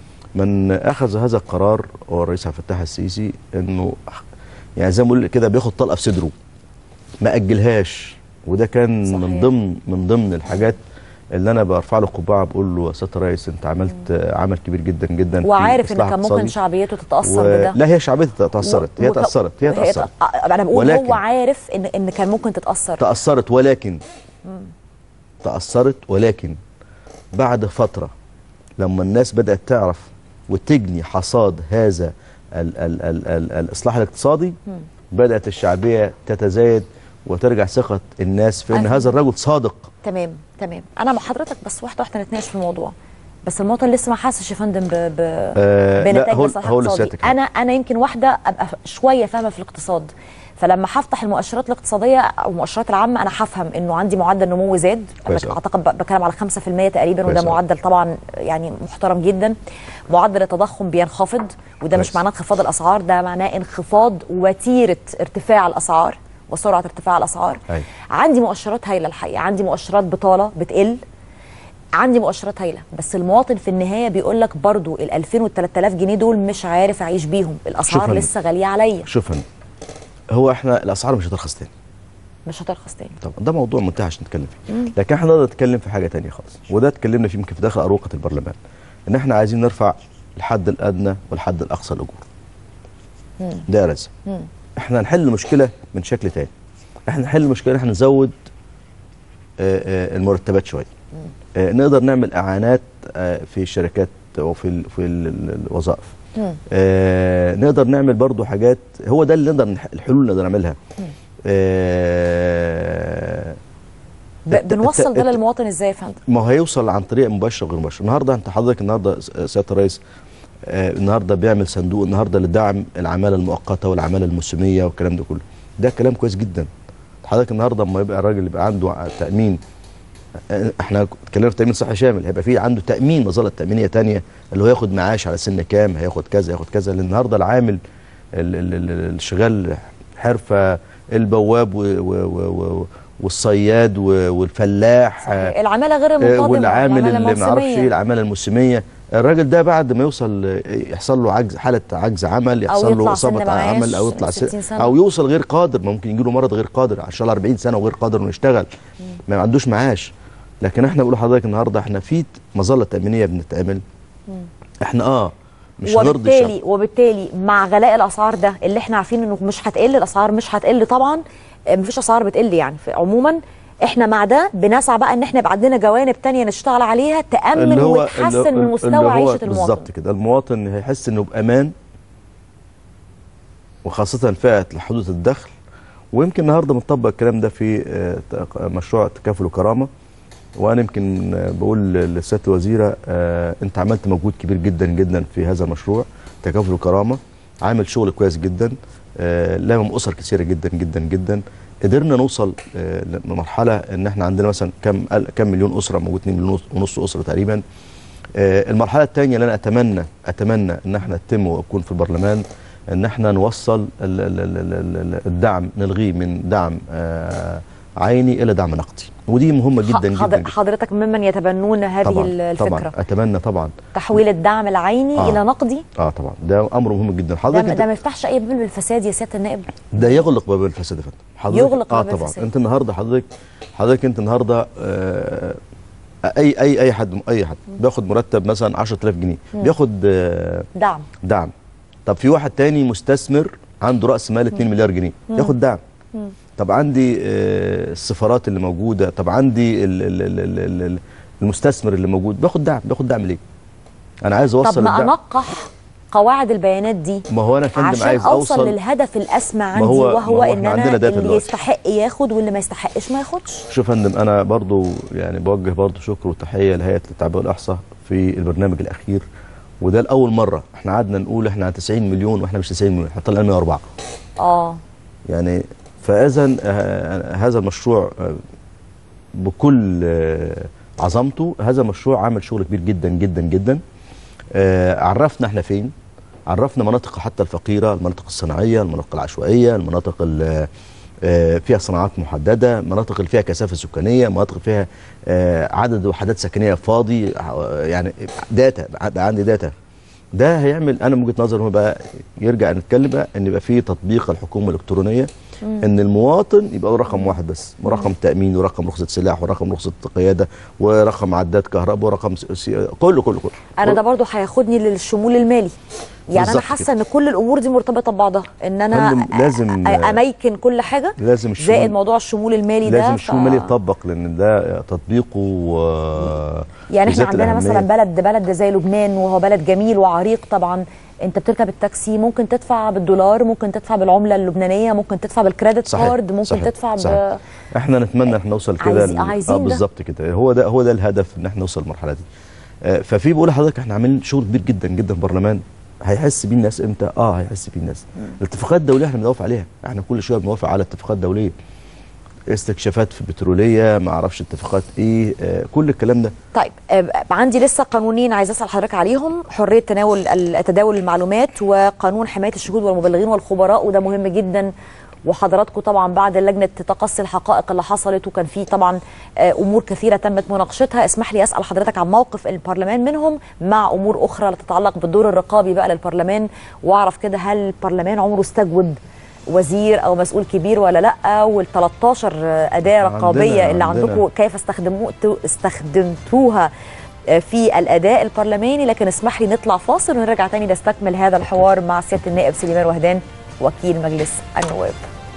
من اخذ هذا القرار هو الرئيس عبد الفتاح السيسي، انه يعني زي ما بقول كده بياخد طلقه في صدره ما اجلهاش، وده كان صحيح. من ضمن من ضمن الحاجات اللي انا برفع له قبعه بقول له يا سياده الرئيس انت عملت مم. عمل كبير جدا جدا، وعارف ان كان ممكن شعبيته تتاثر و... بده. لا هي شعبيتها تاثرت، هي وك... تاثرت هي تاثرت انا بقول هو عارف ان ان كان ممكن تتاثر تاثرت ولكن مم. تاثرت ولكن بعد فتره لما الناس بدات تعرف وتجني حصاد هذا ال ال ال ال الاصلاح الاقتصادي مم. بدات الشعبيه تتزايد وترجع ثقه الناس في ان هذا الرجل صادق. تمام تمام انا مع حضرتك، بس واحده واحده نتناقش في الموضوع. بس المواطن لسه ما حاسش يا فندم ب ب آه بنتائج الاصلاح الاقتصادي. انا انا يمكن واحده ابقى شويه فاهمه في الاقتصاد، فلما هفتح المؤشرات الاقتصاديه او المؤشرات العامه انا هفهم انه عندي معدل نمو زاد، اعتقد بتكلم على خمسة في المية تقريبا، وده معدل طبعا يعني محترم جدا. معدل التضخم بينخفض، وده مش معناه انخفاض الاسعار، ده معناه انخفاض وتيره ارتفاع الاسعار وسرعه ارتفاع الاسعار. أي. عندي مؤشرات هايله الحقيقه، عندي مؤشرات بطاله بتقل، عندي مؤشرات هايله، بس المواطن في النهايه بيقول لك برضو ال ألفين وال ثلاثة آلاف جنيه دول مش عارف اعيش بيهم، الاسعار لسه غاليه عليا. شوف هو احنا الاسعار مش هترخص تاني. مش هترخص تاني. طبعا ده موضوع منتهي عشان نتكلم فيه، مم. لكن احنا نقدر نتكلم في حاجه ثانيه خالص، وده اتكلمنا فيه يمكن في داخل اروقه البرلمان، ان احنا عايزين نرفع الحد الادنى والحد الاقصى للاجور. ده رزق. احنا هنحل المشكله من شكل ثاني. احنا نحل المشكله احنا نزود آآ آآ المرتبات شويه. نقدر نعمل اعانات في الشركات وفي في الوظائف. نقدر نعمل برضو حاجات، هو ده اللي نقدر الحلول اللي نقدر نعملها. بنوصل ده للمواطن ازاي يا فندم؟ ما هو هيوصل عن طريق مباشر وغير مباشر. النهارده انت حضرتك النهارده سياده الرئيس النهارده بيعمل صندوق النهارده لدعم العماله المؤقته والعماله الموسميه والكلام ده كله. ده كلام كويس جدا. حضرتك النهارده لما يبقى الراجل يبقى عنده تامين، احنا اتكلمنا في تامين صحي شامل، هيبقى في عنده تامين مظله تامينيه ثانيه اللي هو ياخد معاش على سن كام، هياخد كذا ياخد كذا. لان النهارده العامل اللي شغال حرفه، البواب والصياد والفلاح، العماله غير المنتظمه، والعامل اللي ما اعرفش ايه، العماله الموسميه، الراجل ده بعد ما يوصل يحصل له عجز، حاله عجز عمل، يحصل له اصابه عمل، او يطلع سنة او يوصل غير قادر، ممكن يجي له مرض غير قادر، ان شاء الله أربعين سنه وغير قادر انه يشتغل، ما عندوش معاش. لكن احنا بقول لحضرتك النهارده احنا في مظله تامينيه بنتعمل، احنا اه مش هنرضي الشعب. وبالتالي وبالتالي مع غلاء الاسعار ده اللي احنا عارفين انه مش هتقل، الاسعار مش هتقل طبعا، مفيش اسعار بتقل يعني عموما، احنا مع ده بنسعى بقى ان احنا يبقى عندنا جوانب تانية نشتغل عليها تامن وتحسن من مستوى عيشه المواطن. بالظبط كده، المواطن هيحس انه بامان، وخاصه فئه حدود الدخل. ويمكن النهارده بنطبق الكلام ده في مشروع تكافل وكرامه، وانا يمكن بقول للسياده الوزيره انت عملت مجهود كبير جدا جدا في هذا المشروع تكافل وكرامه، عامل شغل كويس جدا، لامم اسر كثيره جدا جدا جدا. قدرنا نوصل لمرحله ان احنا عندنا مثلا كم كم مليون اسره، موجود اتنين مليون ونص اسره تقريبا. المرحله الثانيه اللي انا اتمنى اتمنى ان احنا نتم واكون في البرلمان، ان احنا نوصل الدعم، نلغيه من دعم عيني الى دعم نقدي، ودي مهمه جدا جدا. حضرتك ممن يتبنون هذه طبعًا الفكره؟ طبعا اتمنى طبعا تحويل الدعم العيني آه الى نقدي. اه طبعا ده امر مهم جدا. حضرتك ده, ده ما يفتحش اي باب للفساد يا سياده النائب؟ ده يغلق باب الفساد يا فندم. يغلق اه باب طبعا الفساد. انت النهارده حضرتك حضرتك انت النهارده آه اي اي اي حد اي حد بياخد مرتب مثلا عشرة آلاف جنيه، مم. بياخد آه دعم دعم. طب في واحد تاني مستثمر عنده راس مال اتنين مليار جنيه، مم. ياخد دعم. مم. طب عندي السفارات اللي موجوده، طب عندي المستثمر اللي موجود بياخد دعم، بياخد دعم ليه؟ انا عايز اوصل طب ما انقح قواعد البيانات دي؟ ما هو انا فندم عشان عايز اوصل, أوصل للهدف الاسمى عندي، هو وهو ان انا اللي دلوقتي. يستحق ياخد واللي ما يستحقش ما ياخدش. شوف يا فندم، انا برضو يعني بوجه برضو شكر وتحيه لهيئه التعبئه والاحصاء في البرنامج الاخير، وده لاول مره احنا قعدنا نقول احنا تسعين مليون واحنا مش تسعين مليون، احنا طلعنا مية وأربعة. اه يعني فاذا هذا المشروع بكل عظمته، هذا المشروع عمل شغل كبير جدا جدا جدا. عرفنا احنا فين، عرفنا مناطق حتى الفقيره، المناطق الصناعيه، المناطق العشوائيه، المناطق اللي فيها صناعات محدده، مناطق اللي فيها كثافه سكانيه، مناطق فيها عدد وحدات سكنيه فاضي، يعني داتا، عندي داتا. ده هيعمل، انا من وجهه نظري هو بقى يرجع نتكلم بقى ان يبقى في تطبيق الحكومه الالكترونيه، ان المواطن يبقى رقم واحد بس، رقم تامين ورقم رخصه سلاح ورقم رخصه قياده ورقم عداد كهرباء ورقم سي... كله كله كله. انا ده برضو هياخدني للشمول المالي. يعني انا حاسه ان كل الامور دي مرتبطه ببعضها، ان انا لازم اميكن كل حاجه، لازم زائد موضوع الشمول المالي ده. لازم الشمول المالي يطبق، لان ده تطبيقه يعني احنا عندنا مثلا بلد بلد زي لبنان، وهو بلد جميل وعريق طبعا. انت بتركب التاكسي ممكن تدفع بالدولار، ممكن تدفع بالعمله اللبنانيه، ممكن تدفع بالكريدت كارد، ممكن صحيح. تدفع صحيح. ب احنا نتمنى ان نوصل كده عايز... عايزين اه بالظبط كده، هو ده هو ده الهدف، ان احنا نوصل للمرحله دي. آه ففي بقول لحضرتك احنا عاملين شغل كبير جدا جدا في البرلمان. هيحس بيه الناس امتى؟ اه هيحس بيه الناس. الاتفاقات الدوليه احنا بنوافق عليها، احنا كل شويه بنوافق على اتفاقات دوليه، استكشافات في البتروليه، ما اعرفش اتفاقات ايه، آه كل الكلام ده. طيب آه عندي لسه قانونين عايز اسال حضرتك عليهم، حريه تناول تداول المعلومات، وقانون حمايه الشهود والمبلغين والخبراء، وده مهم جدا. وحضراتكم طبعا بعد لجنه تقصي الحقائق اللي حصلت، وكان في طبعا امور كثيره تمت مناقشتها، اسمح لي اسال حضرتك عن موقف البرلمان منهم مع امور اخرى تتعلق بالدور الرقابي بقى للبرلمان، واعرف كده هل البرلمان عمره استجوب وزير او مسؤول كبير ولا لا؟ وال تلتاشر اداه رقابيه اللي عندكم كيف استخدموا استخدمتوها في الاداء البرلماني؟ لكن اسمح لي نطلع فاصل ونرجع تاني نستكمل هذا الحوار مع سياده النائب سليمان وهدان وكيل مجلس النواب.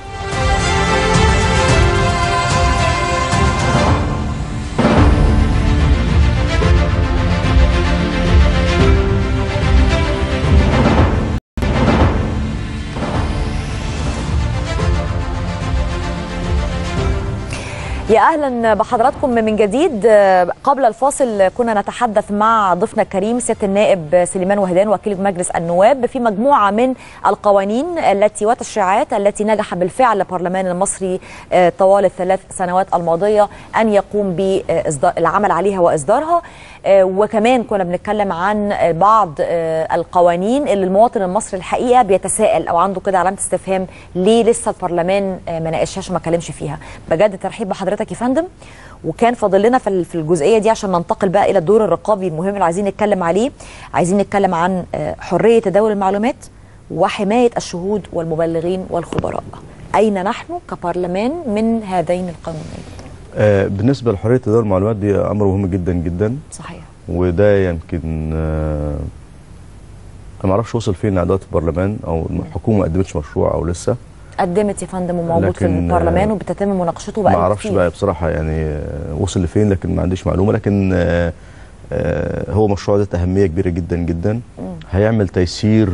يا اهلا بحضراتكم من جديد. قبل الفاصل كنا نتحدث مع ضيفنا الكريم سياده النائب سليمان وهدان وكيل مجلس النواب في مجموعه من القوانين التي والتشريعات التي نجح بالفعل البرلمان المصري طوال الثلاث سنوات الماضيه ان يقوم بالعمل عليها واصدارها، وكمان كنا بنتكلم عن بعض القوانين اللي المواطن المصري الحقيقه بيتساءل او عنده كده علامه استفهام ليه لسه البرلمان ما ناقشهاش وما اتكلمش فيها. بجد ترحيب بحضرتك يا فندم. وكان فاضل لنا في الجزئيه دي عشان ننتقل بقى الى الدور الرقابي المهم اللي عايزين نتكلم عليه، عايزين نتكلم عن حريه تداول المعلومات وحمايه الشهود والمبلغين والخبراء. اين نحن كبرلمان من هذين القانونين؟ آه بالنسبه لحريه تداول المعلومات دي امر مهم جدا جدا. صحيح. وده يمكن آه ما اعرفش وصل فين لعداد البرلمان، او الحكومه ما قدمتش مشروع او لسه. قدمت يا فندم وموجود في البرلمان وبتتم مناقشته بقى. ما اعرفش بقى بصراحه يعني وصل لفين، لكن ما عنديش معلومه. لكن آه آه هو مشروع ذات اهميه كبيره جدا جدا. م. هيعمل تيسير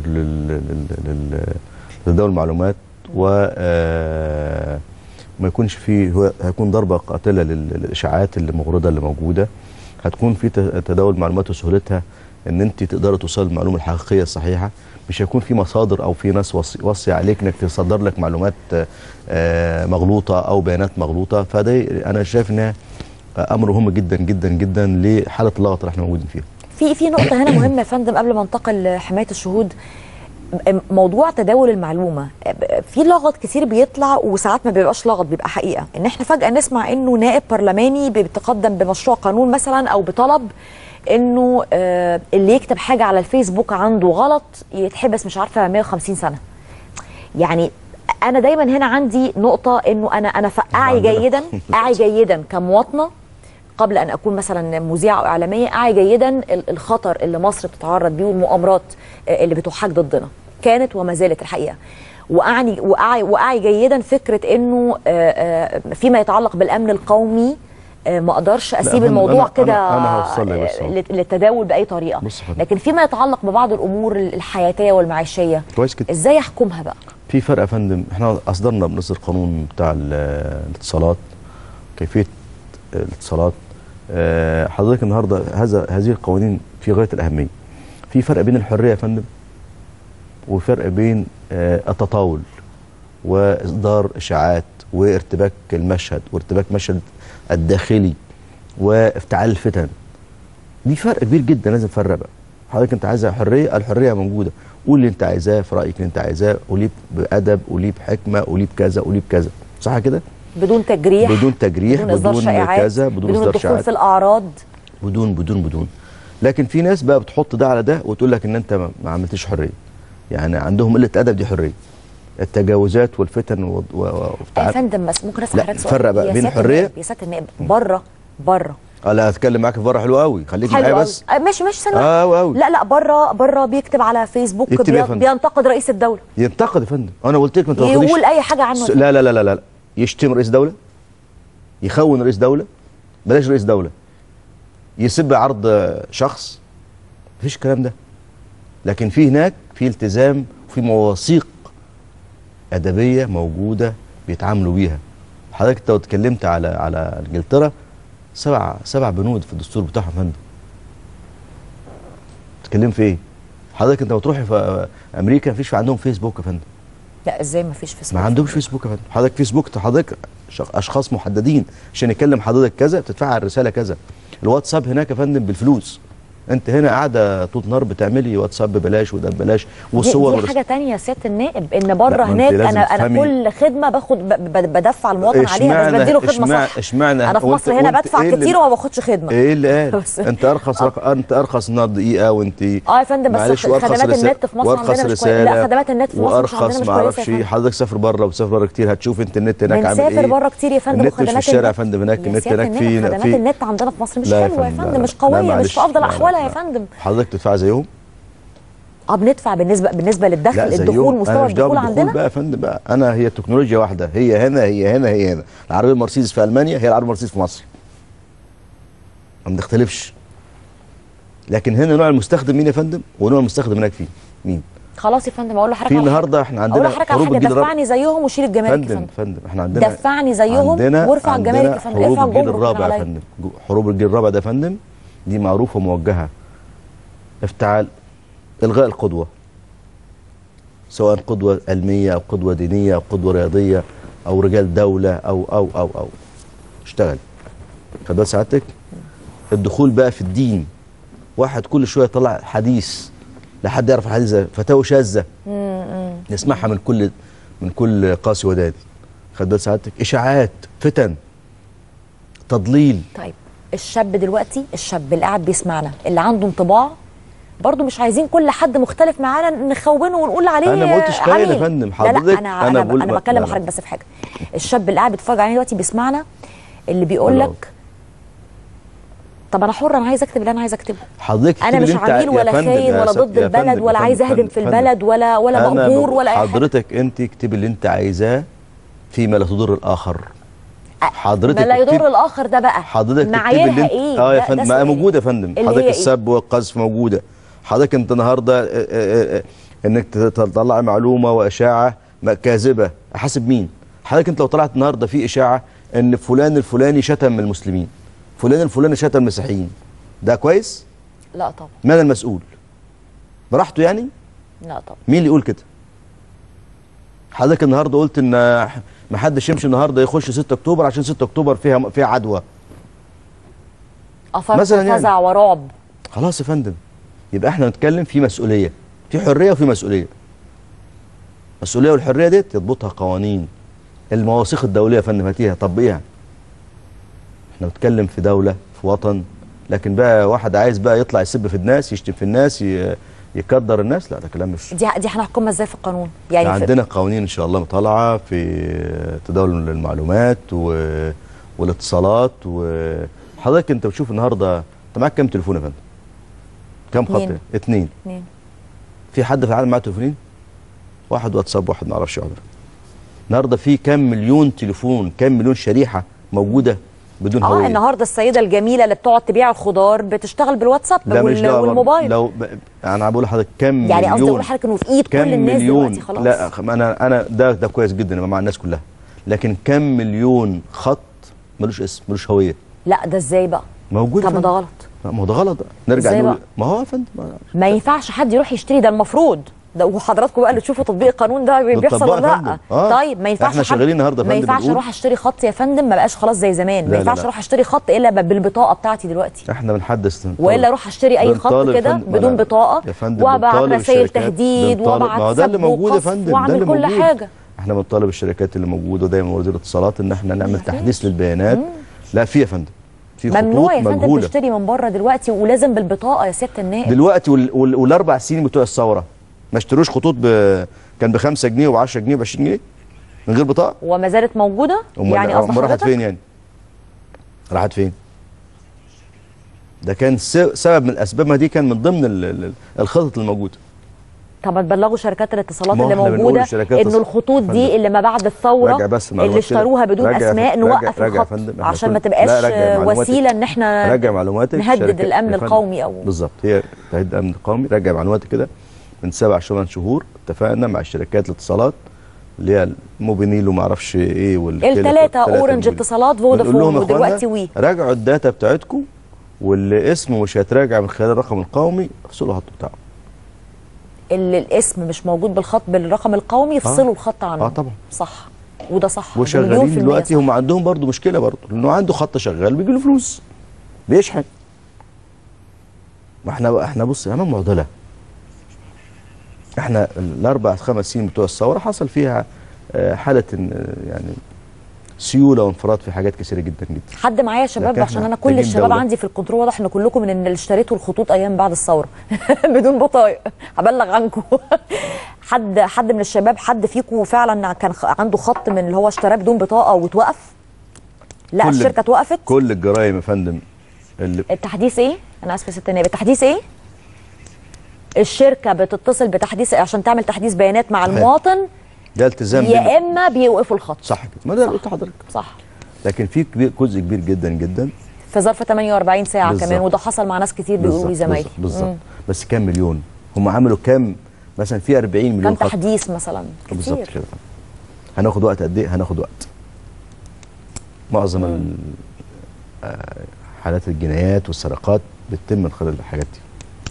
لتداول المعلومات، و آه ما يكونش فيه، هو هيكون ضربه قاتله للاشاعات اللي مغرضه اللي موجوده. هتكون في تداول معلومات وسهولتها ان انت تقدري توصل المعلومه الحقيقيه الصحيحه، مش هيكون في مصادر او في ناس وصي, وصي عليك انك تصدر لك معلومات مغلوطه او بيانات مغلوطه. فده انا شايف انها امر مهم جدا جدا جدا لحاله اللغط اللي احنا موجودين فيها. في في نقطه هنا مهمه يا فندم قبل ما انتقل لحمايه الشهود، موضوع تداول المعلومه. في لغط كتير بيطلع وساعات ما بيبقاش لغط، بيبقى حقيقه، ان احنا فجاه نسمع انه نائب برلماني بيتقدم بمشروع قانون مثلا او بطلب انه آه اللي يكتب حاجه على الفيسبوك عنده غلط يتحبس مش عارفه مية وخمسين سنه. يعني انا دايما هنا عندي نقطه انه انا انا اعي جيدا اعي جيدا كمواطنه قبل ان اكون مثلا مذيعه او اعلاميه، اعي جيدا الخطر اللي مصر بتتعرض بيه والمؤامرات اللي بتحاك ضدنا كانت وما زالت الحقيقه. واعني واعي واعي جيدا فكره انه فيما يتعلق بالامن القومي ما اقدرش اسيب فندم، الموضوع أنا- كده أنا- أنا هوصل لك بس أهو. لل- للتداول باي طريقه. بص يا فندم. لكن فيما يتعلق ببعض الامور الحياتيه والمعيشيه كويس كده. ازاي احكمها بقى؟ في فرق يا فندم، احنا اصدرنا بنصدر قانون بتاع ال- الاتصالات، كيفيه الاتصالات. آه، حضرتك النهارده هذا هذه القوانين في غايه الاهميه. في فرق بين الحريه يا فندم وفرق بين آه، التطاول واصدار اشاعات وارتباك المشهد وارتباك المشهد الداخلي وافتعال الفتن. دي فرق كبير جدا، لازم نفرق بقى. حضرتك انت عايزها حريه، الحريه موجوده، قول اللي انت عايزاه في رايك اللي انت عايزاه، قوليه بادب، قوليه بحكمه، قوليه بكذا، قوليه بكذا، صح كده؟ بدون تجريح، بدون تجريح، بدون اصدار بدون شائعات، كذا، بدون بدون اصدار الدخول شائعات، في الاعراض، بدون بدون بدون لكن في ناس بقى بتحط ده على ده وتقول لك ان انت ما ما عملتش حريه. يعني عندهم قله ادب، دي حريه. التجاوزات والفتن و- و- يا وافتعال. فندم بس ممكن اسال لا، حضرتك سؤال؟ فرق بقى يا بين سيادة الحرية- النائب- يا سياده النائب بره بره اه لا، هتكلم معاك في بره حلو قوي، خليك معايا حلو بس. أوي. آه، ماشي ماشي ثانيه آه، واحدة. أوي. لا لا بره بره بيكتب على فيسبوك يكتب إيه يا بي- فندم؟ بينتقد رئيس الدوله، ينتقد يا فندم، انا قلت لك ما تنتقديش. يقول اي حاجه عنه. س- لا لا لا لا لا يشتم رئيس دوله، يخون رئيس دوله، بلاش رئيس دوله، يسب عرض شخص، مفيش الكلام ده. لكن في هناك في التزام وفي مواثيق ادبيه موجوده بيتعاملوا بيها. حضرتك انت لو اتكلمت على على انجلترا، سبع سبع بنود في الدستور بتاعهم يا فندم. تتكلم في ايه؟ حضرتك انت بتروح في امريكا مفيش عندهم فيسبوك يا فندم. لا ازاي ما فيش فيسبوك؟ ما عندهمش فيسبوك يا فندم. حضرتك فيسبوك حضرتك شخ- اشخاص محددين عشان يكلم حضرتك كذا بتدفع على الرساله كذا. الواتساب هناك يا فندم بالفلوس. انت هنا قاعده طول النهار بتعملي واتساب ببلاش وده ببلاش والصور دي, دي حاجه تانية يا سياده النائب، ان بره لا، ما انت هناك لازم انا انا تفهمي. كل خدمه باخد ب- ب- بدفع المواطن عليها، بس اشمعنى- بديله خدمه اشمعنى- صح. اشمعنى انا في وانت- مصر هنا وانت بدفع ايه اللي- كتير وما باخدش خدمه. ايه اللي قال؟ بس- انت ارخص رق... انت ارخص النهارده دقيقه وانت اه يا فندم، بس معلش، وأرخص خدمات رسالة- النت في مصر وأرخص عندنا مش كويسه. رسالة لا خدمات النت في مصر مش عندنا وارخص مش ما كويسه اعرفش يا فندم. حضرتك سافر بره وسافر بره كتير هتشوف انت النت هناك عامل ايه. بنسافر بره كتير يا فندم، النت مش في وخدمات الشارع يا النت- فندم، هناك يا النت سيادة هناك النائب، في خدمات في النت عندنا في مصر مش لا حلوه يا فندم، فندم، لا، مش لا، قويه، معلش، مش في افضل لا، لا، احوالها لا. يا فندم. حضرتك تدفع زيهم؟ اه بندفع بالنسبه بالنسبه للدخل، لا الدخول، زيهم. أنا مستوى مش دعوة الدخول بالدخول عندنا. بقى يا فندم بقى، انا هي التكنولوجيا واحده، هي هنا هي هنا هي هنا. العربيه المرسيدس في المانيا هي العربيه المرسيدس في مصر، ما بنختلفش. لكن هنا نوع المستخدم مين يا فندم ونوع المستخدم هناك فيه مين. خلاص يا فندم، اقول لحضرتك في على حاجة. النهارده احنا اقول عندنا لحضرتك على حروب حاجه، الجيل الرابع. دفعني زيهم وشيل الجمارك يا فندم فندم. فندم احنا عندنا دفعني زيهم عندنا وارفع الجمارك عندنا يا فندم، حروب ارفع الجيل الجمرك الرابع يا عليا. فندم. جو- حروب الجيل الرابع ده يا فندم دي معروفه موجهه. افتعال، الغاء القدوه، سواء قدوه علميه او قدوه دينيه او قدوه رياضيه او رجال دوله او او او او اشتغل. خد بال سعادتك؟ الدخول بقى في الدين، واحد كل شويه يطلع حديث لحد يعرف الحديث ده، فتاوى شاذه نسمعها من كل من كل قاسي ودادي. خد بال سعادتك؟ اشاعات، فتن، تضليل. طيب الشاب دلوقتي، الشاب اللي قاعد بيسمعنا اللي عنده انطباع، برضه مش عايزين كل حد مختلف معانا نخونه ونقول عليه انا ما قلتش كده يا فندم. لا حضرتك لا انا انا, بقول أنا ما- بكلم لا، لا. حضرتك بس في حاجه. الشاب اللي قاعد بيتفرج علينا دلوقتي بيسمعنا، اللي بيقول الله. لك طب انا حر، انا عايز اكتب اللي انا عايز اكتبه. حضرتك انا اكتب مش اللي انت- عميل يا ولا فندم، خاين يا ولا س- ضد يا البلد فندم، ولا يا عايز فندم، اهدم في فندم. البلد ولا ولا أنا مأجور بقول ولا اي حاجه. حضرتك انت اكتبي اللي انت عايزاه فيما لا تضر الاخر. حضرتك ما لا اكتب- يضر الاخر ده بقى حضرتك تكتبي معاييرها اللي انت ايه؟ اه يا ده- فندم، ده ما سؤال. موجوده يا فندم. اللي حضرتك هي السب والقذف موجوده. حضرتك انت النهارده اه، اه، اه، انك تطلع معلومه واشاعه ما- كاذبه، احاسب مين؟ حضرتك انت لو طلعت النهارده في اشاعه ان فلان الفلاني شتم المسلمين، فلان الفلاني شتم المسيحيين، ده كويس؟ لا طبعا. من المسؤول؟ براحته يعني؟ لا طبعا. مين اللي يقول كده؟ حضرتك النهارده قلت ان ما حدش يمشي النهارده يخش ستة اكتوبر عشان ستة اكتوبر فيها فيها عدوى. افرط مثلاً يعني. فزع ورعب. خلاص يا فندم، يبقى احنا نتكلم في مسؤوليه، في حريه وفي مسؤوليه. المسؤوليه والحريه ديت يضبطها قوانين. المواثيق الدوليه يا فندم هاتيها طبقيها. احنا بنتكلم في دوله، في وطن، لكن بقى واحد عايز بقى يطلع يسب في الناس، يشتم في الناس، ي- يكدر الناس، لا ده كلام مش. دي دي هنحكمها ازاي في القانون؟ يعني في عندنا قوانين ان شاء الله طالعه في تداول المعلومات و... والاتصالات. وحضرتك انت بتشوف النهارده انت معاك كام تليفون يا فندم؟ كام خط؟ اتنين. اتنين. اتنين. في حد في العالم معاه تليفونين؟ واحد واتساب، واحد ما اعرفش يقعد. النهارده في كام مليون تليفون، كام مليون شريحه موجوده بدون اه هويه. النهارده السيده الجميله اللي بتقعد تبيع الخضار بتشتغل بالواتساب وال... والموبايل. لو ب... انا بقول لحضرتك كم يعني مليون، قصدي اقول لحضرتك انه في ايد كل الناس دلوقتي خلاص. لا انا انا ده ده كويس جدا يبقى مع الناس كلها، لكن كم مليون خط ملوش اسم ملوش هويه. لا ده ازاي بقى؟ موجود. طب ما ده غلط. ما هو ده غلط. نرجع نقول ما هو يا فندم ما ينفعش حد يروح يشتري، ده المفروض ده، وحضراتكم بقى اللي تشوفوا تطبيق القانون ده بيحصل ولا لا. آه. طيب ما ينفعش احنا شغالين النهارده ما ينفعش اروح اشتري خط يا فندم، ما بقاش خلاص زي زمان. ما ينفعش اروح اشتري خط الا بالبطاقه بتاعتي دلوقتي. احنا بنحدث والا اروح اشتري اي خط كده بدون بطاقه وابعت رسائل تهديد وابعت سب وقصف واعمل كل حاجه. احنا بنطالب الشركات اللي موجوده ودايما وزير الاتصالات ان احنا نعمل تحديث للبيانات. لا في يا فندم في خطوط ممنوع يا فندم مجهولة. تشتري من بره دلوقتي ولازم بالبطاقه يا سياده النائب. دلوقتي وال... وال... والاربع سنين بتوع الثوره ما اشتروش خطوط ب... كان ب خمسة جنيه و عشرة جنيه و عشرين جنيه من غير بطاقه. وما زالت موجوده يعني اصلا راحت فين يعني؟ راحت فين؟ ده كان سبب من الاسباب، ما دي كان من ضمن ال... الخطط الموجوده. طب ما تبلغوا شركات الاتصالات اللي موجوده انه الخطوط دي اللي ما بعد الثوره اللي اشتروها بدون اسماء نوقف الخط عشان ما تبقاش وسيله ان احنا راجع معلوماتك نهدد الامن القومي. او بالظبط هي تهديد الامن القومي. راجع معلوماتك كده من سبع ثمان شهور اتفقنا مع شركات الاتصالات اللي هي الموبينيل وما اعرفش ايه الثلاثه اورنج اتصالات فودافون ودلوقتي وي، راجعوا الداتا بتاعتكم واللي اسمه مش هيتراجع من خلال الرقم القومي افصلوا الخط بتاعه. اللي الاسم مش موجود بالخط بالرقم القومي يفصلوا آه. الخط عنه. اه طبعا صح وده صح. وشغالين دلوقتي هم عندهم برضو مشكله برضو لانه عنده خط شغال بيجي له فلوس بيشحن. ما احنا احنا بص امام معضله. احنا الاربع خمس سنين بتوع الثوره حصل فيها حاله يعني سيوله وانفراد في حاجات كثيره جدا جدا. حد معايا يا شباب عشان انا كل الشباب دولة. عندي في الكنترول واضح ان كلكم من اللي اشتريتوا الخطوط ايام بعد الثوره بدون بطايق. هبلغ عنكم. حد حد من الشباب حد فيكم فعلا كان عنده خط من اللي هو اشتراه بدون بطاقه وتوقف؟ لا الشركه اتوقفت. كل الجرايم يا فندم اللي التحديث ايه؟ انا اسفه يا ست النائب، التحديث ايه؟ الشركه بتتصل بتحديث عشان تعمل تحديث بيانات مع المواطن. ده التزام يا اما بيوقفوا الخط. صح كده، ما ده اللي قلت لحضرتك. صح. لكن في كبير جزء كبير جدا جدا في ظرف ثمانية وأربعين ساعه بالزبط. كمان وده حصل مع ناس كتير بيقولوا لي زمايلي. بالظبط. بس كام مليون؟ هم عملوا كام مثلا في أربعين مليون كام تحديث مثلا كتير. بالظبط كده. هناخد وقت قد ايه؟ هناخد وقت. معظم حالات الجنايات والسرقات بتتم من خلال الحاجات دي.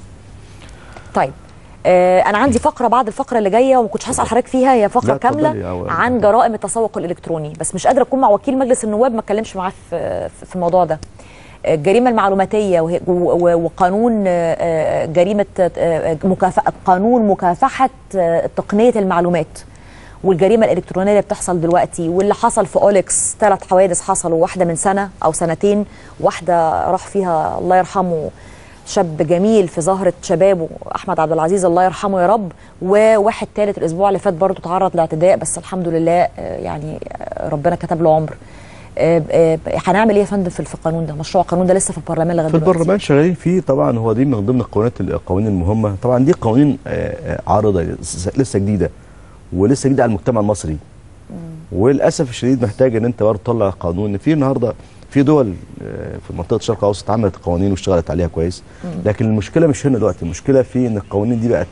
طيب آه انا عندي فقره بعد الفقره اللي جايه وما كنتش هسال حضرتك فيها، هي فقره كامله عن جرائم التسوق الالكتروني، بس مش قادره اكون مع وكيل مجلس النواب ما اتكلمش معاه في في الموضوع ده. الجريمه المعلوماتيه وقانون جريمه مكافحه قانون مكافحه تقنيه المعلومات والجريمه الالكترونيه اللي بتحصل دلوقتي واللي حصل في اوليكس. ثلاث حوادث حصلوا، واحده من سنه او سنتين، واحده راح فيها الله يرحمه شاب جميل في زهره شبابه احمد عبد العزيز الله يرحمه يا رب، وواحد ثالث الاسبوع اللي فات برضه تعرض لاعتداء بس الحمد لله يعني ربنا كتب له عمر. هنعمل ايه يا فندم في القانون ده؟ مشروع القانون ده لسه في البرلمان لغايه دلوقتي. في البرلمان شغالين فيه طبعا. هو دي من ضمن القوانين القوانين المهمه طبعا. دي قوانين عارضه لسه جديده ولسه جديده على المجتمع المصري. وللاسف الشديد محتاج ان انت برضه تطلع قانون. في النهارده في دول في منطقه الشرق الاوسط عملت قوانين واشتغلت عليها كويس، لكن المشكله مش هنا دلوقتي. المشكله في ان القوانين دي بقت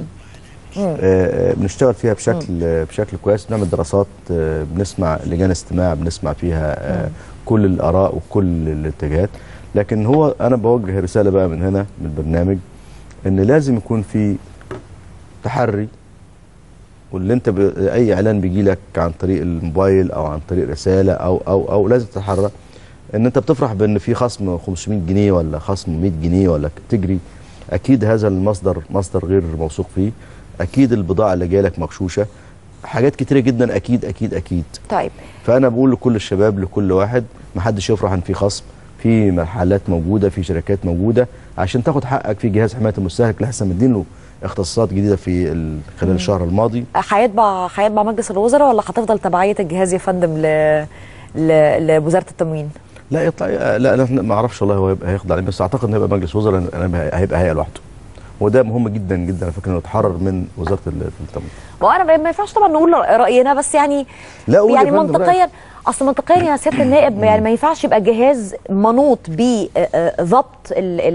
آه بنشتغل فيها بشكل مم. بشكل كويس، بنعمل دراسات، آه بنسمع لجان استماع بنسمع فيها آه كل الاراء وكل الاتجاهات. لكن هو انا بوجه رساله بقى من هنا من البرنامج ان لازم يكون في تحري، واللي انت اي اعلان بيجي لك عن طريق الموبايل او عن طريق رساله او او او لازم تتحرى ان انت بتفرح بان في خصم خمسمائة جنيه ولا خصم مائة جنيه ولا تجري. اكيد هذا المصدر مصدر غير موثوق فيه، اكيد البضاعه اللي جايه لك مغشوشه، حاجات كتيره جدا اكيد اكيد اكيد. طيب فانا بقول لكل الشباب لكل واحد ما حدش يفرح ان في خصم، في محلات موجوده، في شركات موجوده عشان تاخد حقك. في جهاز حمايه المستهلك لسه مدين له اختصاصات جديده في خلال مم. الشهر الماضي. هيتبع هيتبع مجلس الوزراء ولا هتفضل تبعيه الجهاز يا فندم ل لوزاره التموين؟ لا يطلع لا لا ما اعرفش والله هو هيبقى هيخضع عليه، بس اعتقد انه هيبقى مجلس وزراء، هيبقى هيئه لوحده. وده مهم جدا جدا على فكره انه يتحرر من وزاره التموين. وانا ما ينفعش طبعا نقول راينا بس يعني لا يعني منطقيا اصل منطقيا يا سياده النائب يعني ما ينفعش يبقى جهاز منوط بضبط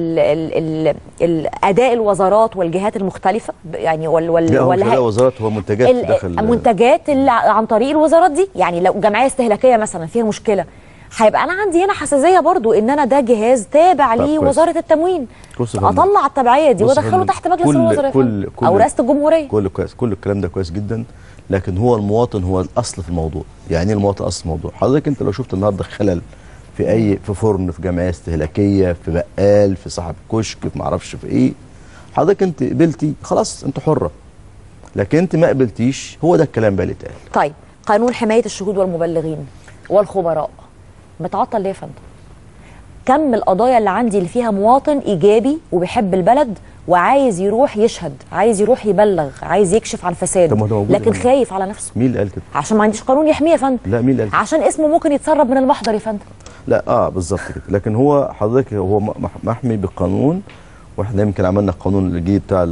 اداء الوزارات والجهات المختلفه يعني وال وال لا ولا هو وزارات هو منتجات داخل المنتجات اللي عن طريق الوزارات دي. يعني لو جمعيه استهلاكيه مثلا فيها مشكله هيبقى انا عندي هنا حساسيه برضو ان انا ده جهاز تابع ليه وزاره التموين، اطلع التبعيه دي وادخله تحت مجلس الوزراء كل كل او رئاسه الجمهوريه. كل كويس، كل الكلام ده كويس جدا، لكن هو المواطن هو الاصل في الموضوع. يعني ايه المواطن اصل الموضوع؟ حضرتك انت لو شفت النهارده خلل في اي في فرن، في جمعيه استهلاكيه، في بقال، في صاحب كشك، في ما اعرفش في ايه، حضرتك انت قبلتي خلاص انت حره، لكن انت ما قبلتيش، هو ده الكلام بقى اللي اتقال. طيب قانون حمايه الشهود والمبلغين والخبراء متعطل ليه يا فندم؟ كم القضايا اللي عندي اللي فيها مواطن ايجابي وبيحب البلد وعايز يروح يشهد، عايز يروح يبلغ، عايز يكشف عن فساد، لكن خايف على نفسه. مين اللي قال كده؟ عشان ما عنديش قانون يحميه يا فندم. لا مين اللي قال كده؟ عشان اسمه ممكن يتسرب من المحضر يا فندم. لا اه بالظبط كده، لكن هو حضرتك هو محمي بالقانون، واحنا يمكن عملنا القانون الجديد بتاع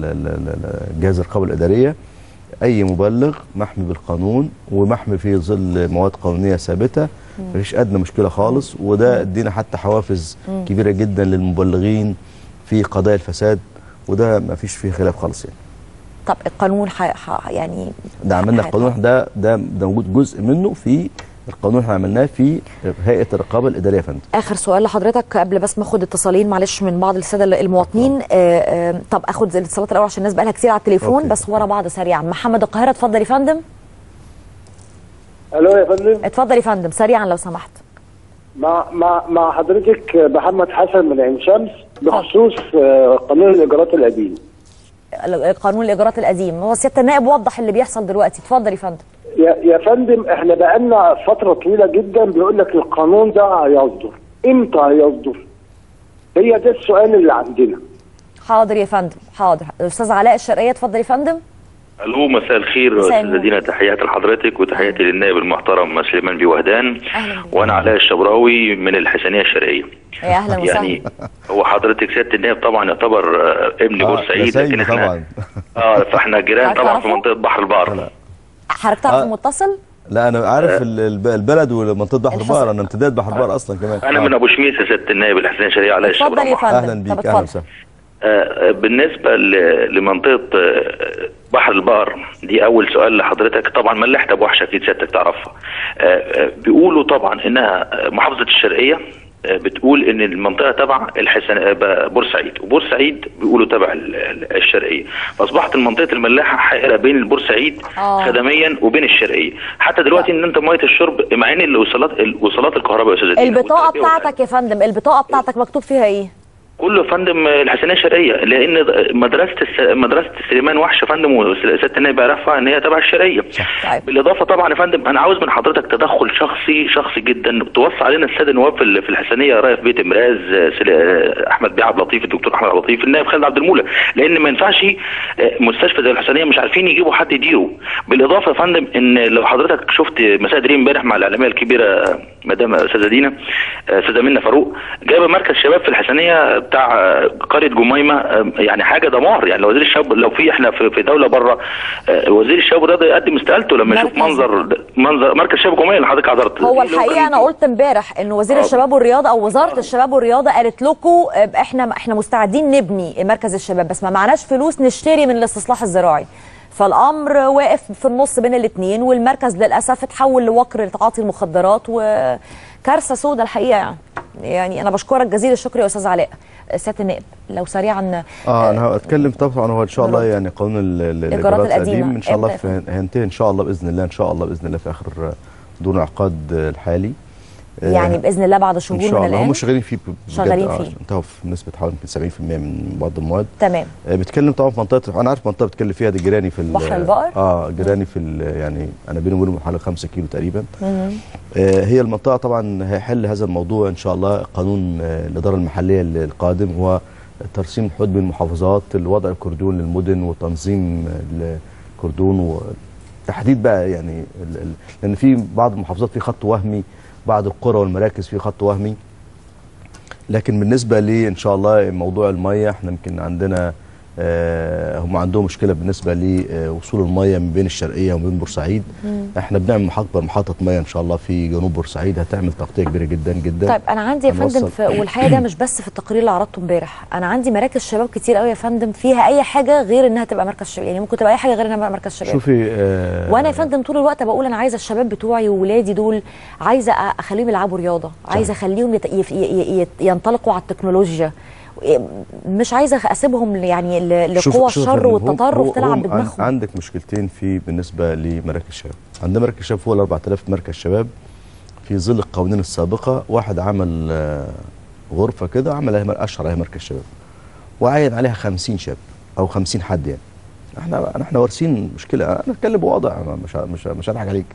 جهاز الرقابه الاداريه. اي مبلغ محمي بالقانون ومحمي في ظل مواد قانونيه ثابته، مفيش ادنى مشكله خالص، وده ادينا حتى حوافز مم. كبيره جدا للمبلغين في قضايا الفساد، وده مفيش فيه خلاف خالص يعني. طب القانون ح... ح... يعني ده عملنا القانون ده ده ده موجود جزء منه في القانون احنا عملناه في هيئه الرقابه الاداريه يا فندم. اخر سؤال لحضرتك قبل بس ما اخد اتصالين معلش من بعض الساده المواطنين. آه آه طب اخد الاتصالات الاول عشان الناس بقى لها كتير على التليفون. أوكي. بس ورا بعض سريعا. محمد القاهره اتفضل يا فندم. الو يا فندم. اتفضل يا فندم سريعا لو سمحت. مع مع مع حضرتك محمد حسن من عين شمس بخصوص قانون الايجارات القديم. قانون الايجارات القديم، هو سياده النائب وضح اللي بيحصل دلوقتي. اتفضل يا فندم. يا يا فندم احنا بقالنا فتره طويله جدا بيقول لك القانون ده هيصدر، امتى هيصدر؟ هي ده السؤال اللي عندنا. حاضر يا فندم حاضر. استاذ علاء الشرقيه اتفضل يا فندم. الو مساء الخير استاذه دينا، تحياتي لحضرتك وتحياتي للنائب المحترم سليمان بيه وهدان. وانا علاء الشبراوي من الحسنيه الشرقيه. يا اهلا وسهلا. يعني هو حضرتك سياده النائب طبعا يعتبر ابن آه بورسعيد، لكن احنا طبعا اه فاحنا جيران طبعا في منطقه بحر البقر. حضرتك تعرف المتصل؟ لا انا عارف آه البلد ومنطقه بحر البقر، انا امتداد بحر البقر اصلا كمان. انا آه. من ابو شميس يا سياده النائب الحسنيه الشرقيه علاء الشبراوي. اتفضل يا فندم. اهلا بيك. اهلا وسهلا. آه بالنسبه لمنطقه بحر البقر دي، اول سؤال لحضرتك. طبعا ملاحه ابو وحشه اكيد سيادتك تعرفها. آه بيقولوا طبعا انها محافظه الشرقيه بتقول ان المنطقه تبع الحسن بورسعيد، وبورسعيد بيقولوا تبع الشرقيه، فاصبحت المنطقه الملاحه حائره بين البورسعيد آه. خدميا وبين الشرقيه. حتى دلوقتي ان انت ميه الشرب مع ان الوصلات الوصلات الكهرباء يا استاذ البطاقه بتاعتك يا فندم، البطاقه بتاعتك مكتوب فيها ايه؟ كله يا فندم الحسنيه الشرقيه، لان مدرسه مدرسه سليمان وحش يا فندم وسياده النائب عرفها ان هي تبع الشرقيه. طيب. بالاضافه طبعا يا فندم انا عاوز من حضرتك تدخل شخصي شخصي جدا توصي علينا الساده النواب في الحسنيه، رئيس بيت امراز احمد بيه عبد اللطيف، الدكتور احمد عبد اللطيف، النائب خالد عبد المولى، لان ما ينفعش مستشفى زي الحسنيه مش عارفين يجيبوا حد يديره. بالاضافه يا فندم ان لو حضرتك شفت مساء دريم امبارح مع الاعلاميه الكبيره مدام استاذه دينا استاذه منى فاروق جايبه مركز شباب في الحسنيه بتاع قريه جميمه، يعني حاجه دمار. يعني لو وزير الشباب لو في احنا في دوله بره وزير الشباب الرياضه يقدم استقالته لما يشوف منظر منظر مركز شباب جميمه اللي حضرتك حضرت. هو الحقيقه انا قلت امبارح ان وزير الشباب والرياضه او وزاره الشباب والرياضه قالت لكم احنا احنا مستعدين نبني مركز الشباب بس ما معناش فلوس نشتري من الاستصلاح الزراعي. فالامر واقف في النص بين الاثنين، والمركز للاسف اتحول لوقر لتعاطي المخدرات وكارثه سوداء الحقيقه. يعني يعني انا بشكرك جزيل الشكر يا استاذ علاء. سياده النائب لو سريعا. اه انا هتكلم طبعا. هو ان شاء الله يعني قانون الايجارات القديم ان شاء الله هينتهي ان شاء الله باذن الله ان شاء الله باذن الله في اخر دون العقاد الحالي. يعني باذن الله بعد شهور من الان هم شغالين فيه شغالين فيه انتهوا في نسبه حوالي سبعين في المية من بعض المواد. تمام. آه بتكلم طبعا في منطقه، انا عارف منطقه بتكلم فيها دي جيراني في بحر البقر. اه جيراني في يعني انا بيني وبينهم حوالي خمسة كيلو تقريبا. آه هي المنطقه طبعا هيحل هذا الموضوع ان شاء الله قانون آه الاداره المحليه القادم، هو ترسيم الحدود بين المحافظات، الوضع الكردون للمدن وتنظيم الكردون وتحديد بقى يعني لان في بعض المحافظات في خط وهمي، بعض القرى والمراكز في خط وهمي. لكن بالنسبه لي ان شاء الله موضوع الميه احنا يمكن عندنا آه هم عندهم مشكله بالنسبه لوصول الميه من بين الشرقيه ومن بين بورسعيد. مم. احنا بنعمل محطه محطه ميه ان شاء الله في جنوب بورسعيد هتعمل تغطيه كبيره جدا جدا. طيب انا عندي يا فندم في والحقيقه ده مش بس في التقرير اللي عرضته امبارح، انا عندي مراكز شباب كتير قوي يا فندم فيها اي حاجه غير انها تبقى مركز شباب، يعني ممكن تبقى اي حاجه غير انها مركز شباب. شوفي آه وانا يا فندم طول الوقت بقول انا عايزه الشباب بتوعي وولادي دول عايزه اخليهم يلعبوا رياضه، عايزه اخليهم يت... يت... يت... ينطلقوا على التكنولوجيا، مش عايزه اسيبهم يعني لقوى الشر والتطرف تلعب بدماغهم. عندك مشكلتين في بالنسبه لمراكز الشباب. عندنا مراكز شباب فوق ال أربعة آلاف مركز شباب في ظل القوانين السابقه، واحد عمل غرفه كده عمل عليها اشهر عليها مركز شباب وعين عليها خمسين شاب او خمسين حد. يعني احنا احنا وارثين مشكله، انا بتكلم بوضع مش مش مش هضحك عليك.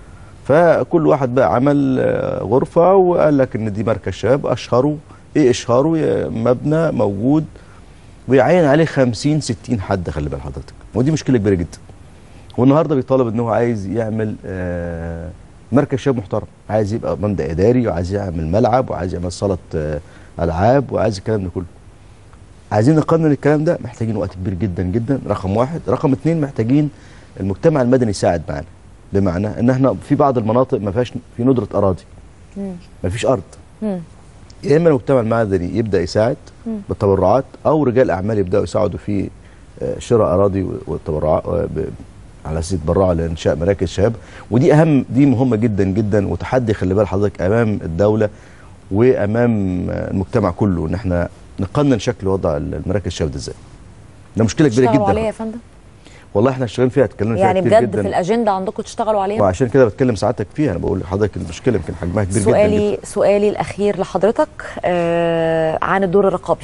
فكل واحد بقى عمل غرفه وقال لك ان دي مركز شباب، اشهره ايه اشهاره؟ مبنى موجود ويعين عليه خمسين ستين حد، خلي بال حضرتك، ودي مشكله كبيره جدا. والنهارده بيطالب ان هو عايز يعمل آه مركز شباب محترم، عايز يبقى مبنى اداري وعايز يعمل ملعب وعايز يعمل صاله آه العاب وعايز الكلام ده كله. عايزين نقنن الكلام ده، محتاجين وقت كبير جدا جدا، رقم واحد. رقم اثنين محتاجين المجتمع المدني يساعد معانا، بمعنى ان احنا في بعض المناطق ما فيهاش في ندره اراضي، ما فيش ارض. مم. يا اما المجتمع المدني يبدا يساعد بالتبرعات او رجال اعمال يبداوا يساعدوا في شراء اراضي والتبرعات على اساس يتبرعوا لانشاء مراكز شباب، ودي اهم، دي مهمه جدا جدا وتحدي خلي بال حضرتك امام الدوله وامام المجتمع كله، ان احنا نقنن شكل وضع المراكز الشباب ده ازاي. ده مشكله كبيره جدا. عليها يا فندم؟ والله احنا شغالين فيها، اتكلمنا فيها يعني كتير بجد جدا. في الاجنده عندكم تشتغلوا عليها؟ وعشان كده بتكلم سعادتك فيها، انا بقول لحضرتك المشكله يمكن حجمها كبير سؤالي جدا, جدا. سؤالي الاخير لحضرتك آه عن الدور الرقابي.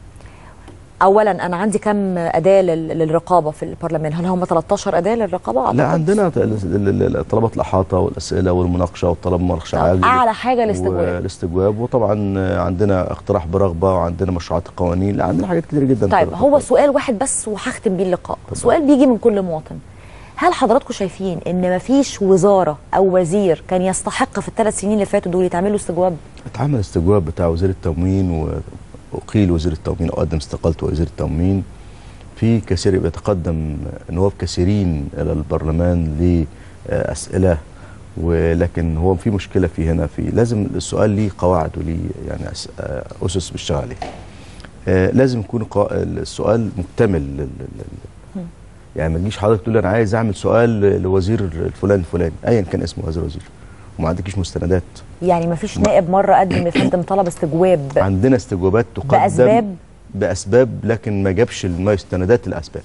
اولا انا عندي كم اداه للرقابه في البرلمان؟ هل هم ثلاثة عشر اداه للرقابه؟ أعتقد. لا عندنا طلبات الاحاطه والاسئله والمناقشه والطلب مناقشه عاجل، اعلى حاجه الاستجواب والاستجواب وطبعا عندنا اقتراح برغبه وعندنا مشروعات القوانين، لا عندنا حاجات كتير جدا. طيب هو سؤال واحد بس وهختم بيه اللقاء. طبعا. سؤال بيجي من كل مواطن، هل حضراتكم شايفين ان مفيش وزاره او وزير كان يستحق في الثلاث سنين اللي فاتوا دول يتعملوا استجواب؟ اتعمل استجواب بتاع وزير التموين و أقيل وزير التموين أو قدم استقالته وزير التموين. في كثير بيتقدم نواب كثيرين إلى البرلمان لأسئلة، ولكن هو في مشكلة في هنا، في لازم السؤال ليه قواعد وليه يعني أسس بيشتغل عليها. لازم يكون السؤال مكتمل، يعني ما تجيش حضرتك تقول لي أنا عايز أعمل سؤال لوزير الفلان الفلاني أيا كان اسمه هذا الوزير وما عندكيش مستندات. يعني ما فيش نائب مره قدم يا فندم طلب استجواب؟ عندنا استجوابات تقدم باسباب باسباب لكن ما جابش المستندات الاسباب.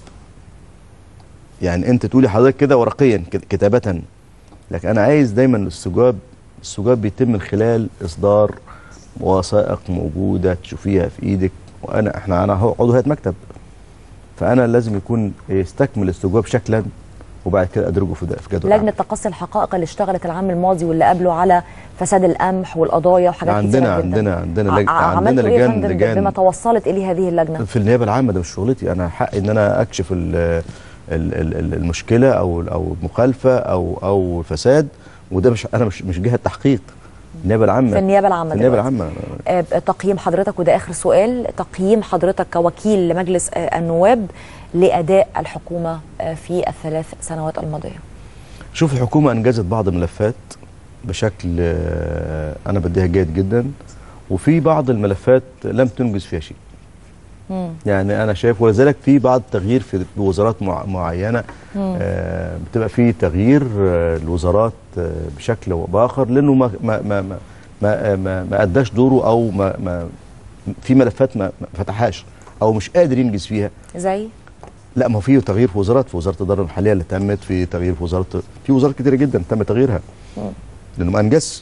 يعني انت تقولي حضرتك كده ورقيا كتابه، لكن انا عايز دايما الاستجواب الاستجواب بيتم من خلال اصدار وثائق موجوده تشوفيها في ايدك، وانا احنا انا عضو هيئه مكتب، فانا لازم يكون يستكمل الاستجواب شكلا وبعد كده ادرجه في جدول. لجنه تقصي الحقائق اللي اشتغلت العام الماضي واللي قبله على فساد القمح والقضايا وحاجات عندنا كتير عندنا عندنا لجنه عندنا لجان لجان بما توصلت اليه هذه اللجنه في النيابه العامه. ده مش شغلتي، انا حقي ان انا اكشف ال ال المشكله او او مخالفه او او فساد، وده مش انا مش مش جهه تحقيق. النيابه العامه في النيابه العامه في النيابه العامه. آه تقييم حضرتك، وده اخر سؤال، تقييم حضرتك كوكيل لمجلس آه النواب لاداء الحكومه آه في الثلاث سنوات الماضيه. شوف الحكومه انجزت بعض الملفات بشكل آه انا بديها جيد جدا، وفي بعض الملفات لم تنجز فيها شيء. مم. يعني انا شايف، ولذلك في بعض تغيير في وزارات معينه آه بتبقى في تغيير آه الوزارات آه بشكل او باخر، لانه ما ما ما ما ما, ما اداش دوره، او ما, ما في ملفات ما فتحهاش او مش قادر ينجز فيها. زي لا ما هو في تغيير في وزارات، في وزاره الاداره المحليه اللي تمت، في تغيير في وزاره، في وزارات كتيره جدا تم تغييرها لانه ما انجزش.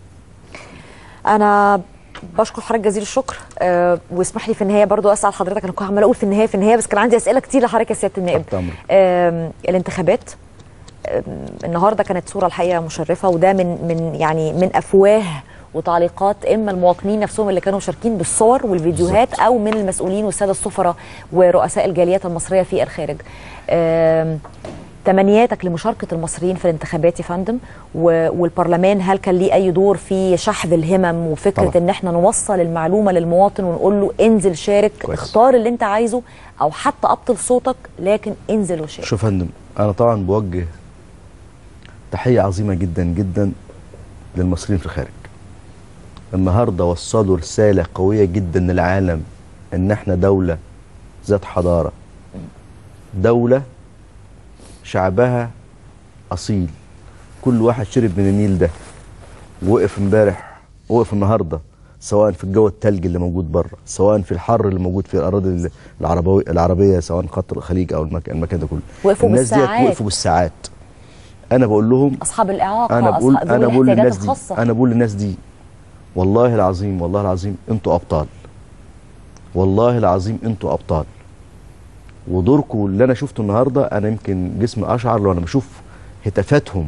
انا بشكر حضرتك جزيل الشكر، أه واسمح لي في النهايه برضو اسال حضرتك، انا كنت عماله اقول في النهايه في النهايه بس كان عندي اسئله كتير لحضرتك يا سياده النائب. أه الانتخابات أه النهارده كانت صوره الحقيقه مشرفه، وده من من يعني من افواه وتعليقات اما المواطنين نفسهم اللي كانوا مشاركين بالصور والفيديوهات بالزبط. او من المسؤولين والساده السفراء ورؤساء الجاليات المصريه في الخارج. أه تمنياتك لمشاركه المصريين في الانتخابات يا فندم، والبرلمان هل كان ليه اي دور في شحذ الهمم وفكره طبعا. ان احنا نوصل المعلومه للمواطن ونقول له انزل شارك كويس. اختار اللي انت عايزه او حتى ابطل صوتك لكن انزل وشارك. شوف يا فندم، انا طبعا بوجه تحيه عظيمه جدا جدا للمصريين في الخارج. النهارده وصلوا رساله قويه جدا للعالم ان احنا دوله ذات حضاره، دوله شعبها اصيل، كل واحد شرب من النيل ده، وقف امبارح وقف النهارده، سواء في الجو الثلج اللي موجود بره، سواء في الحر اللي موجود في الاراضي العربيه العربيه سواء قطر الخليج او المكان, المكان ده كله. وقفوا الناس بالساعات. ديت وقفوا بالساعات. انا بقول لهم اصحاب الاعاقه، انا بقول أصحاب انا بقول للناس دي الخاصة. انا بقول للناس دي والله العظيم والله العظيم انتوا ابطال، والله العظيم انتوا ابطال، ودوركم اللي انا شفته النهارده انا يمكن جسمي اشعر لو انا بشوف هتافاتهم.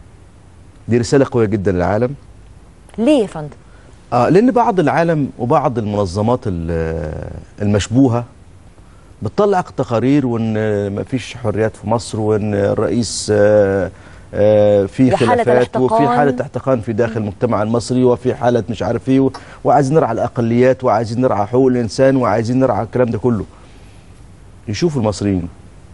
دي رساله قويه جدا للعالم. ليه يا فندم؟ اه لان بعض العالم وبعض المنظمات المشبوهه بتطلع تقارير وان مفيش حريات في مصر، وان الرئيس آه آه في خلافات وفي حاله احتقان في داخل المجتمع المصري، وفي حاله مش عارف ايه، وعايزين نرعى الاقليات وعايزين نرعى حقوق الانسان وعايزين نرعى الكلام ده كله. يشوفوا المصريين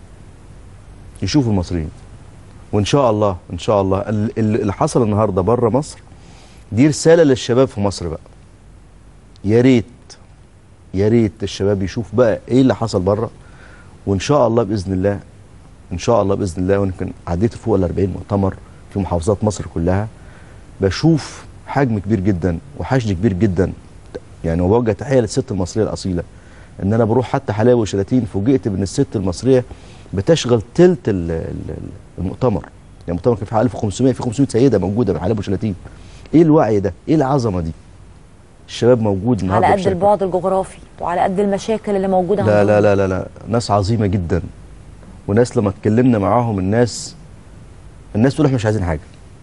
يشوفوا المصريين وان شاء الله ان شاء الله اللي حصل النهارده بره مصر دي رساله للشباب في مصر بقى. يا ريت يا ريت الشباب يشوف بقى ايه اللي حصل بره، وان شاء الله باذن الله ان شاء الله باذن الله. ويمكن عديت فوق ال أربعين مؤتمر في محافظات مصر كلها، بشوف حجم كبير جدا وحشد كبير جدا يعني. وبوجه تحيه للست المصريه الاصيله، ان انا بروح حتى حلاوه وشلاتين فوجئت بان الست المصريه بتشغل ثلث المؤتمر. يعني المؤتمر كان في ألف وخمسمائة، في خمسمائة سيده موجوده في حلاوه وشلاتين. ايه الوعي ده؟ ايه العظمه دي؟ الشباب موجود النهارده على قد البعد الجغرافي وعلى قد المشاكل اللي موجوده لا عندهم. لا لا لا لا ناس عظيمه جدا، وناس لما اتكلمنا معاهم الناس الناس تقول احنا مش عايزين حاجه.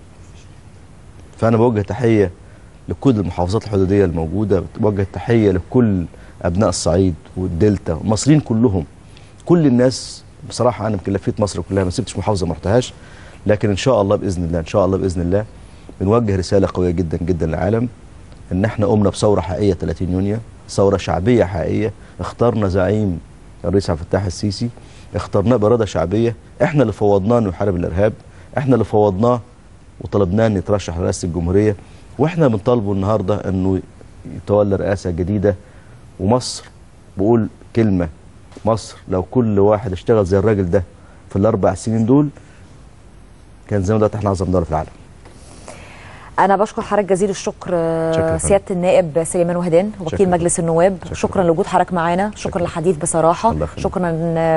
فانا بوجه تحيه لكل المحافظات الحدوديه الموجوده، بوجه تحيه لكل ابناء الصعيد والدلتا والمصريين كلهم، كل الناس بصراحه. انا يمكن لفيت مصر كلها ما سبتش محافظه ما رحتهاش، لكن ان شاء الله باذن الله ان شاء الله باذن الله بنوجه رساله قويه جدا جدا للعالم ان احنا قمنا بثوره حقيقيه ثلاثين يونيو، ثوره شعبيه حقيقيه. اخترنا زعيم الرئيس عبد الفتاح السيسي، اخترناه باراده شعبيه، احنا اللي فوضناه انه يحارب الارهاب، احنا اللي فوضناه وطلبناه ان يترشح لرئاسه الجمهوريه، واحنا بنطالبه النهارده انه يتولى رئاسه جديده. ومصر بقول كلمه، مصر لو كل واحد اشتغل زي الراجل ده في الاربع سنين دول كان زي ما دلوقتي احنا اعظم دوله في العالم. أنا بشكر حضرتك جزيل الشكر سيادة النائب سليمان وهدان وكيل شكرا. مجلس النواب. شكرا, شكرا لوجود حضرتك معانا، شكرا, شكرا للحديث بصراحة، شكرا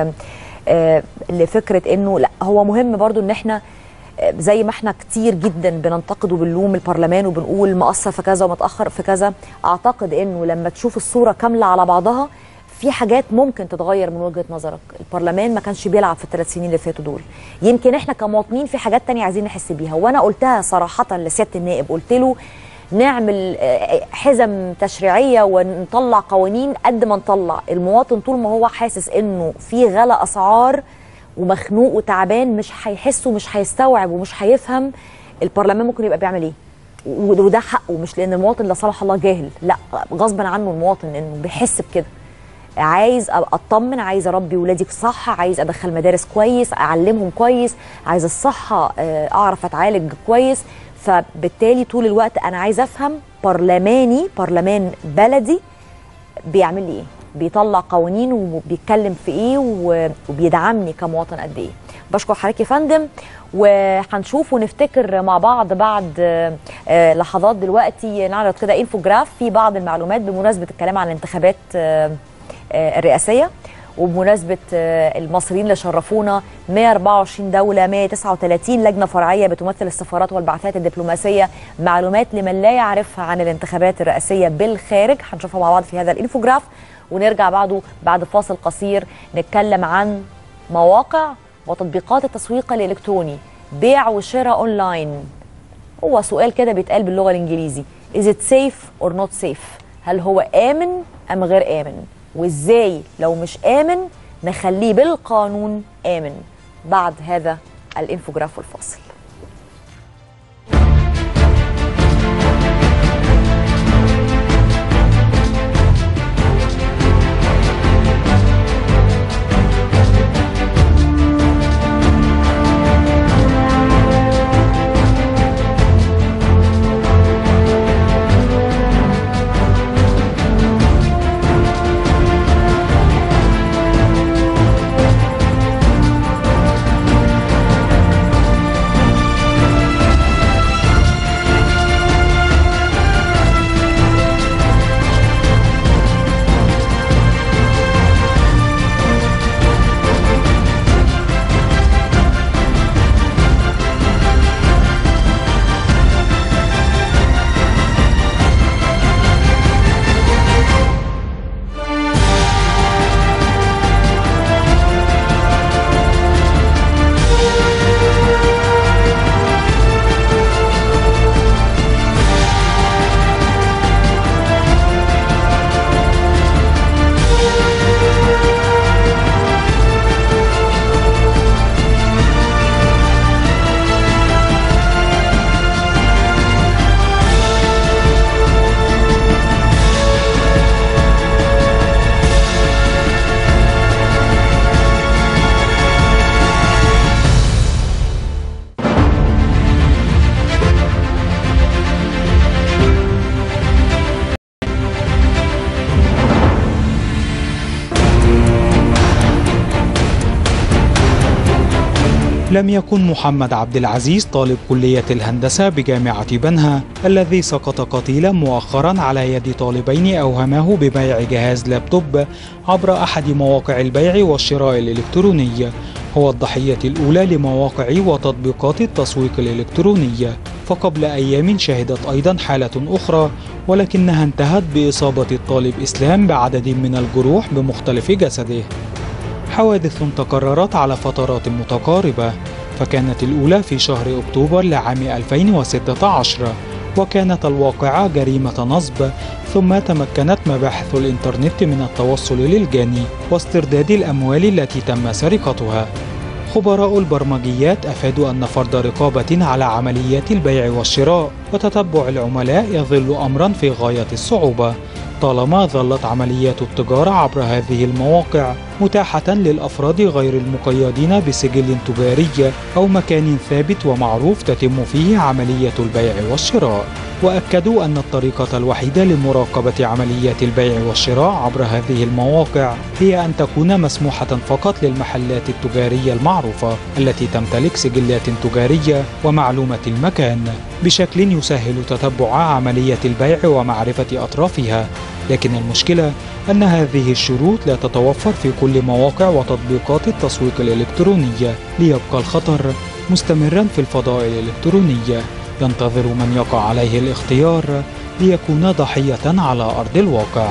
لفكرة إنه لا هو مهم برضو إن إحنا زي ما إحنا كتير جدا بننتقد وبنلوم البرلمان وبنقول مقصر في كذا ومتأخر في كذا، أعتقد إنه لما تشوف الصورة كاملة على بعضها في حاجات ممكن تتغير من وجهة نظرك. البرلمان ما كانش بيلعب في الثلاث سنين اللي فاتوا دول، يمكن احنا كمواطنين في حاجات تانية عايزين نحس بيها، وانا قلتها صراحة لسيادة النائب، قلت له نعمل حزم تشريعية ونطلع قوانين قد ما نطلع المواطن طول ما هو حاسس انه في غلا اسعار ومخنوق وتعبان مش هيحس ومش هيستوعب ومش هيفهم البرلمان ممكن يبقى بيعمل ايه. وده حقه، مش لان المواطن لا صلح الله جاهل، لا غصبا عنه المواطن انه بيحس بكده. عايز اطمن، عايز اربي ولادي صح، عايز ادخل مدارس كويس، اعلمهم كويس، عايز الصحه اعرف اتعالج كويس. فبالتالي طول الوقت انا عايز افهم برلماني، برلمان بلدي بيعمل لي ايه، بيطلع قوانين وبيتكلم في ايه وبيدعمني كمواطن قد ايه. بشكر حضرتك يا فندم، وهنشوف ونفتكر مع بعض بعد لحظات دلوقتي نعرض كده انفوجراف في بعض المعلومات بمناسبه الكلام عن الانتخابات الرئاسيه، وبمناسبه المصريين اللي شرفونا مئة وأربعة وعشرين دوله، مئة وتسعة وثلاثين لجنه فرعيه بتمثل السفارات والبعثات الدبلوماسيه، معلومات لمن لا يعرفها عن الانتخابات الرئاسيه بالخارج هنشوفها مع بعض في هذا الانفوجراف، ونرجع بعده بعد فاصل قصير نتكلم عن مواقع وتطبيقات التسويق الالكتروني، بيع وشراء اونلاين. هو سؤال كده بيتقال باللغه الانجليزي is it safe or not safe؟ هل هو امن ام غير امن؟ وازاي لو مش امن نخليه بالقانون امن؟ بعد هذا الانفوجراف والفاصل. لم يكن محمد عبد العزيز طالب كلية الهندسة بجامعة بنها الذي سقط قتيلا مؤخرا على يد طالبين أوهماه ببيع جهاز لابتوب عبر أحد مواقع البيع والشراء الإلكتروني. هو الضحية الأولى لمواقع وتطبيقات التسويق الإلكتروني، فقبل أيام شهدت أيضا حالة أخرى ولكنها انتهت بإصابة الطالب إسلام بعدد من الجروح بمختلف جسده. حوادث تكررت على فترات متقاربة، فكانت الأولى في شهر أكتوبر لعام ألفين وستة عشر وكانت الواقعة جريمة نصب، ثم تمكنت مباحث الإنترنت من التوصل للجاني واسترداد الأموال التي تم سرقتها. خبراء البرمجيات أفادوا أن فرض رقابة على عمليات البيع والشراء وتتبع العملاء يظل أمرا في غاية الصعوبة طالما ظلت عمليات التجارة عبر هذه المواقع متاحة للأفراد غير المقيدين بسجل تجاري أو مكان ثابت ومعروف تتم فيه عملية البيع والشراء. وأكدوا أن الطريقة الوحيدة لمراقبة عمليات البيع والشراء عبر هذه المواقع هي أن تكون مسموحة فقط للمحلات التجارية المعروفة التي تمتلك سجلات تجارية ومعلومة المكان بشكل يسهل تتبع عملية البيع ومعرفة أطرافها. لكن المشكلة أن هذه الشروط لا تتوفر في كل مواقع وتطبيقات التسويق الإلكتروني، ليبقى الخطر مستمرا في الفضاء الإلكتروني ينتظر من يقع عليه الاختيار ليكون ضحية على أرض الواقع.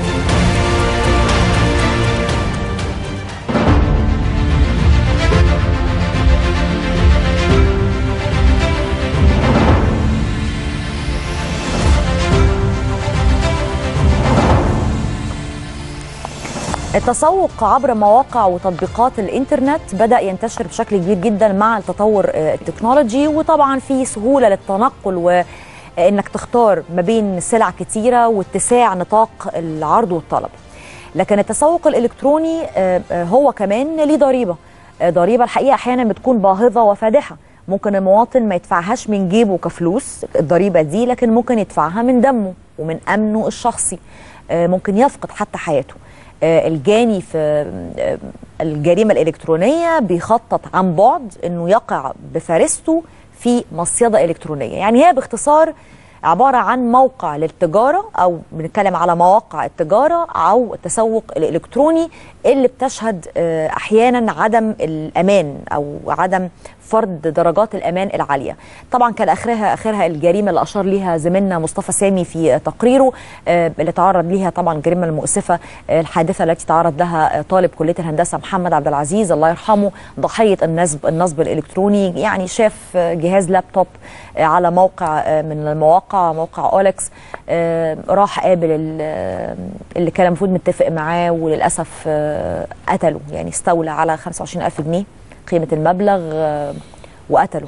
التسوق عبر مواقع وتطبيقات الإنترنت بدأ ينتشر بشكل كبير جدا مع التطور التكنولوجي، وطبعا في سهولة للتنقل وإنك تختار ما بين سلع كتيرة واتساع نطاق العرض والطلب. لكن التسوق الإلكتروني هو كمان ليه ضريبة ضريبة الحقيقة أحيانا بتكون باهظة وفادحة. ممكن المواطن ما يدفعهاش من جيبه كفلوس الضريبة دي، لكن ممكن يدفعها من دمه ومن أمنه الشخصي، ممكن يفقد حتى حياته. الجاني في الجريمة الإلكترونية بيخطط عن بعد أنه يقع بفريسته في مصيدة إلكترونية. يعني هي باختصار عبارة عن موقع للتجارة، أو بنتكلم على مواقع التجارة أو التسوق الإلكتروني اللي بتشهد أحيانا عدم الأمان أو عدم فرض درجات الأمان العالية. طبعا كان آخرها آخرها الجريمة اللي أشار ليها زميلنا مصطفى سامي في تقريره اللي تعرض ليها، طبعا الجريمة المؤسفة، الحادثة التي تعرض لها طالب كلية الهندسة محمد عبد العزيز الله يرحمه، ضحية النصب النصب الإلكتروني. يعني شاف جهاز لابتوب على موقع من المواقع، موقع أوليكس، راح قابل اللي كان المفروض متفق معاه وللأسف قتله، يعني استولى على خمسة وعشرين ألف جنيه قيمه المبلغ آه وقتله.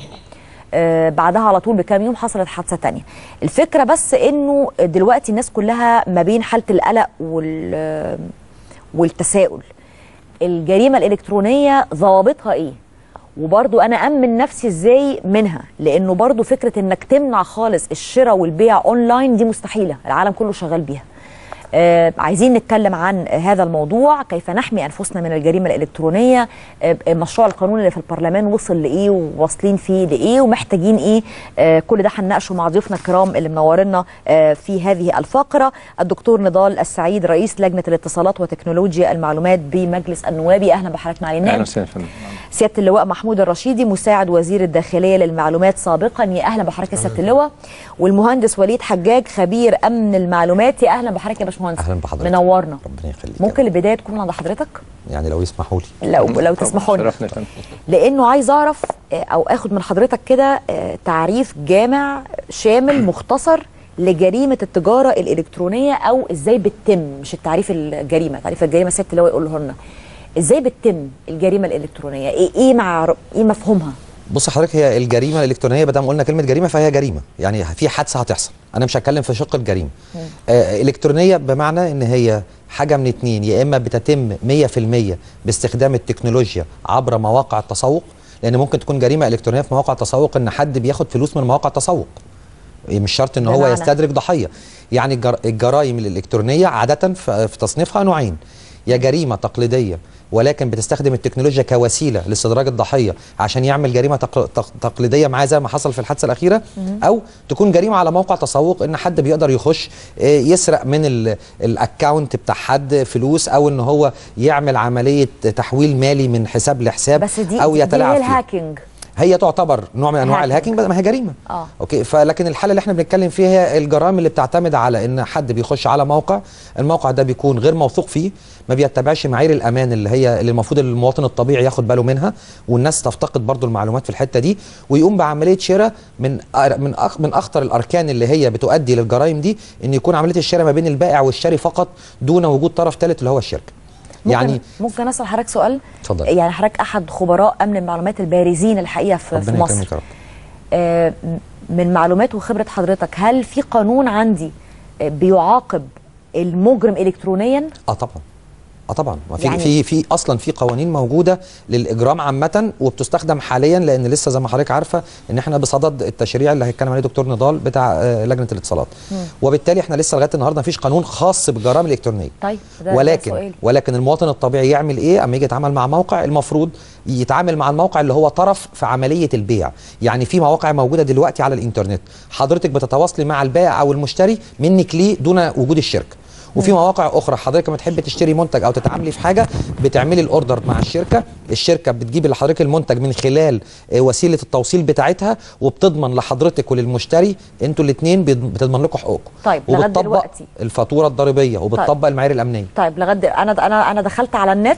آه بعدها على طول بكام يوم حصلت حادثه تانية. الفكره بس انه دلوقتي الناس كلها ما بين حاله القلق وال والتساؤل. الجريمه الالكترونيه ضوابطها ايه؟ وبرضو انا امن نفسي ازاي منها؟ لانه برضو فكره انك تمنع خالص الشراء والبيع اونلاين دي مستحيله، العالم كله شغال بيها. آه عايزين نتكلم عن هذا الموضوع، كيف نحمي انفسنا من الجريمه الالكترونيه، آه مشروع القانون اللي في البرلمان وصل لايه وواصلين فيه لايه ومحتاجين ايه. آه كل ده هنناقشه مع ضيوفنا الكرام اللي منورنا آه في هذه الفقره. الدكتور نضال السعيد رئيس لجنه الاتصالات وتكنولوجيا المعلومات بمجلس النواب، اهلا بحضرتك معالي النائب. اهلا وسهلا فندم. سياده اللواء محمود الرشيدي مساعد وزير الداخليه للمعلومات سابقا، يا اهلا بحضرتك يا سياده اللواء. والمهندس وليد حجاج خبير امن المعلومات، يا اهلا بحضرتك يا باشمهندس. اهلا بحضرتك. منورنا. ربنا يخليك. ممكن البدايه تكون عند حضرتك؟ يعني لو يسمحوا لي. لو لو تسمحوا لي. لانه عايز اعرف او اخد من حضرتك كده تعريف جامع شامل مختصر لجريمه التجاره الالكترونيه، او ازاي بتتم، مش التعريف الجريمه، تعريف الجريمه سياده اللواء يقوله لنا. ازاي بتتم الجريمه الالكترونيه؟ ايه ايه مع ايه مفهومها؟ بص حضرتك، هي الجريمه الالكترونيه بدل ما قلنا كلمه جريمه فهي جريمه، يعني في حادثه هتحصل. انا مش هتكلم في شق الجريمه. آه الكترونيه بمعنى ان هي حاجه من اتنين، يا اما بتتم مية في المية باستخدام التكنولوجيا عبر مواقع التسوق، لان ممكن تكون جريمه الكترونيه في مواقع التسوق ان حد بياخد فلوس من مواقع التسوق، مش شرط ان هو يستدرج ضحيه. يعني الجرائم الالكترونيه عاده في تصنيفها نوعين، يا جريمه تقليديه ولكن بتستخدم التكنولوجيا كوسيله لاستدراج الضحيه عشان يعمل جريمه تقليديه معاه زي ما حصل في الحادثه الاخيره، او تكون جريمه على موقع تسوق ان حد بيقدر يخش يسرق من الاكونت بتاع حد فلوس، او ان هو يعمل عمليه تحويل مالي من حساب لحساب، بس دي او يتلاعب فيه. الهاكينج هي تعتبر نوع من انواع الهاكينج، ما هي جريمه. اه اوكي. فلكن الحاله اللي احنا بنتكلم فيها هي الجرائم اللي بتعتمد على ان حد بيخش على موقع، الموقع ده بيكون غير موثوق فيه، ما بيتبعش معايير الامان اللي هي اللي المفروض المواطن الطبيعي ياخد باله منها، والناس تفتقد برضو المعلومات في الحته دي، ويقوم بعمليه شراء من من أخ من اخطر الاركان اللي هي بتؤدي للجرائم دي، ان يكون عمليه الشراء ما بين البائع والشاري فقط دون وجود طرف ثالث اللي هو الشركه. ممكن يعني ممكن اسال حضرتك سؤال؟ اتفضل. يعني حضرتك احد خبراء امن المعلومات البارزين الحقيقه في, في مصر. آه من معلومات وخبره حضرتك، هل في قانون عندي بيعاقب المجرم الكترونيا؟ اه طبعا. اه طبعا، في يعني في في اصلا في قوانين موجوده للاجرام عامه وبتستخدم حاليا، لان لسه زي ما حضرتك عارفه ان احنا بصدد التشريع اللي هيتكلم عليه دكتور نضال بتاع آه لجنه الاتصالات، م. وبالتالي احنا لسه لغايه النهارده مفيش قانون خاص بالجرائم الالكترونيه. طيب ده ولكن ده ولكن المواطن الطبيعي يعمل ايه اما يجي يتعامل مع موقع؟ المفروض يتعامل مع الموقع اللي هو طرف في عمليه البيع. يعني في مواقع موجوده دلوقتي على الانترنت حضرتك بتتواصلي مع البائع او المشتري منك ليه دون وجود الشركه، وفي مواقع اخرى حضرتك لما تحب تشتري منتج او تتعاملي في حاجه بتعملي الاوردر مع الشركه، الشركه بتجيب لحضرتك المنتج من خلال وسيله التوصيل بتاعتها، وبتضمن لحضرتك وللمشتري انتوا الاثنين بتضمن لكم حقوقكم. طيب لغايه دلوقتي الفاتوره الضريبيه وبتطبق طيب. المعايير الامنيه. طيب لغايه انا انا انا دخلت على النت،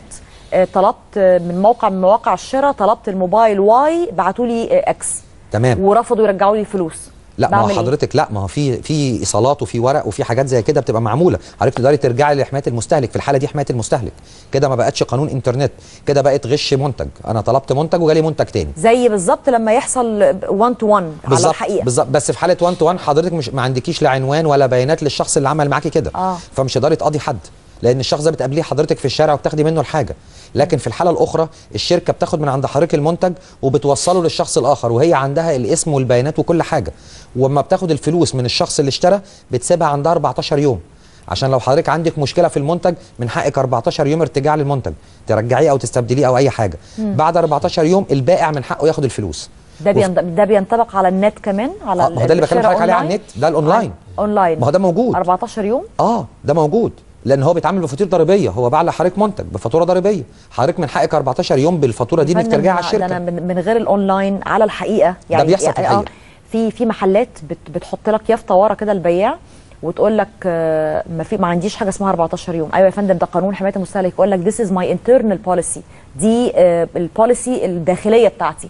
طلبت من موقع من مواقع الشراء، طلبت الموبايل واي، بعتوا لي اكس، تمام، ورفضوا يرجعوا لي الفلوس. لا ما هو حضرتك لا ما هو في في ايصالات وفي ورق وفي حاجات زي كده بتبقى معموله، حضرتك تقدري ترجعي لحمايه المستهلك، في الحاله دي حمايه المستهلك كده ما بقتش قانون انترنت، كده بقت غش منتج، انا طلبت منتج وجالي منتج تاني، زي بالظبط لما يحصل واحد تو واحد على الحقيقه بالظبط. بس في حاله واحد تو واحد حضرتك مش ما عندكيش لا عنوان ولا بيانات للشخص اللي عمل معاكي كده، آه. فمش هتقدري تقاضي حد، لان الشخص ده بتقابليه حضرتك في الشارع وبتاخدي منه الحاجه. لكن في الحاله الاخرى الشركه بتاخد من عند حضرتك المنتج وبتوصله للشخص الاخر، وهي عندها الاسم والبيانات وكل حاجه، واما بتاخد الفلوس من الشخص اللي اشترى بتسيبها عندها أربعتاشر يوم، عشان لو حضرتك عندك مشكله في المنتج من حقك أربعتاشر يوم ارتجاع للمنتج، ترجعيه او تستبدليه او اي حاجه. مم. بعد أربعتاشر يوم البائع من حقه ياخد الفلوس. ده بينطبق ده بينطبق على النت كمان، على آه ما هو ده اللي بكلم حضرتك عليه على النت، ده الاونلاين. اونلاين ما هو ده موجود أربعتاشر يوم. اه ده موجود، لان هو بيتعامل بفاتوره ضريبيه، هو باع لحضرتك منتج بفاتوره ضريبيه، حضرتك من حقك أربعتاشر يوم بالفاتوره دي انك ترجعي على الشركه. ده انا من غير الاونلاين على الحقيقه يعني ده بيحصل يعني في في محلات بت بتحط لك يافطه ورا كده البياع وتقول لك آه ما في ما عنديش حاجه اسمها أربعتاشر يوم. ايوه يا فندم ده قانون حمايه المستهلك، يقول لك ذيس از ماي انترنال بوليسي، دي آه البوليسي الداخليه بتاعتي،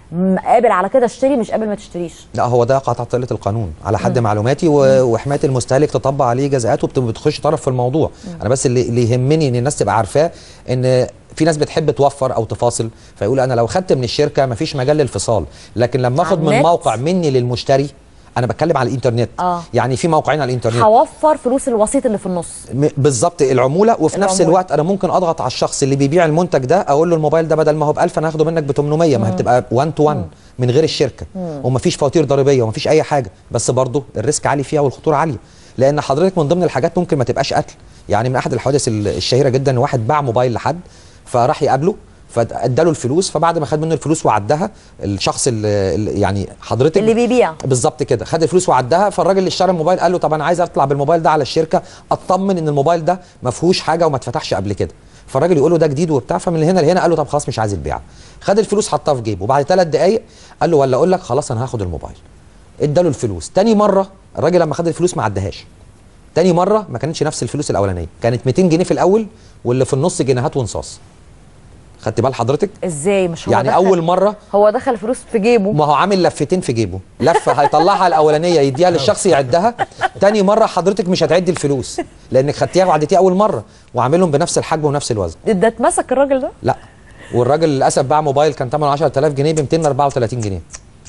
قابل على كده اشتري، مش قابل ما تشتريش. لا هو ده يقع تحت قله القانون على حد معلوماتي، وحمايه المستهلك تطبق عليه جزاءات وبتخش طرف في الموضوع. مم. انا بس اللي, اللي يهمني ان الناس تبقى عارفاه ان في ناس بتحب توفر او تفاصل، فيقول انا لو خدت من الشركه مفيش مجال للفصال، لكن لما اخد من موقع مني للمشتري، انا بتكلم على الانترنت. آه. يعني في موقعين على الانترنت هوفر فلوس الوسيط اللي في النص بالظبط، العموله، وفي العمولة. نفس الوقت انا ممكن اضغط على الشخص اللي بيبيع المنتج ده، اقول له الموبايل ده بدل ما هو ب ألف انا هاخده منك ب ثمانمية، ما هي بتبقى واحد تو واحد من غير الشركه، مم. ومفيش فواتير ضريبيه ومفيش اي حاجه، بس برضه الريسك عالي فيها والخطوره عاليه، لان حضرتك من ضمن الحاجات ممكن ما تبقاش قتل. يعني من احد الحوادث الشهيره جدا، واحد باع موبايل لحد فراح يقابله فاداله الفلوس، فبعد ما خد منه الفلوس وعدها الشخص اللي يعني حضرتك اللي بيبيع بالظبط كده، خد الفلوس وعدها، فالراجل اللي اشترى الموبايل قال له طب انا عايز اطلع بالموبايل ده على الشركه اطمن ان الموبايل ده ما فيهوش حاجه وما اتفتحش قبل كده، فالراجل يقول له ده جديد وبتاع، فمن هنا لهنا قال له طب خلاص مش عايز البيعه، خد الفلوس حطها في جيبه، وبعد ثلاث دقائق قال له ولا اقول لك خلاص انا هاخد الموبايل، اداله الفلوس. تاني مره الراجل لما خد الفلوس ما عدهاش، تاني مره ما كانتش نفس الفلوس الاولانيه، كانت مئتين جنيه في الاول واللي في النص جنيهات ونصاص. خدت بال حضرتك؟ ازاي؟ مش هو يعني دخل اول مره هو دخل فلوس في جيبه، ما هو عامل لفتين في جيبه، لفه هيطلعها الاولانيه يديها للشخص يعدها، تاني مره حضرتك مش هتعدي الفلوس لانك خدتيها وعدتيها اول مره، وعاملهم بنفس الحجم ونفس الوزن. ده اتمسك الراجل ده؟ لا، والراجل للاسف باع موبايل كان ثمنه عشرة آلاف جنيه ب مئتين وأربعة وثلاثين جنيه.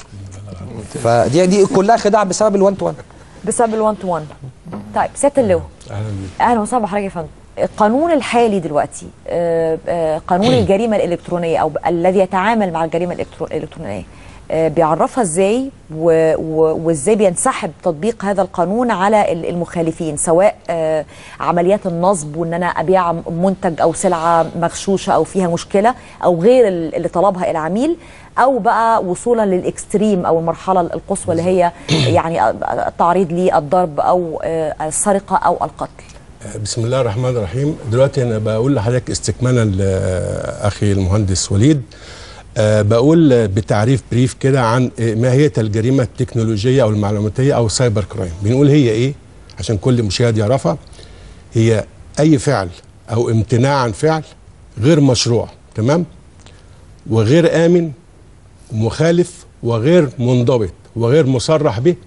فدي دي كلها خداع بسبب ال1 تو واحد. بسبب ال1 تو واحد. طيب سياده اللواء، اهلا اهلا وسهلا بحضرتك يا فندم. القانون الحالي دلوقتي قانون الجريمه الالكترونيه او الذي يتعامل مع الجريمه الالكترونيه بيعرفها ازاي، وازاي بينسحب تطبيق هذا القانون على المخالفين، سواء عمليات النصب وان انا ابيع منتج او سلعه مغشوشه او فيها مشكله او غير اللي طلبها العميل، او بقى وصولا للاكستريم او المرحله القصوى اللي هي يعني التعريض للضرب او السرقه او القتل. بسم الله الرحمن الرحيم. دلوقتي انا بقول لحضرتك استكمالا لاخي المهندس وليد، أه بقول بتعريف بريف كده عن ماهيه الجريمه التكنولوجيه او المعلوماتيه او السايبر كرايم. بنقول هي ايه عشان كل مشاهد يعرفها. هي اي فعل او امتناع عن فعل غير مشروع، تمام، وغير امن ومخالف وغير منضبط وغير مصرح به،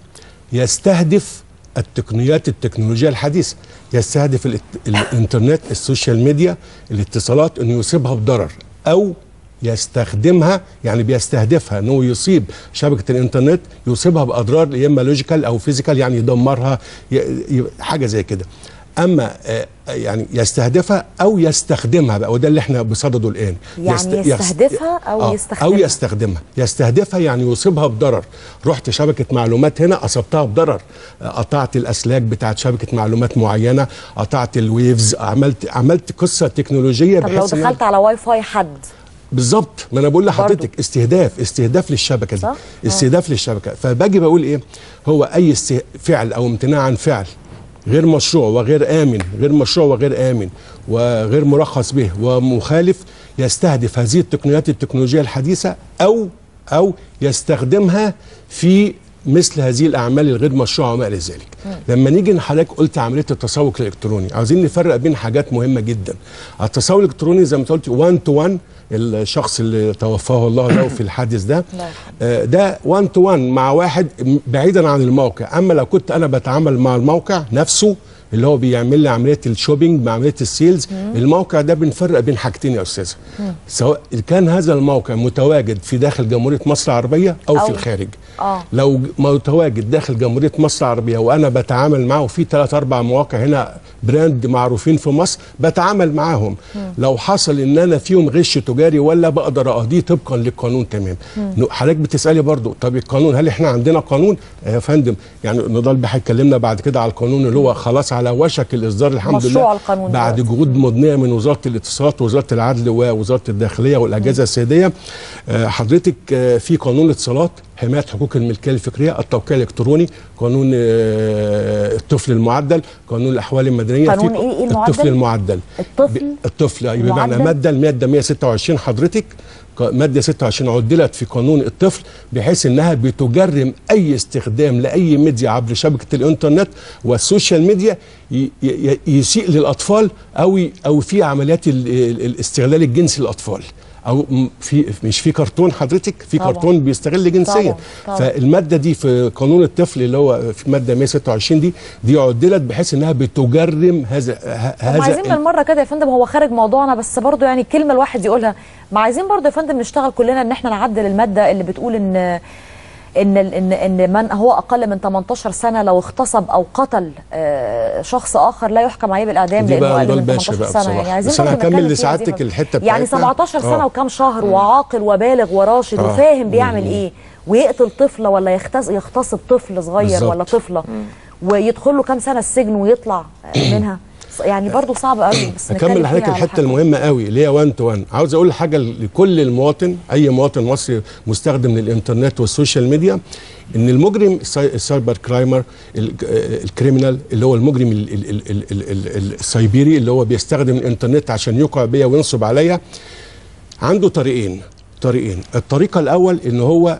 يستهدف التقنيات التكنولوجيا الحديثه، يستهدف الانترنت، السوشيال ميديا، الاتصالات، انه يصيبها بضرر او يستخدمها، يعني بيستهدفها انه يصيب شبكه الانترنت، يصيبها باضرار يا اما لوجيكال او فيزيكال، يعني يدمرها، حاجه زي كده. اما يعني يستهدفها او يستخدمها بقى، وده اللي احنا بصدده الان. يعني يست... يستهدفها او آه يستخدمها او يستخدمها. يستهدفها يعني يصيبها بضرر. رحت شبكه معلومات هنا اصبتها بضرر، قطعت الاسلاك بتاعت شبكه معلومات معينه، قطعت الويفز، عملت عملت قصه تكنولوجيه. طب لو دخلت على واي فاي حد بالظبط، ما انا بقول لحضرتك استهداف استهداف للشبكه دي، استهداف للشبكه. فباجي بقول ايه؟ هو اي فعل او امتناع عن فعل غير مشروع وغير آمن، غير مشروع وغير آمن وغير مرخص به ومخالف، يستهدف هذه التقنيات التكنولوجية الحديثة أو أو يستخدمها في مثل هذه الأعمال الغير مشروعة وما إلى ذلك. لما نيجي حضرتك قلت عملية التسوق الإلكتروني، عاوزين نفرق بين حاجات مهمة جدا. التسوق الإلكتروني زي ما قلت واحد تو واحد، الشخص اللي توفاه الله له في الحادث ده، ده واحد تو واحد مع واحد بعيدا عن الموقع. اما لو كنت انا بتعامل مع الموقع نفسه اللي هو بيعمل لي عمليه الشوبينج مع عمليه السيلز، الموقع ده بنفرق بين حاجتين يا استاذه، سواء كان هذا الموقع متواجد في داخل جمهوريه مصر العربيه او, أو في الخارج. آه. لو متواجد داخل جمهوريه مصر العربيه وانا بتعامل معه في ثلاث اربع مواقع هنا براند معروفين في مصر بتعامل معاهم، مم. لو حصل ان انا فيهم غش تجاري ولا بقدر اقضيه طبقا للقانون. تمام. حضرتك بتسالي برضو طب القانون، هل احنا عندنا قانون يا فندم؟ يعني نضال بيه هيكلمنا بعد كده على القانون اللي هو خلاص على وشك الاصدار الحمد لله بعد جهود مضنيه من وزاره الاتصالات ووزاره العدل ووزاره الداخليه والاجهزه السياديه. حضرتك في قانون الاتصالات حمايه حقوق الملكيه الفكريه، التوقيع الالكتروني، قانون الطفل المعدل، قانون الاحوال المدنيه. قانون ايه ايه المعدل؟ الطفل المعدل. الطفل الطفل بمعنى ماده الماده مئة وستة وعشرين حضرتك، ماده ستة وعشرين عدلت في قانون الطفل بحيث انها بتجرم اي استخدام لاي ميديا عبر شبكه الانترنت والسوشيال ميديا يسيء للاطفال او او في عمليات الاستغلال الجنسي للاطفال او في مش في كرتون حضرتك، في طبعا. كرتون بيستغل جنسيا. طبعا. طبعا. فالماده دي في قانون الطفل اللي هو في ماده مية وستة وعشرين دي دي عدلت بحيث انها بتجرم هذا هذا عايزين بالمره كده يا فندم، هو خارج موضوعنا بس برضه يعني كلمه الواحد يقولها، ما عايزين برضه يا فندم نشتغل كلنا ان احنا نعدل الماده اللي بتقول ان ان ان ان من هو اقل من تمنتاشر سنه لو اغتصب او قتل شخص اخر لا يحكم عليه بالاعدام لانه اقل من تمنتاشر سنه. يعني عايزين بس انا هكمل لسعادتك الحته بتاعتنا. يعني سبعتاشر سنه وكام شهر وعاقل وبالغ وراشد آه. وفاهم بيعمل ايه، ويقتل طفله ولا يغتصب طفل صغير بالزبط. ولا طفله ويدخل له كام سنه السجن ويطلع منها، يعني برضه صعب قوي. بس اكمل لحضرتك الحته المهمه قوي اللي هي واحد تو واحد. عاوز اقول حاجه لكل المواطن، اي مواطن مصري مستخدم للانترنت والسوشيال ميديا، ان المجرم السايبر كرايمر الكريمنال اللي هو المجرم السايبيري اللي هو بيستخدم الانترنت عشان يوقع بيا وينصب عليا، عنده طريقين طريقين الطريقه الاول ان هو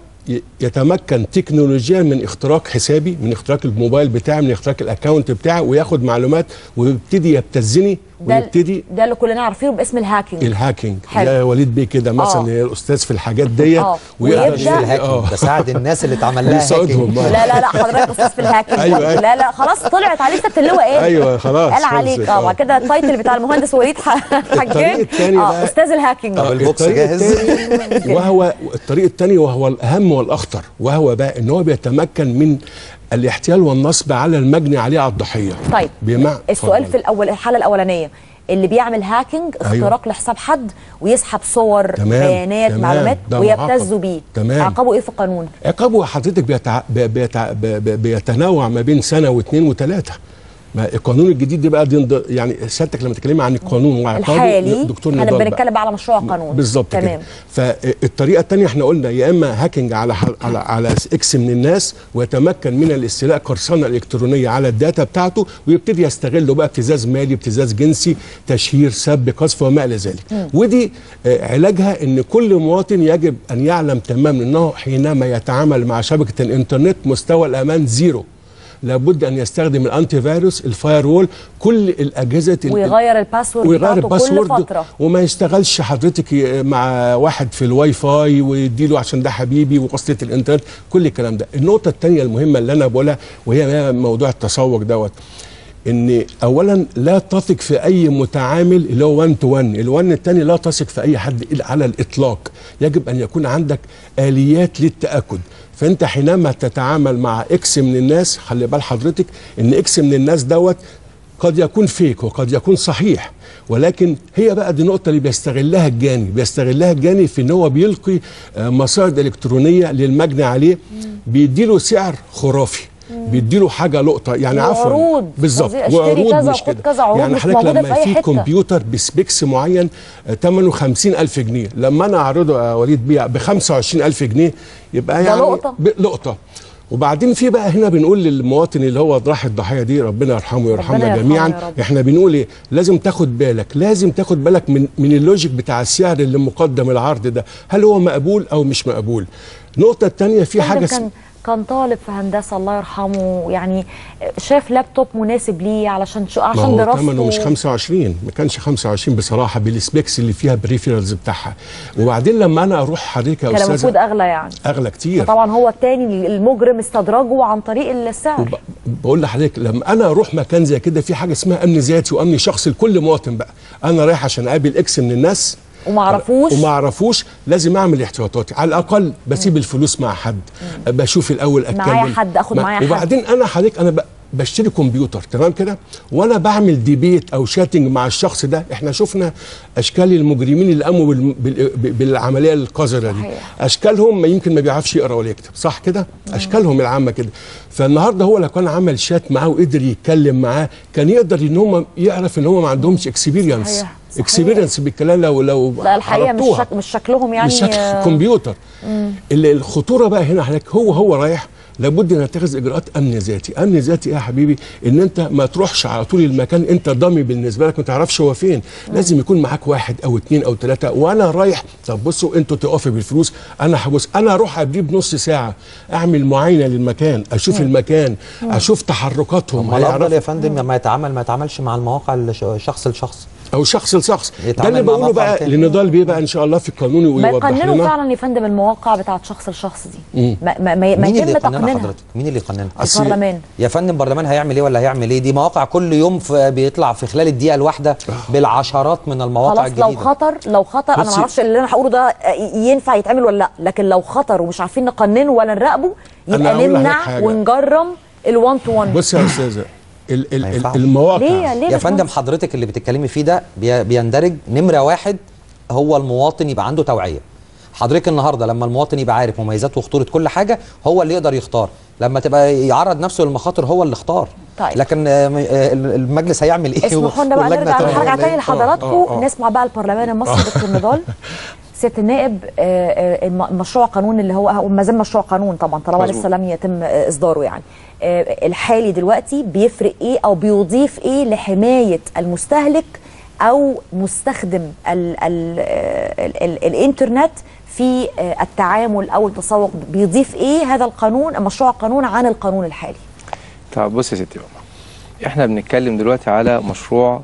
يتمكن تكنولوجيا من اختراق حسابي، من اختراق الموبايل بتاعي، من اختراق الاكونت بتاعي، وياخد معلومات ويبتدي يبتزني ويبتدي. ده اللي كلنا عارفينه باسم الهاكينج. الهاكينج يا وليد بيه كده مثلا الاستاذ في الحاجات ديت اه ويقدر في الهاكينج بساعد الناس اللي اتعمل لها هاكينج. لا لا لا حضرتك استاذ في الهاكينج. أيوة لا لا خلاص طلعت عليه ست اللواء ايه؟ ايوه خلاص قال عليك اه بعد كده التايتل بتاع المهندس وليد حجاج اه استاذ الهاكينج. طب البوكس جاهز. وهو الطريق الثاني وهو الاهم والاخطر، وهو بقى ان هو بيتمكن من الاحتيال والنصب على المجني عليه على الضحيه. طيب بمع... السؤال في الاول الحاله الاولانيه اللي بيعمل هاكينج اختراق أيوة. لحساب حد ويسحب صور تمام. بيانات تمام. معلومات ويبتزوا بيه، عقابه ايه في القانون؟ عقابه حضرتك بيتع... بيتع... بيتنوع ما بين سنه واثنين وثلاثه. ما القانون الجديد ده بقى دي يعني سيادتك لما تتكلمي عن القانون الحالي دكتور احنا بنتكلم على مشروع قانون بالظبط تمام. فالطريقه الثانيه احنا قلنا يا اما هاكينج على على على اكس من الناس ويتمكن من الاستيلاء قرصنه الكترونيه على الداتا بتاعته ويبتدي يستغله بقى ابتزاز مالي، ابتزاز جنسي، تشهير، سب، قذف وما الى ذلك. م. ودي علاجها ان كل مواطن يجب ان يعلم تماما انه حينما يتعامل مع شبكه الانترنت مستوى الامان زيرو. لابد ان يستخدم الانتي فيروس، الفاير وول، كل الاجهزه ويغير الباسورد ويغير الباسورد كل فتره وما يشتغلش حضرتك مع واحد في الواي فاي ويديله عشان ده حبيبي وقصه الانترنت، كل الكلام ده. النقطه الثانيه المهمه اللي انا بقولها وهي موضوع التسوق دوت، ان اولا لا تثق في اي متعامل اللي هو واحد تو واحد، الوان الثاني لا تثق في اي حد على الاطلاق، يجب ان يكون عندك اليات للتاكد. فانت حينما تتعامل مع اكس من الناس خلي بال حضرتك ان اكس من الناس دوت قد يكون فيك وقد يكون صحيح، ولكن هي بقى دي النقطه اللي بيستغلها الجاني، بيستغلها الجاني في ان هو بيلقي مصائد الكترونيه للمجني عليه، بيديله سعر خرافي، بيديله حاجه لقطه يعني عفوا بالظبط وعروض مش كده. يعني حضرتك لما يفيد كمبيوتر بسبيكس معين ثمنه خمسين ألف جنيه، لما انا اعرضه يا وليد بيه ب خمسة وعشرين ألف جنيه يبقى يعني لقطه لقطه. وبعدين في بقى هنا بنقول للمواطن اللي هو راح الضحيه دي ربنا يرحمه ويرحمنا جميعا، احنا بنقول ايه؟ لازم تاخد بالك، لازم تاخد بالك من من اللوجيك بتاع السعر اللي مقدم العرض ده، هل هو مقبول او مش مقبول؟ النقطه الثانيه في حاجه كان كان طالب في هندسه الله يرحمه، يعني شاف لابتوب مناسب ليه علشان شو عشان دراسته. ثمنه مش خمسة وعشرين، ما كانش خمسة وعشرين بصراحه بالسبيكس اللي فيها بريفيرالز بتاعها. وبعدين لما انا اروح حضرتك يا استاذه كان المفروض اغلى يعني اغلى كتير. طبعا هو الثاني المجرم استدرجه عن طريق السعر. بقول لحضرتك لما انا اروح مكان زي كده في حاجه اسمها امن ذاتي وامن شخصي لكل مواطن بقى. انا رايح عشان اقابل اكس من الناس وما عرفوش وما عرفوش لازم اعمل احتياطاتي، على الاقل بسيب الفلوس مع حد، مم. بشوف الاول اتكلم معايا حد، اخد معايا حد، وبعدين انا حضرتك انا بشتري كمبيوتر تمام كده وانا بعمل ديبيت او شاتنج مع الشخص ده. احنا شفنا اشكال المجرمين اللي قاموا بال... بال... بالعمليه القذره دي، اشكالهم ما يمكن ما بيعرفش يقرا ولا يكتب، صح كده؟ اشكالهم العامه كده. فالنهارده هو لو كان عمل شات معاه وقدر يتكلم معاه كان يقدر ان هم يعرف ان هم ما عندهمش اكسبيرينس اكسبيرينس بالكلام. لو لو لا الحقيقه مش شك... مش شكلهم يعني مش شكل الكمبيوتر. اللي الخطوره بقى هنا حضرتك هو هو رايح لابد ان نتخذ اجراءات امن ذاتي. امن ذاتي ايه يا حبيبي؟ ان انت ما تروحش على طول المكان انت ضامي بالنسبه لك ما تعرفش هو فين. مم. لازم يكون معاك واحد او اثنين او ثلاثه، وانا رايح طب بصوا انتوا تقفوا بالفلوس انا هبص، انا اروح قبليه بنص ساعه اعمل معاينه للمكان، اشوف مم. المكان، مم. اشوف تحركاتهم. ما الافضل يا فندم لما يتعامل ما يتعاملش مع المواقع شخص لشخص. او شخص لشخص. ده يتعامل اللي مع بقوله مطعم بقى تاني. لنضال بيه بقى ان شاء الله في القانون ما ويوضح يقننوا لنا. فعلا يا فندم المواقع بتاعت شخص لشخص دي. مم. ما ما ما مين اللي يتم يقننها تقنينها؟ حضرتك؟ مين اللي يقننها؟ البرلمان. يا فندم برلمان هيعمل ايه ولا هيعمل ايه؟ دي مواقع كل يوم في بيطلع في خلال الدقيقه الواحده بالعشرات من المواقع خلاص الجديده. لو خطر لو خطر انا ما اعرفش اللي انا هقوله ده ينفع يتعمل ولا لا، لكن لو خطر ومش عارفين نقننه ولا نراقبه يبقى نمنع ونجرم ال1 تو واحد. بص يا استاذه ال ال المواقع ليه ليه يا فندم حضرتك اللي بتتكلمي فيه ده بي بيندرج نمره واحد هو المواطن يبقى عنده توعيه. حضرتك النهارده لما المواطن يبقى عارف مميزات وخطوره كل حاجه هو اللي يقدر يختار، لما تبقى يعرض نفسه للمخاطر هو اللي اختار. طيب. لكن المجلس هيعمل ايه؟ اسمحوا لنا بقى نرجع نرجع تاني لحضراتكم نسمع بقى البرلمان المصري. دكتور نضال سياده النائب، المشروع قانون اللي هو ما زال مشروع قانون طبعا طالما لسه لم يتم اصداره، يعني الحالي دلوقتي بيفرق ايه او بيضيف ايه لحمايه المستهلك او مستخدم ال ال ال ال الانترنت في التعامل او التسوق؟ بيضيف ايه هذا القانون مشروع قانون عن القانون الحالي؟ طب بص يا ستي بابا، احنا بنتكلم دلوقتي على مشروع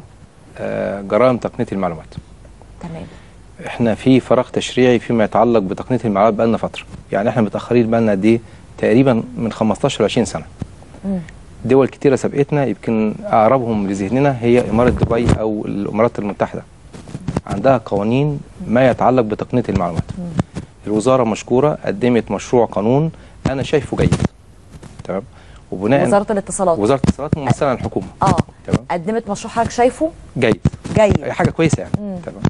جرائم تقنيه المعلومات. تمام. احنا في فراغ تشريعي فيما يتعلق بتقنيه المعلومات بقالنا فتره، يعني احنا متاخرين بقالنا قد ايه؟ تقريبا من خمستاشر ل عشرين سنه. مم. دول كتيره سبقتنا، يمكن اقربهم لذهننا هي اماره دبي او الامارات المتحده. عندها قوانين ما يتعلق بتقنيه المعلومات. مم. الوزاره مشكوره قدمت مشروع قانون انا شايفه جيد. تمام؟ وبناء وزاره الاتصالات وزاره الاتصالات ممثله عن الحكومه. اه تمام. قدمت مشروع حضرتك شايفه جيد. جيد. حاجه كويسه يعني. مم. تمام.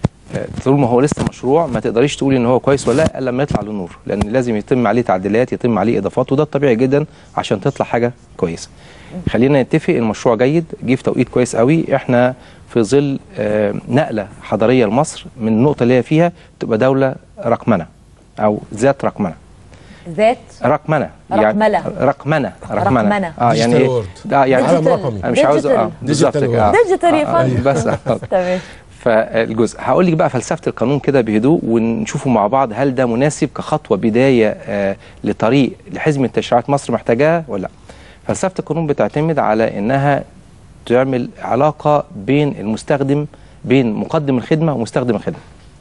طول ما هو لسه مشروع ما تقدريش تقولي ان هو كويس ولا لا الا لما يطلع له نور، لان لازم يتم عليه تعديلات، يتم عليه اضافات، وده الطبيعي جدا عشان تطلع حاجه كويسه. خلينا نتفق المشروع جيد، جه في توقيت كويس قوي. احنا في ظل آه نقله حضاريه لمصر من النقطه اللي هي فيها تبقى دوله رقمنه او ذات رقمنه. ذات رقمنه يعني رقمنه رقمنه رقمنه, رقمنة. اه يعني ايه؟ اه يعني عالم رقمي. انا مش عاوز اه بالظبط كده ديجيتال يا فندم. بس تمام. فالجزء هقول لك بقى فلسفه القانون كده بهدوء ونشوفه مع بعض، هل ده مناسب كخطوه بدايه آه لطريق لحزمه تشريعات مصر محتاجاها ولا لا؟ فلسفه القانون بتعتمد على انها تعمل علاقه بين المستخدم، بين مقدم الخدمه ومستخدم الخدمه.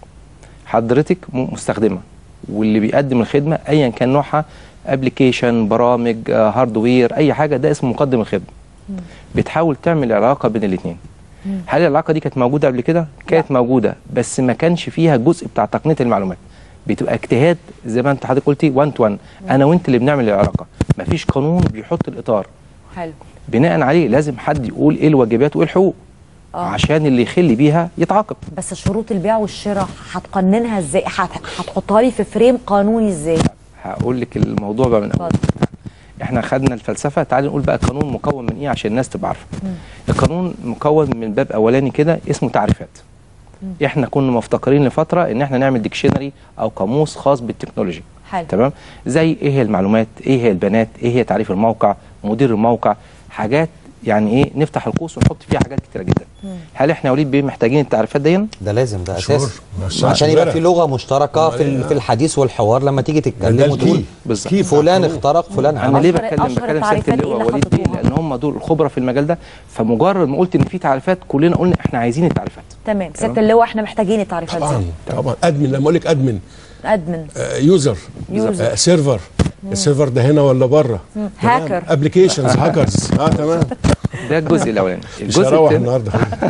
حضرتك مستخدمه واللي بيقدم الخدمه ايا كان نوعها، ابلكيشن، برامج، آه هاردوير، اي حاجه، ده اسمه مقدم الخدمه. بتحاول تعمل علاقه بين الاثنين. هل العلاقه دي كانت موجوده قبل كده؟ كانت موجوده بس ما كانش فيها جزء بتاع تقنيه المعلومات. بتبقى اجتهاد زي ما انت حضرتك قلتي واحد تو واحد، انا وانت اللي بنعمل العلاقه، ما فيش قانون بيحط الاطار. حلو. بناء عليه لازم حد يقول ايه الواجبات وايه الحقوق. آه. عشان اللي يخل بيها يتعاقب. بس شروط البيع والشراء هتقننها ازاي؟ هتحطها لي في فريم قانوني ازاي؟ هقول لك الموضوع بقى من اول. احنا خدنا الفلسفه، تعالي نقول بقى القانون مكون من ايه عشان الناس تبقى عارفه. القانون مكون من باب اولاني كده اسمه تعريفات. مم. احنا كنا مفتقرين لفتره ان احنا نعمل ديكشنري او قاموس خاص بالتكنولوجي. حلو. تمام؟ زي ايه هي المعلومات، ايه هي البيانات، ايه هي تعريف الموقع، مدير الموقع، حاجات يعني ايه نفتح القوس ونحط فيها حاجات كتيره جدا. مم. هل احنا يا وليد بيه محتاجين التعريفات دي؟ ده لازم، ده اساس عشان يبقى في لغه مشتركه في في الحديث والحوار لما تيجي تتكلم وتقول فلان اخترق فلان عمل. انا ليه بتكلم بتكلم سياده اللواء وليد بيه؟ لان هم دول الخبراء في المجال ده، فمجرد ما قلت ان في تعريفات كلنا قلنا احنا عايزين التعريفات. تمام. سياده اللواء احنا محتاجين التعريفات طبعا طبعا. ادمن، لما اقول لك ادمن ادمن آه يوزر, يوزر. آه سيرفر. السيرفر ده هنا ولا بره؟ هاكر. ابلكيشنز هاكرز. اه تمام. ده الجزء الاولاني. الجزء الثاني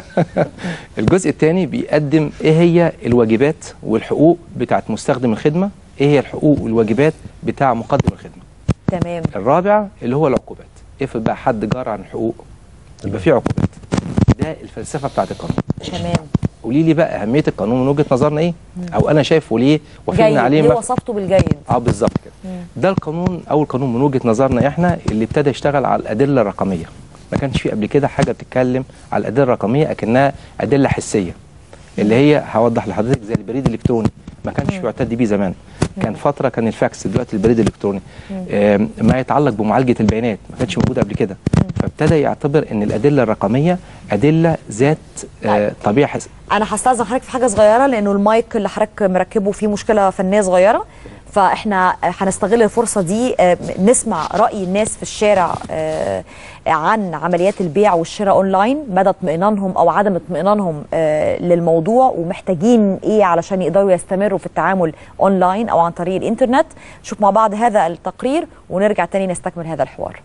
الجزء الثاني بيقدم ايه هي الواجبات والحقوق بتاعت مستخدم الخدمه، ايه هي الحقوق والواجبات بتاع مقدم الخدمه. تمام. الرابع اللي هو العقوبات. افرض بقى حد جار عن حقوق يبقى في عقوبات. ده الفلسفه بتاعت القانون. تمام. قولي لي بقى اهميه القانون من وجهه نظرنا ايه؟ مم. او انا شايفه ليه وافقنا عليه؟ ليه وصفته بالجيد؟ اه بالظبط كده. ده القانون، اول قانون من وجهه نظرنا احنا اللي ابتدى يشتغل على الادله الرقميه. ما كانش في قبل كده حاجه بتتكلم على الادله الرقميه اكنها ادله حسيه، اللي هي هوضح لحضرتك زي البريد الالكتروني، ما كانش يعتد بيه زمان. كان فتره كان الفاكس، دلوقتي البريد الالكتروني. آه ما يتعلق بمعالجه البيانات ما كانش موجود قبل كده، فابتدى يعتبر ان الادله الرقميه ادله ذات آه طبيعه حس... انا هستاذن حضرتك في حاجه صغيره لانه المايك اللي حضرتك مركبه فيه مشكله فنيه صغيره، فاحنا هنستغل الفرصه دي نسمع راي الناس في الشارع عن عمليات البيع والشراء اونلاين، مدى اطمئنانهم او عدم اطمئنانهم للموضوع، ومحتاجين ايه علشان يقدروا يستمروا في التعامل اونلاين او عن طريق الانترنت. نشوف مع بعض هذا التقرير ونرجع تاني نستكمل هذا الحوار.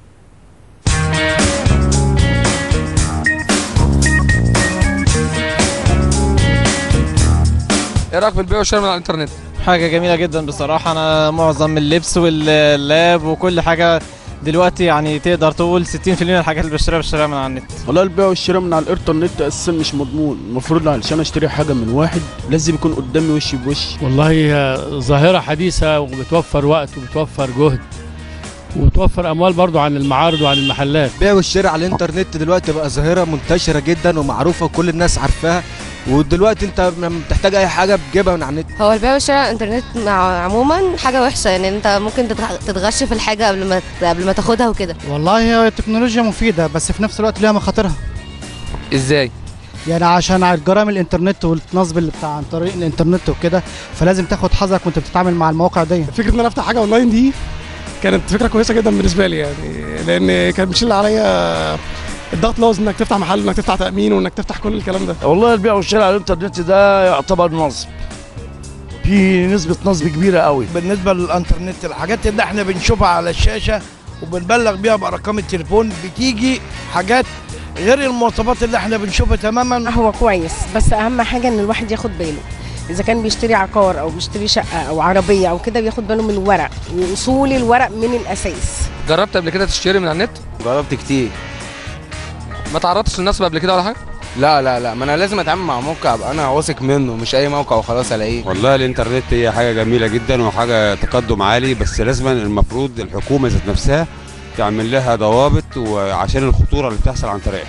ايه رايك في البيع والشراء من على الانترنت؟ حاجه جميله جدا بصراحه. انا معظم اللبس واللاب وكل حاجه دلوقتي يعني تقدر تقول ستين في المية من الحاجات اللي بشتريها بشتريها من على النت. والله البيع والشراء من على الانترنت اساسا مش مضمون. المفروض علشان اشتري حاجه من واحد لازم يكون قدامي وشي بوش. والله هي ظاهره حديثه وبتوفر وقت وبتوفر جهد وتوفر اموال برضو عن المعارض وعن المحلات. البيع والشراء على الانترنت دلوقتي بقى ظاهره منتشره جدا ومعروفه وكل الناس عارفاها، ودلوقتي انت لما بتحتاج اي حاجه بتجيبها من على النت. هو البيع والشراء على الانترنت عموما حاجه وحشه، يعني انت ممكن تتغش في الحاجه قبل ما قبل ما تاخدها وكده. والله هي التكنولوجيا مفيده بس في نفس الوقت ليها مخاطرها. ازاي؟ يعني عشان على الجرائم الانترنت والنصب اللي بتاع عن طريق الانترنت وكده، فلازم تاخد حذرك وانت بتتعامل مع المواقع دي. فكره ان انا افتح حاجه اونلاين دي كانت فكره كويسه جدا بالنسبه لي، يعني لان كان بيشيل عليا الضغط لازم انك تفتح محل وانك تفتح تامين وانك تفتح كل الكلام ده. والله البيع والشراء على الانترنت ده يعتبر نصب، في نسبه نصب كبيره قوي. بالنسبه للانترنت الحاجات اللي احنا بنشوفها على الشاشه وبنبلغ بيها بارقام التليفون بتيجي حاجات غير المواصفات اللي احنا بنشوفها تماما. هو كويس بس اهم حاجه ان الواحد ياخد باله اذا كان بيشتري عقار او بيشتري شقه او عربيه او كده، بياخد باله من الورق واصول الورق من الاساس. جربت قبل كده تشتري من على النت؟ جربت كتير. ما تعرضتش للنصب قبل كده ولا حاجه؟ لا لا لا، ما انا لازم اتعامل مع موقع ابقى انا واثق منه، مش اي موقع وخلاص الاقيه. والله الانترنت هي حاجه جميله جدا وحاجه تقدم عالي، بس لازم المفروض الحكومه ذات نفسها تعمل لها ضوابط وعشان الخطوره اللي بتحصل عن طريقها.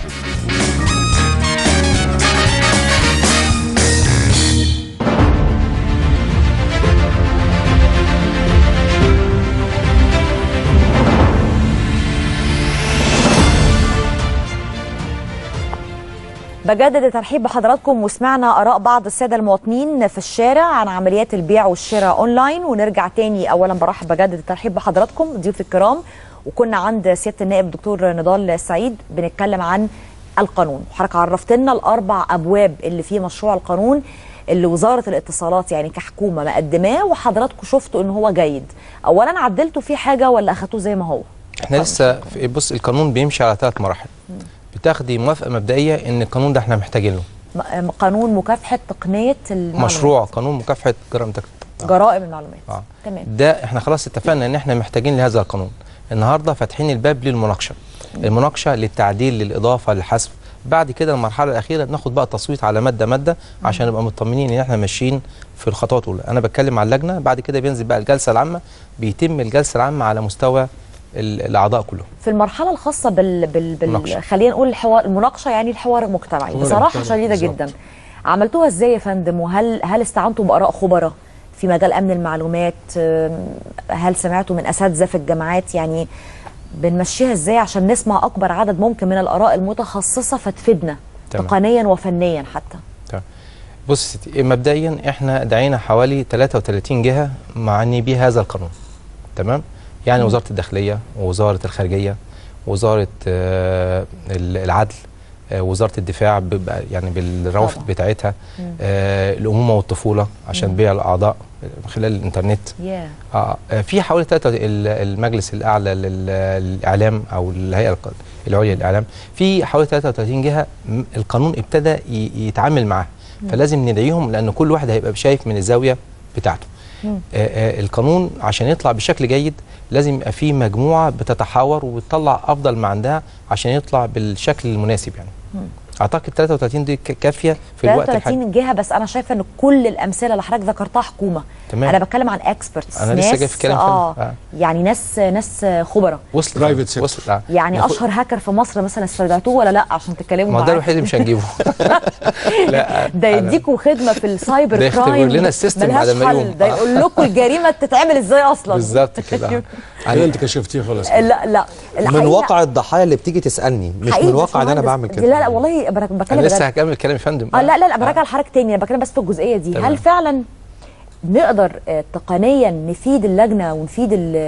بجدد الترحيب بحضراتكم، وسمعنا آراء بعض السادة المواطنين في الشارع عن عمليات البيع والشراء أونلاين. ونرجع تاني، أولا برحب بجدد الترحيب بحضراتكم ضيوف الكرام، وكنا عند سيادة النائب الدكتور نضال السعيد بنتكلم عن القانون. وحضرتك عرفت لنا الأربع أبواب اللي في مشروع القانون اللي وزارة الاتصالات يعني كحكومة مقدماه، وحضراتكم شفتوا إن هو جيد. أولا عدلتوا فيه حاجة ولا أخدتوه زي ما هو؟ احنا لسه بص، القانون بيمشي على ثلاث مراحل. بتاخدي موافقه مبدئيه ان القانون ده احنا محتاجين له. قانون مكافحه تقنيه المعلومات. مشروع قانون مكافحه جرائم جرائم المعلومات. آه. تمام. ده احنا خلاص اتفقنا ان احنا محتاجين لهذا القانون. النهارده فاتحين الباب للمناقشه. المناقشه للتعديل، للاضافه، للحذف. بعد كده المرحله الاخيره بناخد بقى تصويت على ماده ماده عشان نبقى مطمنين ان احنا ماشيين في الخطوات الاولى. انا بتكلم على اللجنه، بعد كده بينزل بقى الجلسه العامه، بيتم الجلسه العامه على مستوى الاعضاء كلهم. في المرحله الخاصه بال, بال... بال... خلينا نقول الحوار المناقشه، يعني الحوار المجتمعي بصراحه شديده جدا. عملتوها ازاي يا فندم؟ وهل هل استعنتوا باراء خبراء في مجال امن المعلومات؟ هل سمعتوا من اساتذه في الجامعات؟ يعني بنمشيها ازاي عشان نسمع اكبر عدد ممكن من الاراء المتخصصه فتفيدنا تمام. تقنيا وفنيا حتى. تمام. بص يا ستي، مبدئيا احنا دعينا حوالي ثلاثة وثلاثين جهه معني بيه هذا القانون. تمام؟ يعني وزارة الداخلية، ووزارة الخارجية، وزارة آه العدل، آه وزارة الدفاع يعني بالروافد طبعا بتاعتها، آه الأمومة والطفولة عشان بيع الأعضاء من خلال الإنترنت. yeah. آه في حوالي ثلاثة المجلس الأعلى للإعلام أو الهيئة العليا للإعلام، في حوالي ثلاثة وثلاثين جهة القانون ابتدى يتعامل معاها، فلازم ندعيهم لأن كل واحد هيبقى شايف من الزاوية بتاعته. آه آه القانون عشان يطلع بشكل جيد لازم يبقى فيه مجموعه بتتحاور وتطلع افضل ما عندها عشان يطلع بالشكل المناسب يعني. مم. اعتقد ثلاثة وثلاثين دي كافيه في الوقت الحالي. ثلاثة وثلاثين جهه، بس انا شايفه ان كل الامثله اللي حضرتك ذكرتها حكومه. تمام. انا بتكلم عن اكسبرتس، انا لسه جاي في الكلام. آه, اه يعني ناس ناس خبراء وصلت برايفت وصلت آه. يعني ناخد... اشهر هاكر في مصر مثلا استدعتوه ولا لا عشان تتكلموا معاه؟ ما ده الوحيد اللي مش هنجيبه. لا ده يديكوا خدمه في السايبر ده كرايم، ده يختبر لنا السيستم بعد ما يوم، ده يقول لكم الجريمه تتعمل ازاي اصلا. بالظبط كده. انا انت كشفتيه خلاص. لا لا من واقع الضحايا اللي بتيجي تسالني، مش من واقع ان انا بعمل كده. لا لا والله بتكلم انا لسه هكمل كلام يا فندم. اه لا لا لا براجع لحضرتك تاني، انا بتكلم بس في الجزئيه دي. تمام. هل فعلا نقدر تقنيا نفيد اللجنه ونفيد ال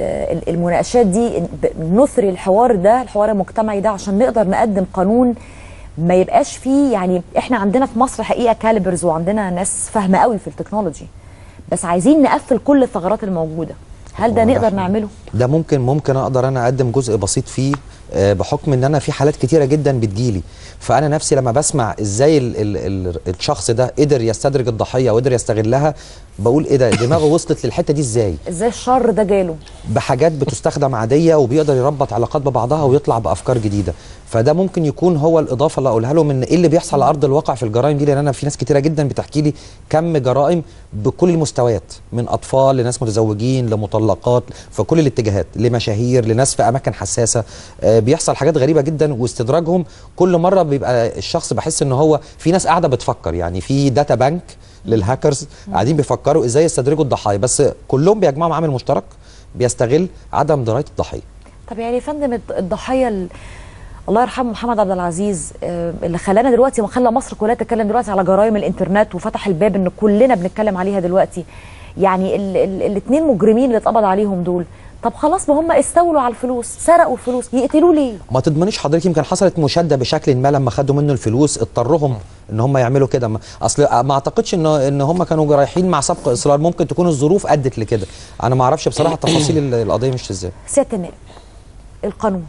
ال المناقشات دي، نثري الحوار ده، الحوار المجتمعي ده، عشان نقدر نقدم قانون ما يبقاش فيه. يعني احنا عندنا في مصر حقيقه كاليبرز وعندنا ناس فاهمه قوي في التكنولوجي، بس عايزين نقفل كل الثغرات الموجوده. هل ده نقدر نعمله؟ ده ممكن ممكن اقدر انا اقدم جزء بسيط فيه، بحكم ان انا في حالات كتيره جدا بتجيلي، فانا نفسي لما بسمع ازاي ال ال ال الشخص ده قدر يستدرج الضحيه وقدر يستغلها، بقول ايه ده، دماغه وصلت للحته دي ازاي؟ ازاي الشر ده جاله؟ بحاجات بتستخدم عاديه وبيقدر يربط علاقات ببعضها ويطلع بافكار جديده. فده ممكن يكون هو الاضافه اللي اقولها لهم، ان ايه اللي بيحصل على ارض الواقع في الجرائم دي، لان انا في ناس كتيره جدا بتحكي لي كم جرائم بكل المستويات، من اطفال لناس متزوجين لمطلقات، في كل الاتجاهات، لمشاهير لناس في اماكن حساسه. آه بيحصل حاجات غريبه جدا، واستدراجهم كل مره بيبقى الشخص بحس ان هو في ناس قاعده بتفكر، يعني في داتا بانك للهاكرز قاعدين بيفكروا ازاي يستدرجوا الضحايا، بس كلهم بيجمعوا عامل مشترك بيستغل عدم درايه الضحيه. طب يعني يا فندم الضحيه الله يرحمه محمد عبد العزيز اللي خلانا دلوقتي وخلى مصر كلها تتكلم دلوقتي على جرائم الانترنت وفتح الباب ان كلنا بنتكلم عليها دلوقتي، يعني الاثنين مجرمين اللي اتقبض عليهم دول، طب خلاص ما هم استولوا على الفلوس، سرقوا الفلوس، يقتلوه ليه؟ ما تضمنيش حضرتك، يمكن حصلت مشاده بشكل ما لما خدوا منه الفلوس اضطرهم ان هم يعملوا كده. اصل ما اعتقدش ان ان هم كانوا رايحين مع سبق اصرار، ممكن تكون الظروف ادت لكده. انا ما اعرفش بصراحه تفاصيل القضيه مش ازاي. سياده النائب، القانون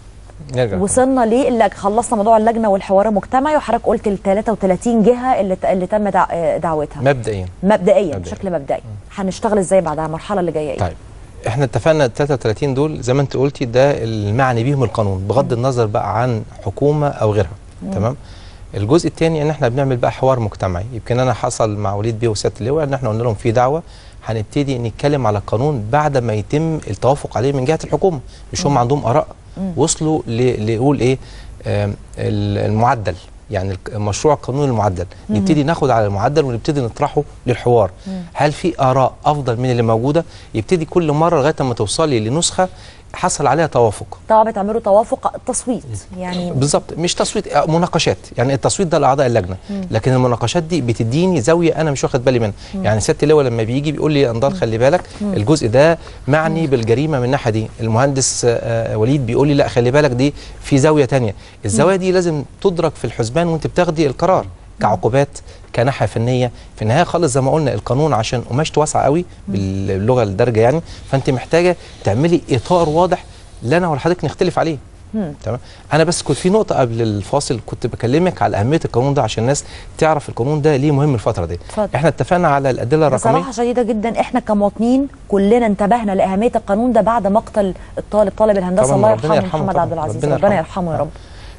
نرجع وصلنا ليه اللي خلصنا موضوع اللجنه والحوار المجتمعي، وحضرتك قلت ال ثلاثة وثلاثين جهه اللي اللي تم دعوتها مبدئيا مبدئيا بشكل مبدئي. هنشتغل ازاي بعدها؟ المرحله اللي جايه ايه؟ طيب احنا اتفقنا ال ثلاثة وثلاثين دول زي ما انت قلتي ده المعني بيهم القانون، بغض النظر بقى عن حكومه او غيرها. مم. تمام. الجزء الثاني ان احنا بنعمل بقى حوار مجتمعي، يمكن انا حصل مع وليد بيه وسياده اللواء ان احنا قلنا لهم في دعوه هنبتدي نتكلم على القانون بعد ما يتم التوافق عليه من جهه الحكومه، مش هم عندهم اراء وصلوا ليقول ايه آه المعدل، يعني مشروع القانون المعدل، نبتدي ناخد على المعدل ونبتدي نطرحه للحوار. مم. هل في اراء افضل من اللي موجوده؟ يبتدي كل مره لغايه ما توصلي لنسخه حصل عليها توافق. طبعا بتعملوا توافق تصويت يعني بالظبط، مش تصويت، مناقشات، يعني التصويت ده لاعضاء اللجنه، مم. لكن المناقشات دي بتديني زاويه انا مش واخد بالي منها. مم. يعني سياده اللواء لما بيجي بيقول لي انضال خلي بالك مم. الجزء ده معني مم. بالجريمه من الناحيه دي، المهندس آه وليد بيقول لي لا خلي بالك دي في زاويه ثانيه، الزاويه دي لازم تدرك في الحسبان وانت بتاخدي القرار كعقوبات كناحيه فنيه. في النهايه خالص زي ما قلنا القانون عشان قماشته واسعه قوي باللغه الدارجه، يعني فانت محتاجه تعملي اطار واضح لا انا ولا حضرتك نختلف عليه. تمام. انا بس كنت في نقطه قبل الفاصل كنت بكلمك على اهميه القانون ده عشان الناس تعرف القانون ده ليه مهم الفتره دي. فضل. احنا اتفقنا على الادله الرقميه. بصراحه شديده جدا احنا كمواطنين كلنا انتبهنا لاهميه القانون ده بعد مقتل الطالب طالب الهندسه الله يرحمه, يرحمه محمد عبد العزيز، ربنا, ربنا يرحمه يا رب.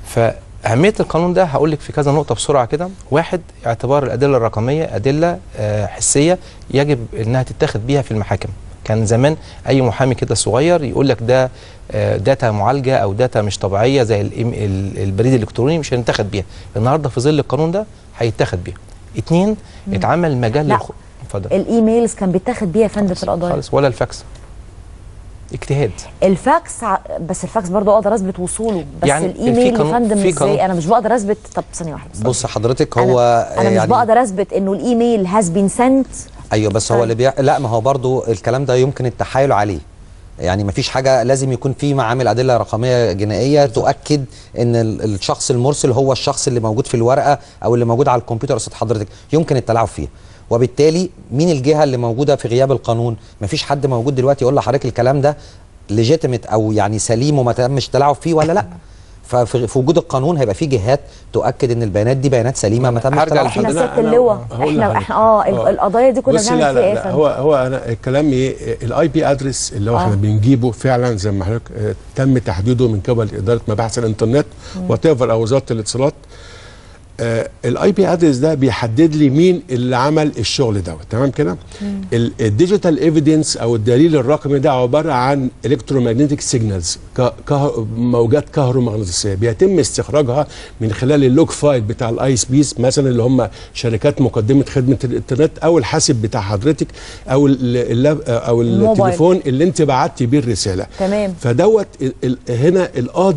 فاهميه القانون ده هقول لك في كذا نقطه بسرعه كده. واحد، اعتبار الادله الرقميه ادله آه حسيه يجب انها تتاخد بيها في المحاكم. كان زمان اي محامي كده صغير يقول لك ده داتا معالجه او داتا مش طبيعيه زي البريد الالكتروني مش هنتاخد بيها. النهارده في ظل القانون ده هيتاخد بيها. اتنين، اتعمل مجال للخ... اتفضل. الايميلز كان بيتاخد بيها يا فندم في القضايا خالص، ولا الفاكس. اجتهاد. الفاكس ع... بس الفاكس برضه اقدر اثبت وصوله، بس يعني الايميل يا فندم ازاي؟ انا مش بقدر اثبت. طب ثانيه واحده بص حضرتك، هو انا, أنا يعني مش بقدر اثبت انه الايميل هاز بين سنت. ايوه بس هو اللي بي... لا ما هو برضو الكلام ده يمكن التحايل عليه، يعني ما فيش حاجه، لازم يكون في معامل ادله رقميه جنائيه تؤكد ان الشخص المرسل هو الشخص اللي موجود في الورقه او اللي موجود على الكمبيوتر قصاد حضرتك، يمكن التلاعب فيها. وبالتالي مين الجهه اللي موجوده في غياب القانون؟ ما فيش حد موجود دلوقتي يقول لحضرتك الكلام ده ليجيتيميت او يعني سليم وما تمش تلاعب فيه ولا لا. ففي وجود القانون هيبقى في جهات تؤكد ان البيانات دي بيانات سليمه ما تمش تلاعب فيها. احنا سياده اللواء احنا احنا اه القضايا دي كنا بنعمل فيها ايه يا فندم؟ هو هو انا الكلام ايه، الاي بي ادرس اللي هو آه. احنا بنجيبه فعلا زي ما حضرتك اه تم تحديده من قبل اداره مباحث الانترنت وات ايفر او وزاره الاتصالات. آه الاي بي ادرس ده بيحدد لي مين اللي عمل الشغل دوت، تمام كده؟ الديجيتال ايفيدنس او الدليل الرقمي ده عباره عن الكترومagnetic سيجنالز، موجات كهرومغناطيسيه بيتم استخراجها من خلال اللوج فايل بتاع الاي اس بيز مثلا اللي هم شركات مقدمه خدمه الانترنت، او الحاسب بتاع حضرتك، او اللاب او التليفون اللي انت بعتي بيه الرساله. تمام. فدوت هنا القاضي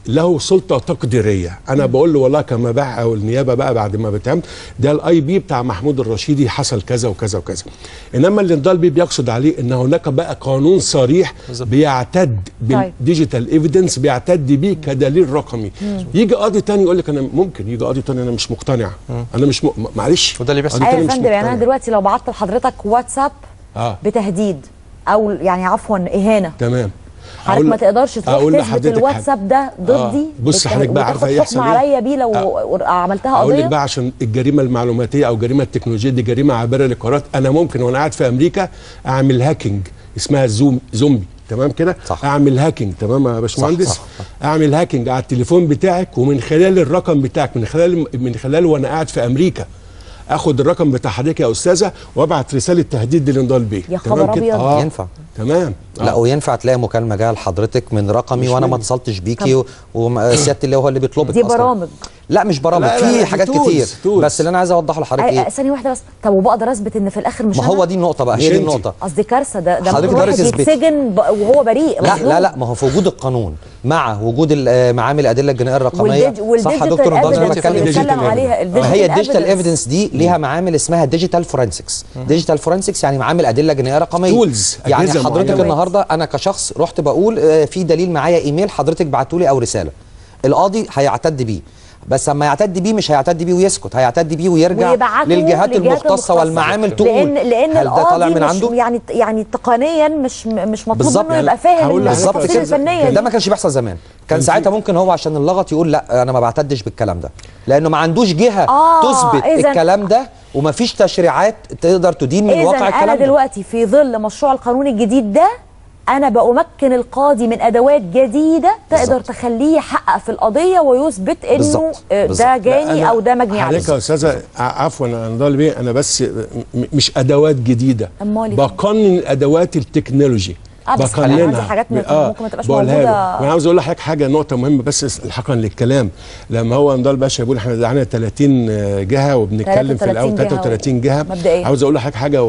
له سلطه تقديريه. انا بقول له والله كمباح او النيابه بقى بعد ما بتعمل ده الاي بي بتاع محمود الرشيدي حصل كذا وكذا وكذا. انما اللي نضال بيه بيقصد عليه ان هناك بقى قانون صريح بيعتد بالديجيتال ايفيدنس، بيعتد بيه كدليل رقمي. مم. يجي قاضي تاني يقول لك انا ممكن يجي قاضي تاني انا مش مقتنع. مم. انا مش م... معلش وده اللي بيحصل. ايوه يا فندم، يعني انا دلوقتي لو بعت لحضرتك واتساب آه. بتهديد او يعني عفوا اهانه، تمام، حضرتك ما تقدرش تروح تثبت الواتساب ده ضدي. آه. بص حضرتك بقى عارفه ايه يحصل عليا بيه لو آه. عملتها قضيه. اقول لك بقى عشان الجريمه المعلوماتيه او الجريمه التكنولوجيه دي جريمه عابره للقارات. انا ممكن وانا قاعد في امريكا اعمل هاكينج اسمها زوم زومبي، تمام كده؟ اعمل هاكينج، تمام يا باشمهندس؟ اعمل هاكينج على التليفون بتاعك، ومن خلال الرقم بتاعك، من خلال من خلال وانا قاعد في امريكا اخد الرقم بتاع حضرتك يا استاذه وابعت رساله تهديد للنضال بيه. يا خبر ابيض. آه. ينفع تمام. آه. لا وينفع تلاقي مكالمه جايه لحضرتك من رقمي وانا ما اتصلتش بيكي وسياده اللي هو اللي بيطلبك دي أصلاً. برامج لا مش برامج، لا لا في حاجات تولز. كتير تولز. بس اللي انا عايز اوضحه لحضرتك ايه؟ ثانيه واحده بس. طب وبقدر اثبت ان في الاخر مش ما هو دي النقطه بقى، هي دي النقطه. قصدي كارثه، ده ده ممكن واحد يتسجن وهو بريء. لا لا لا، ما هو في وجود القانون مع وجود معامل الادله الجنائيه الرقميه. صح يا دكتور نضال، انا بتكلم عليها. ما هي الديجيتال ايفيدنس دي ليها معامل اسمها ديجيتال فورنسكس. ديجيتال فورنسكس يعني معامل ادله جنائيه رقميه. تولز. يعني حضرتك النهارده انا كشخص رحت بقول في دليل معايا ايميل حضرتك بعته لي او رساله، القاضي هيعتد بيه، بس اما يعتد بيه مش هيعتد بيه ويسكت، هيعتد بيه ويرجع للجهات المختصه والمعامل تقول لان لان القاضي من عنده يعني يعني تقنيا مش مش مطلوب منه يبقى فاهم التفاصيل الفنيه. ده ما كانش بيحصل زمان، كان ساعتها ممكن هو عشان اللغط يقول لا انا ما بعتدش بالكلام ده، لانه ما عندوش جهه آه تثبت الكلام ده ومفيش تشريعات تقدر تدين من واقع الكلام ده. انا دلوقتي في ظل مشروع القانون الجديد ده أنا بأمكن القاضي من أدوات جديدة تقدر بالزبط. تخليه يحقق في القضية ويثبت إنه بالزبط. بالزبط. ده جاني أو ده مجني عليه. حضرتك يا أستاذة عفوا أنا نضال بيه، أنا بس مش أدوات جديدة، بقنن أدوات التكنولوجي. اه بس عندي حاجات ممكن آه ما تبقاش موجوده. وانا عاوز اقول لحضرتك حاجه، نقطه مهمه بس الحقا للكلام. لما هو نضال باشا يقول احنا دعنا ثلاثين جهه وبنتكلم في الاول ثلاثة وثلاثين جهه، مبدئيا عاوز اقول لحضرتك حاجه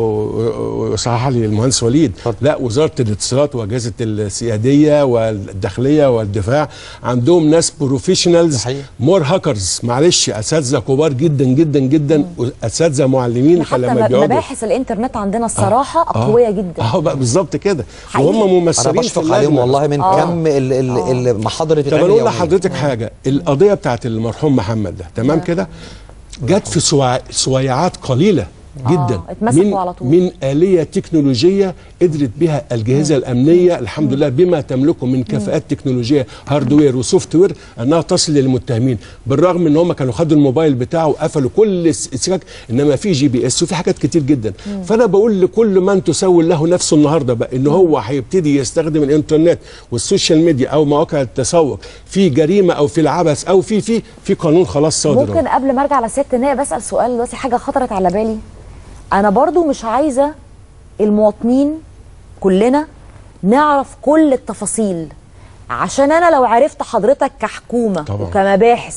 وصححها لي المهندس وليد. لا، وزاره الاتصالات واجهزه السياديه والداخليه والدفاع عندهم ناس بروفيشنالز مور هاكرز، معلش اساتذه كبار جدا جدا جدا، اساتذه معلمين. فلما بيقعدوا مباحث الانترنت عندنا الصراحه آه قويه جدا. اه بالظبط كده، هم ممثلين. انا بشفق عليهم والله من آه. كم المحاضر اللي بتتعمل. طب اقول لحضرتك حاجه، القضيه بتاعت المرحوم محمد ده تمام كده جت في سويع... سويعات قليله جدا آه. من على طول. من آلية تكنولوجية قدرت بها الجهاز الأمنية الحمد لله بما تملكه من كفاءات تكنولوجية هاردوير وسوفت وير أنها تصل للمتهمين، بالرغم ان هم كانوا خدوا الموبايل بتاعه وقفلوا كل السكك، انما في جي بي اس وفي حاجات كتير جدا. مم. فانا بقول لكل من تسول له نفسه النهارده بقى ان هو هيبتدي يستخدم الانترنت والسوشيال ميديا او مواقع التسوق في جريمه او في العبث او في في في قانون خلاص صادر. ممكن قبل ما ارجع لسياده النائب بسال سؤال دلوقتي، حاجه خطرت على بالي. أنا برضو مش عايزة المواطنين كلنا نعرف كل التفاصيل، عشان أنا لو عرفت حضرتك كحكومة طبعا. وكمباحث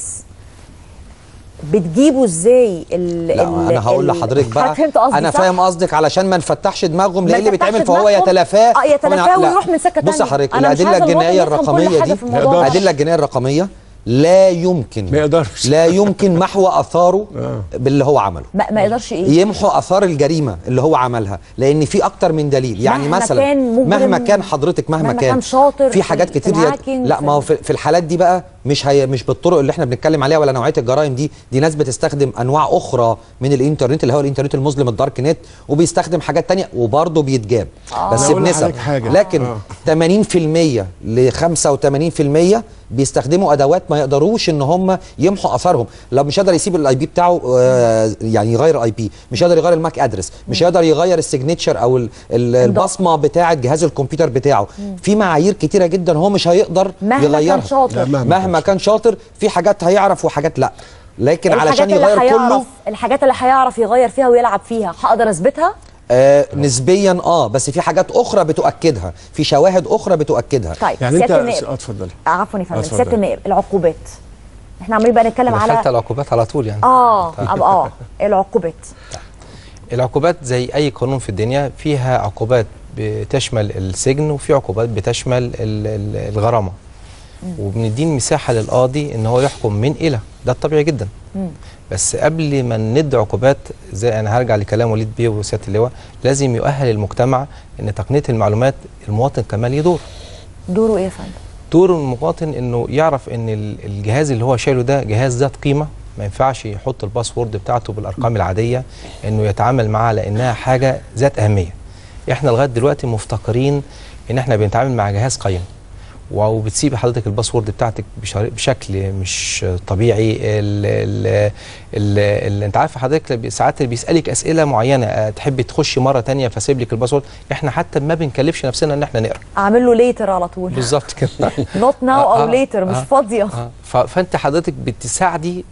بتجيبوا ازاي ال لا ال انا هقول لحضرتك بقى، انا فاهم قصدك علشان ما نفتحش دماغهم لان اللي بيتعمل فهو يتلافاه اه يتلافاه ويروح من سكه ثانيه. بص حضرتك، الادله الجنائيه الرقميه دي، الادله الجنائيه الرقميه لا يمكن ما يقدرش لا يمكن محو اثاره باللي هو عمله. ما, ما يقدرش ايه؟ يمحو اثار الجريمه اللي هو عملها، لان في اكتر من دليل. يعني مهما مثلا كان مهما كان حضرتك مهما, مهما كان, كان شاطر في حاجات في كتير في لا ما هو في, في الحالات دي بقى مش هي مش بالطرق اللي احنا بنتكلم عليها ولا نوعيه الجرائم دي، دي ناس بتستخدم انواع اخرى من الانترنت اللي هو الانترنت المظلم الدارك نت، وبيستخدم حاجات ثانيه وبرضه بيتجاب آه. بس بنسب. لكن آه. ثمانين في المية ل خمسة وثمانين في المية بيستخدموا ادوات ما يقدروش ان هم يمحوا اثارهم. لو مش قادر يسيب الاي بي بتاعه آه يعني يغير الاي بي، مش قادر يغير الماك ادرس، مش قادر يغير السيجنتشر او البصمه بتاعه جهاز الكمبيوتر بتاعه، في معايير كتيره جدا هو مش هيقدر مهما يغيرها. كان شاطر. مهما كان شاطر في حاجات هيعرف وحاجات لا، لكن علشان يغير كله الحاجات اللي هيعرف يغير فيها ويلعب فيها هقدر اثبتها آه نسبيا اه بس في حاجات اخرى بتؤكدها، في شواهد اخرى بتؤكدها. طيب يعني انت اتفضلي. عفوا يا فندم، سياده النائب، العقوبات احنا عمالين بقى نتكلم على دخلت العقوبات على طول يعني اه اب اه العقوبات. العقوبات زي اي قانون في الدنيا فيها عقوبات بتشمل السجن وفي عقوبات بتشمل الغرامه. وبندين مساحه للقاضي ان هو يحكم من الى، ده الطبيعي جدا. مم. بس قبل ما ندي عقوبات، زي انا هرجع لكلام وليد بيه وسياده اللواء، لازم يؤهل المجتمع ان تقنيه المعلومات المواطن كمان ليه دور. دوره ايه يا فندم؟ دور المواطن انه يعرف ان الجهاز اللي هو شايله ده جهاز ذات قيمه، ما ينفعش يحط الباسورد بتاعته بالارقام العاديه، انه يتعامل معها لانها حاجه ذات اهميه. احنا لغايه دلوقتي مفتقرين ان احنا بنتعامل مع جهاز قيم، وبتسيب حضرتك الباسورد بتاعتك بشكل مش طبيعي. ال ال ال ال انت عارف حضرتك ساعات اللي بيسالك اسئله معينه تحبي تخشي مره ثانيه فسيب لك الباسورد، احنا حتى ما بنكلفش نفسنا ان احنا نقرا، اعمل له ليتر على طول. بالظبط كده. نوت ناو او ليتر، مش فاضيه. فانت حضرتك بتساعدي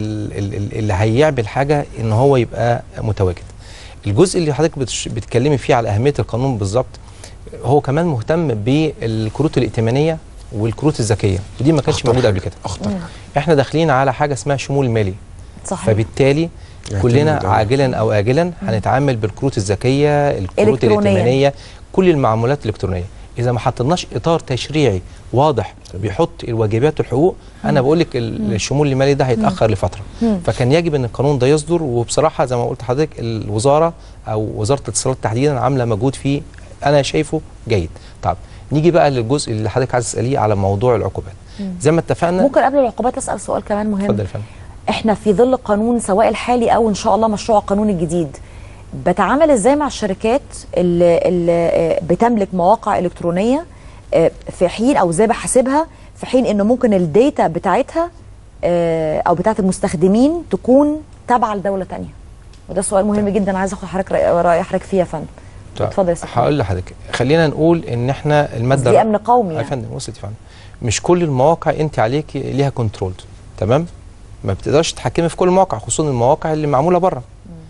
اللي هيعمل حاجه ان هو يبقى متواجد. الجزء اللي حضرتك بتتكلمي فيه على اهميه القانون بالظبط، هو كمان مهتم بالكروت الائتمانيه والكروت الذكيه، ودي ما كانتش موجوده قبل كده. اخطر. احنا داخلين على حاجه اسمها شمول مالي. صحيح. فبالتالي كلنا عاجلا او اجلا هنتعامل بالكروت الذكيه، الكروت الائتمانيه، كل المعاملات الالكترونيه. اذا ما حطيناش اطار تشريعي واضح بيحط الواجبات والحقوق، انا بقول لك الشمول المالي ده هيتاخر لفتره. مم. فكان يجب ان القانون ده يصدر، وبصراحه زي ما قلت لحضرتك الوزاره او وزاره الاتصالات تحديدا عامله مجهود فيه انا شايفه جيد. طب نيجي بقى للجزء اللي حضرتك عايز تساليه على موضوع العقوبات. مم. زي ما اتفقنا، ممكن قبل العقوبات اسال سؤال كمان مهم؟ اتفضل يا فندم. احنا في ظل القانون سواء الحالي او ان شاء الله مشروع القانون الجديد، بتعامل ازاي مع الشركات اللي, اللي بتملك مواقع الكترونيه في حين، او ازاي بحاسبها في حين انه ممكن الداتا بتاعتها او بتاعت المستخدمين تكون تابعه لدوله ثانيه؟ وده سؤال مهم جدا، عايز اخد حضرتك راي حضرتك فيه يا فندم. اتفضل يا سيدي. هقول لحضرتك، خلينا نقول ان احنا الماده دي امن قومي يا فندم. وصلت يا فندم، مش كل المواقع انت عليكي ليها كنترول، تمام؟ ما بتقدرش تتحكمي في كل المواقع، خصوصا المواقع اللي معموله بره.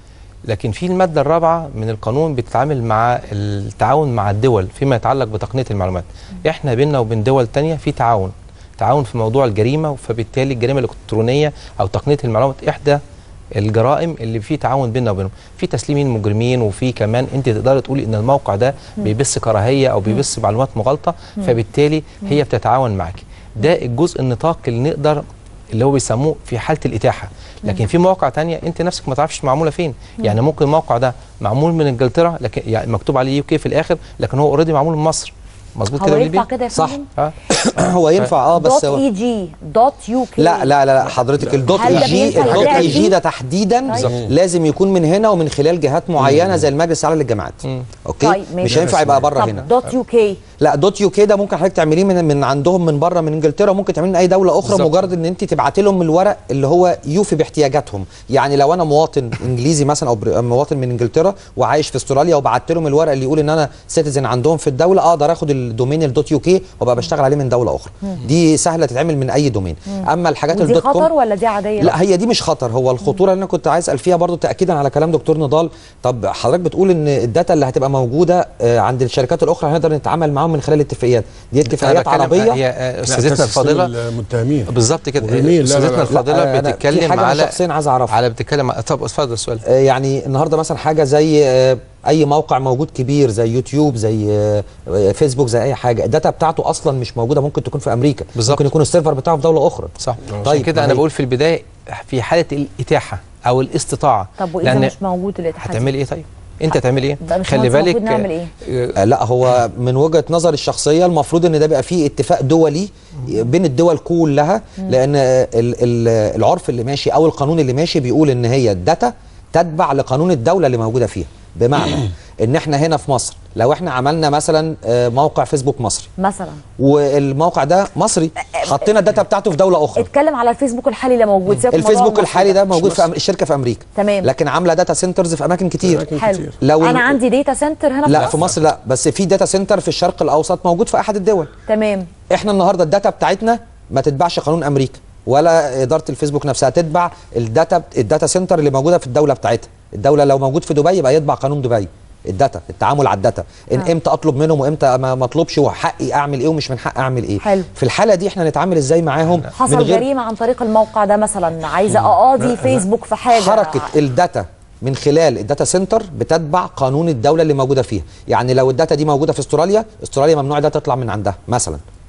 لكن في الماده الرابعه من القانون بتتعامل مع التعاون مع الدول فيما يتعلق بتقنيه المعلومات. م. احنا بيننا وبين دول ثانيه في تعاون، تعاون في موضوع الجريمه، فبالتالي الجريمه الالكترونيه او تقنيه المعلومات احدى الجرائم اللي فيه تعاون بيننا وبينهم، في تسليم المجرمين، وفي كمان انت تقدري تقولي ان الموقع ده بيبث كراهيه او بيبث معلومات مغالطه، فبالتالي هي بتتعاون معاكي. ده الجزء النطاق اللي نقدر اللي هو بيسموه في حاله الاتاحه. لكن في مواقع تانية انت نفسك ما تعرفش معموله فين. مم. يعني ممكن الموقع ده معمول من انجلترا، لكن يعني مكتوب عليه يوكي في الاخر، لكن هو اوريدي معمول من مصر. مظبوط كده؟ هو ينفع كده يا صح. اه هو ينفع اه بس دوت اي جي دوت يو كي. لا لا لا حضرتك الدوت اي جي الدوت اي جي ده تحديدا طيب. لازم يكون من هنا ومن خلال جهات معينه زي المجلس الاعلى للجامعات. اوكي طيب مش هينفع يبقى بره هنا. دوت يو كي لا دوت يو كي ده ممكن حضرتك تعمليه من من عندهم من بره من انجلترا، وممكن تعمليه من اي دوله اخرى بالزبط. مجرد ان انت تبعتي لهم الورق اللي هو يوفي باحتياجاتهم. يعني لو انا مواطن انجليزي مثلا او مواطن من انجلترا وعايش في استراليا وبعت لهم الورق اللي يقول ان انا سيتيزن عندهم في الدوله، اقدر اخد الدومين الدوت يو كي وابقى بشتغل عليه من دوله اخرى. مم. دي سهله تتعمل من اي دومين. مم. اما الحاجات الدوت كوم دي خطر ولا دي عاديه؟ لا هي دي مش خطر، هو الخطوره اللي انا كنت عايز اسال فيها برضو تاكيدا على كلام دكتور نضال. طب حضرتك بتقول ان الداتا اللي هتبقى موجوده عند الشركات الاخرى هنقدر نتعامل معاهم من خلال اتفاقيات، دي اتفاقيات عربيه. هي استاذتنا الفاضله المتهمين بالظبط كده، استاذتنا الفاضله بتتكلم حاجة على شخصيا عايز اعرفها على بتتكلم. طب اتفضل السؤال. يعني النهارده مثلا حاجه زي اي موقع موجود كبير زي يوتيوب زي فيسبوك زي اي حاجه، الداتا بتاعته اصلا مش موجوده، ممكن تكون في امريكا بالزبط. ممكن يكون السيرفر بتاعه في دوله اخرى. صح. طيب كده انا بقول في البدايه في حاله الاتاحه او الاستطاعه. طب واذا مش موجود الاتاحه هتعملي ايه؟ طيب انت هتعمل ايه؟ خلي بالك نعمل ايه؟ آه لا هو من وجهه نظري الشخصيه المفروض ان ده بقى فيه اتفاق دولي بين الدول كلها، لان ال ال العرف اللي ماشي او القانون اللي ماشي بيقول ان هي الداتا تتبع لقانون الدوله اللي موجوده فيها. بمعنى ان احنا هنا في مصر لو احنا عملنا مثلا موقع فيسبوك مصري مثلا، والموقع ده مصري، حطينا الداتا بتاعته في دوله اخرى. اتكلم على الفيسبوك الحالي اللي موجود. الفيسبوك الحالي ده موجود في الشركه في امريكا، تمام، لكن عامله داتا سنترز في اماكن كتير. حلو. لو انا عندي داتا سنتر هنا في لا مصر؟ في مصر لا، بس في داتا سنتر في الشرق الاوسط موجود في احد الدول. تمام. احنا النهارده الداتا بتاعتنا ما تتبعش قانون امريكا ولا اداره الفيسبوك نفسها، تتبع الداتا الداتا سنتر اللي موجوده في الدوله بتاعتها. الدوله لو موجود في دبي يبقى يتبع قانون دبي. الداتا التعامل على الداتا ان آه. امتى اطلب منهم وامتى ما اطلبش، وحقي اعمل ايه ومش من حقي اعمل ايه. حلو. في الحاله دي احنا نتعامل ازاي معاهم؟ حصل من غير جريمه عن طريق الموقع ده مثلا، عايزه اقاضي فيسبوك في حاجه، حركه الداتا من خلال الداتا سنتر بتتبع قانون الدوله اللي موجوده فيها. يعني لو الداتا دي موجوده في استراليا، استراليا ممنوع ده تطلع من عندها مثلا،